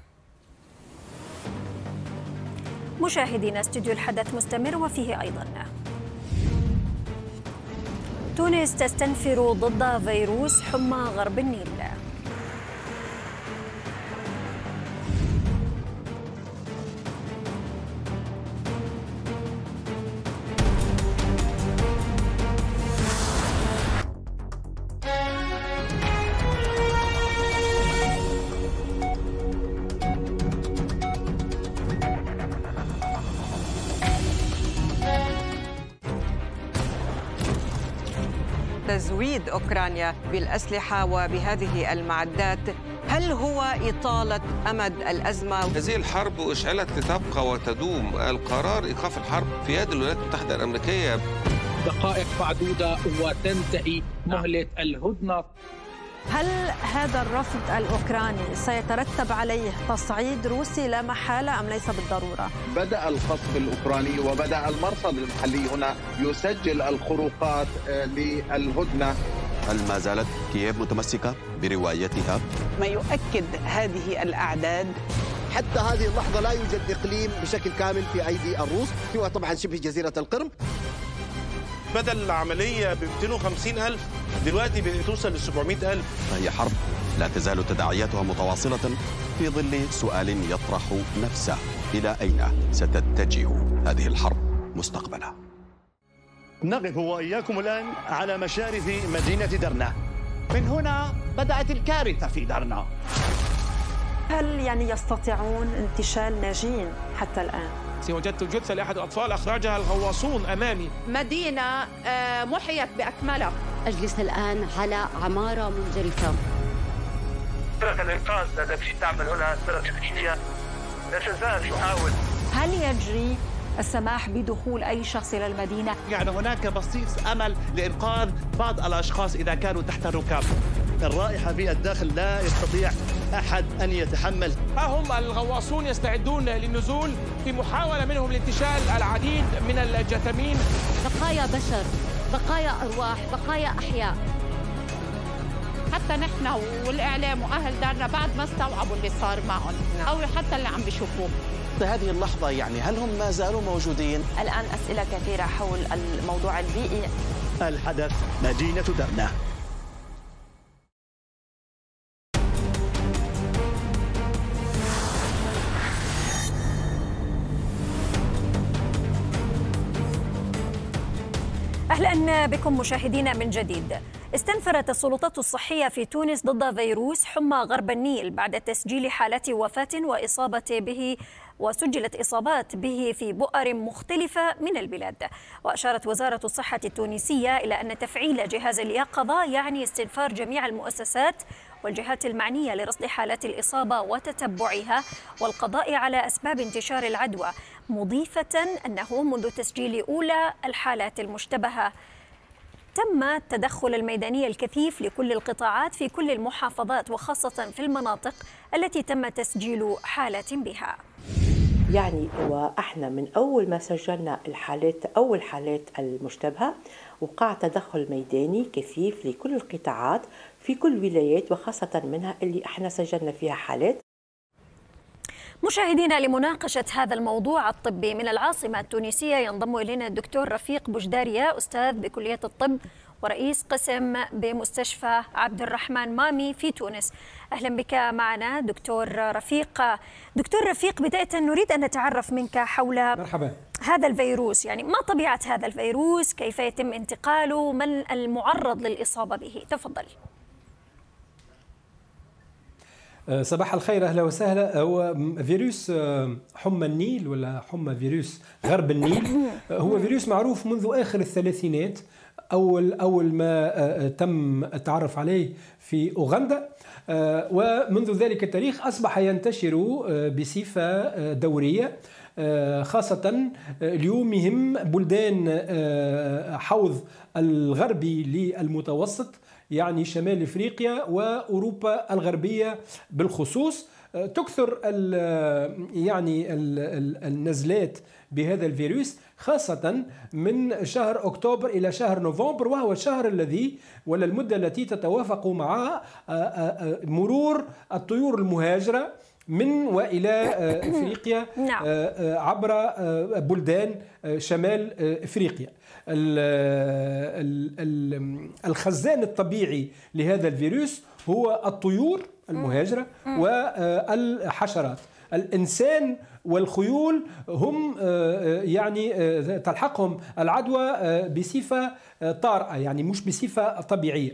مشاهدينا، استوديو الحدث مستمر وفيه أيضا تونس تستنفر ضد فيروس حمى غرب النيل. تزويد أوكرانيا بالأسلحة وبهذه المعدات، هل هو إطالة أمد الأزمة؟ هذه الحرب أشعلت لتبقى وتدوم، القرار إيقاف الحرب في يد الولايات المتحدة الأمريكية. دقائق معدودة وتنتهي مهلة الهدنة. هل هذا الرفض الأوكراني سيترتب عليه تصعيد روسي لا محالة أم ليس بالضرورة؟ بدأ القصف الأوكراني وبدأ المرصد المحلي هنا يسجل الخروقات للهدنة. هل ما زالت كييف متمسكة بروايتها؟ ما يؤكد هذه الأعداد حتى هذه اللحظة لا يوجد إقليم بشكل كامل في أيدي الروس، سوى طبعا شبه جزيرة القرم. بدل العملية ب مئتين وخمسين ألف دلوقتي بتوصل ل سبعمئة ألف. فهي حرب لا تزال تداعياتها متواصلة في ظل سؤال يطرح نفسه: إلى أين ستتجه هذه الحرب مستقبلا؟ نقف وإياكم الآن على مشارف مدينة درنا. من هنا بدأت الكارثة في درنا. هل يعني يستطيعون انتشال ناجين حتى الآن؟ وجدت جثة لأحد الأطفال أخرجها الغواصون أمامي. مدينة محيت بأكملها. أجلس الآن على عمارة منجرفة. فرق الإنقاذ التي تعمل هنا فرق تكنيكية لا تزال تحاول. هل يجري السماح بدخول أي شخص إلى المدينة. يعني هناك بصيص أمل لإنقاذ بعض الأشخاص إذا كانوا تحت الركاب. الرائحة في الداخل لا يستطيع أحد أن يتحمل. ها هم الغواصون يستعدون للنزول في محاولة منهم لانتشال العديد من الجثامين. بقايا بشر، بقايا أرواح، بقايا أحياء. حتى نحن والإعلام وأهل دارنا بعد ما استوعبوا اللي صار معهم أو حتى اللي عم بيشوفوه. هذه اللحظة يعني هل هم ما زالوا موجودين؟ الآن أسئلة كثيرة حول الموضوع البيئي. الحدث مدينة درنا. أهلا بكم مشاهدينا من جديد. استنفرت السلطات الصحية في تونس ضد فيروس حمى غرب النيل بعد تسجيل حالات وفاة وإصابة به وسجلت إصابات به في بؤر مختلفة من البلاد. وأشارت وزارة الصحة التونسية إلى أن تفعيل جهاز اليقظة يعني استنفار جميع المؤسسات والجهات المعنية لرصد حالات الإصابة وتتبعها والقضاء على أسباب انتشار العدوى، مضيفة أنه منذ تسجيل أولى الحالات المشتبهة تم التدخل الميداني الكثيف لكل القطاعات في كل المحافظات وخاصة في المناطق التي تم تسجيل حالات بها. يعني وإحنا من أول ما سجلنا الحالات أول حالات المشتبهة وقع تدخل ميداني كثيف لكل القطاعات في كل الولايات وخاصة منها اللي احنا سجلنا فيها حالات. مشاهدينا، لمناقشة هذا الموضوع الطبي من العاصمة التونسية ينضم إلينا الدكتور رفيق بوجدارية، أستاذ بكلية الطب ورئيس قسم بمستشفى عبد الرحمن مامي في تونس. أهلا بك معنا دكتور رفيق. دكتور رفيق، بداية نريد أن نتعرف منك حول مرحبا. هذا الفيروس، يعني ما طبيعة هذا الفيروس، كيف يتم انتقاله، من المعرض للإصابة به؟ تفضل. صباح الخير، اهلا وسهلا. هو فيروس حمى النيل ولا حمى فيروس غرب النيل هو فيروس معروف منذ اخر الثلاثينات، اول اول ما تم التعرف عليه في اوغندا، ومنذ ذلك التاريخ اصبح ينتشر بصفه دوريه، خاصة اليوم يهم بلدان حوض الغربي للمتوسط، يعني شمال افريقيا واوروبا الغربيه بالخصوص. تكثر ال يعني ال النزلات بهذا الفيروس خاصة من شهر أكتوبر إلى شهر نوفمبر، وهو الشهر الذي ولا المدة التي تتوافق مع مرور الطيور المهاجرة من وإلى أفريقيا عبر بلدان شمال أفريقيا. الخزان الطبيعي لهذا الفيروس هو الطيور المهاجرة والحشرات. الإنسان والخيول هم يعني تلحقهم العدوى بصفة طارئة، يعني مش بصفة طبيعية.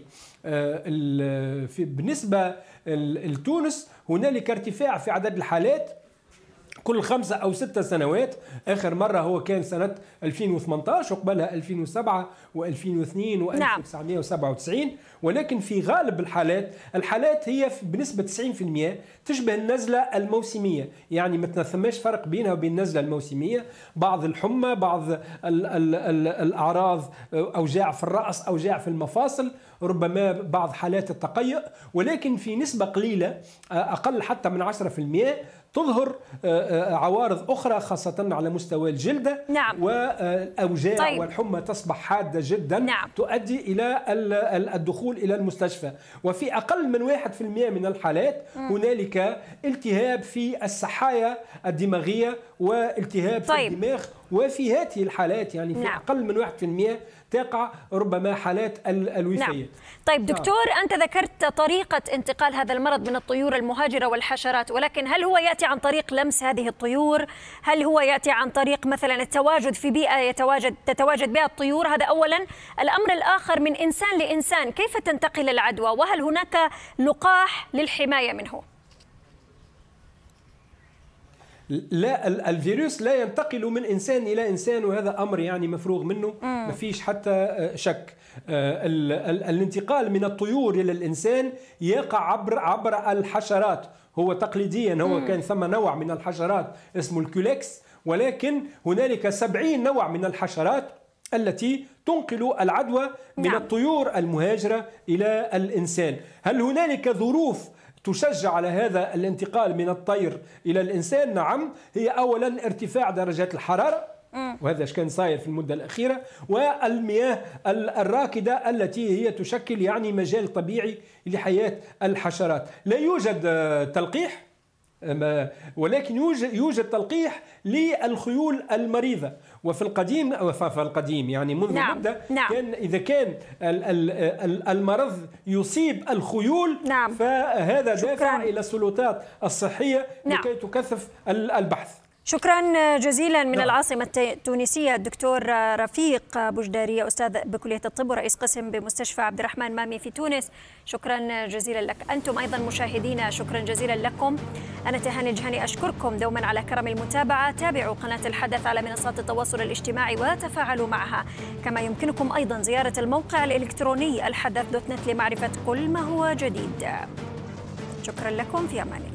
بالنسبة لتونس هنالك ارتفاع في عدد الحالات كل خمسة أو ستة سنوات. آخر مرة هو كان سنة ألفين وثمانية عشر وقبلها ألفين وسبعة وألفين واثنين وألف وتسعمائة وسبعة وتسعين. ولكن في غالب الحالات الحالات هي بنسبة تسعين بالمئة تشبه النزلة الموسمية، يعني ما تنثمش فرق بينها وبين النزلة الموسمية. بعض الحمى، بعض ال ال ال الأعراض، أوجاع في الرأس، أوجاع في المفاصل، ربما بعض حالات التقيؤ، ولكن في نسبة قليلة أقل حتى من عشرة بالمئة تظهر عوارض أخرى خاصة على مستوى الجلدة. نعم. والأوجاع طيب. والحمى تصبح حادة جدا. نعم. تؤدي إلى الدخول إلى المستشفى. وفي أقل من واحد بالمئة من الحالات م. هنالك التهاب في السحايا الدماغية والتهاب طيب. في الدماغ. وفي هذه الحالات يعني في نعم. أقل من واحد بالمئة تقع ربما حالات الوفاة. نعم. طيب دكتور، آه. أنت ذكرت طريقة انتقال هذا المرض من الطيور المهاجرة والحشرات، ولكن هل هو يأتي عن طريق لمس هذه الطيور؟ هل هو يأتي عن طريق مثلا التواجد في بيئة يتواجد تتواجد بها الطيور؟ هذا أولا. الأمر الآخر، من إنسان لإنسان كيف تنتقل العدوى؟ وهل هناك لقاح للحماية منه؟ لا، الفيروس لا ينتقل من إنسان إلى إنسان، وهذا أمر يعني مفروغ منه، ما فيش حتى شك. ال ال الانتقال من الطيور إلى الإنسان يقع عبر عبر الحشرات. هو تقليديا هو مم. كان ثم نوع من الحشرات اسمه الكوليكس، ولكن هنالك سبعين نوع من الحشرات التي تنقل العدوى من نعم. الطيور المهاجرة إلى الإنسان. هل هنالك ظروف تشجع على هذا الانتقال من الطير إلى الإنسان؟ نعم، هي أولا ارتفاع درجات الحرارة، وهذا كان صاير في المدة الأخيرة، والمياه الراكدة التي هي تشكل يعني مجال طبيعي لحياة الحشرات. لا يوجد تلقيح، ولكن يوجد, يوجد تلقيح للخيول المريضة. وفي القديم في القديم يعني منذ نعم. مدة نعم. كان إذا كان المرض يصيب الخيول نعم. فهذا شكراً. دافع إلى السلطات الصحية نعم. لكي تكثف البحث. شكرا جزيلا من نعم. العاصمة التونسية الدكتور رفيق بوجدارية، أستاذ بكلية الطب ورئيس قسم بمستشفى عبد الرحمن مامي في تونس. شكرا جزيلا لك. أنتم أيضا مشاهدينا شكرا جزيلا لكم. أنا تهاني الجهني أشكركم دوما على كرم المتابعة. تابعوا قناة الحدث على منصات التواصل الاجتماعي وتفاعلوا معها، كما يمكنكم أيضا زيارة الموقع الإلكتروني الحدث دوت نت لمعرفة كل ما هو جديد. شكرا لكم، في أمان الله.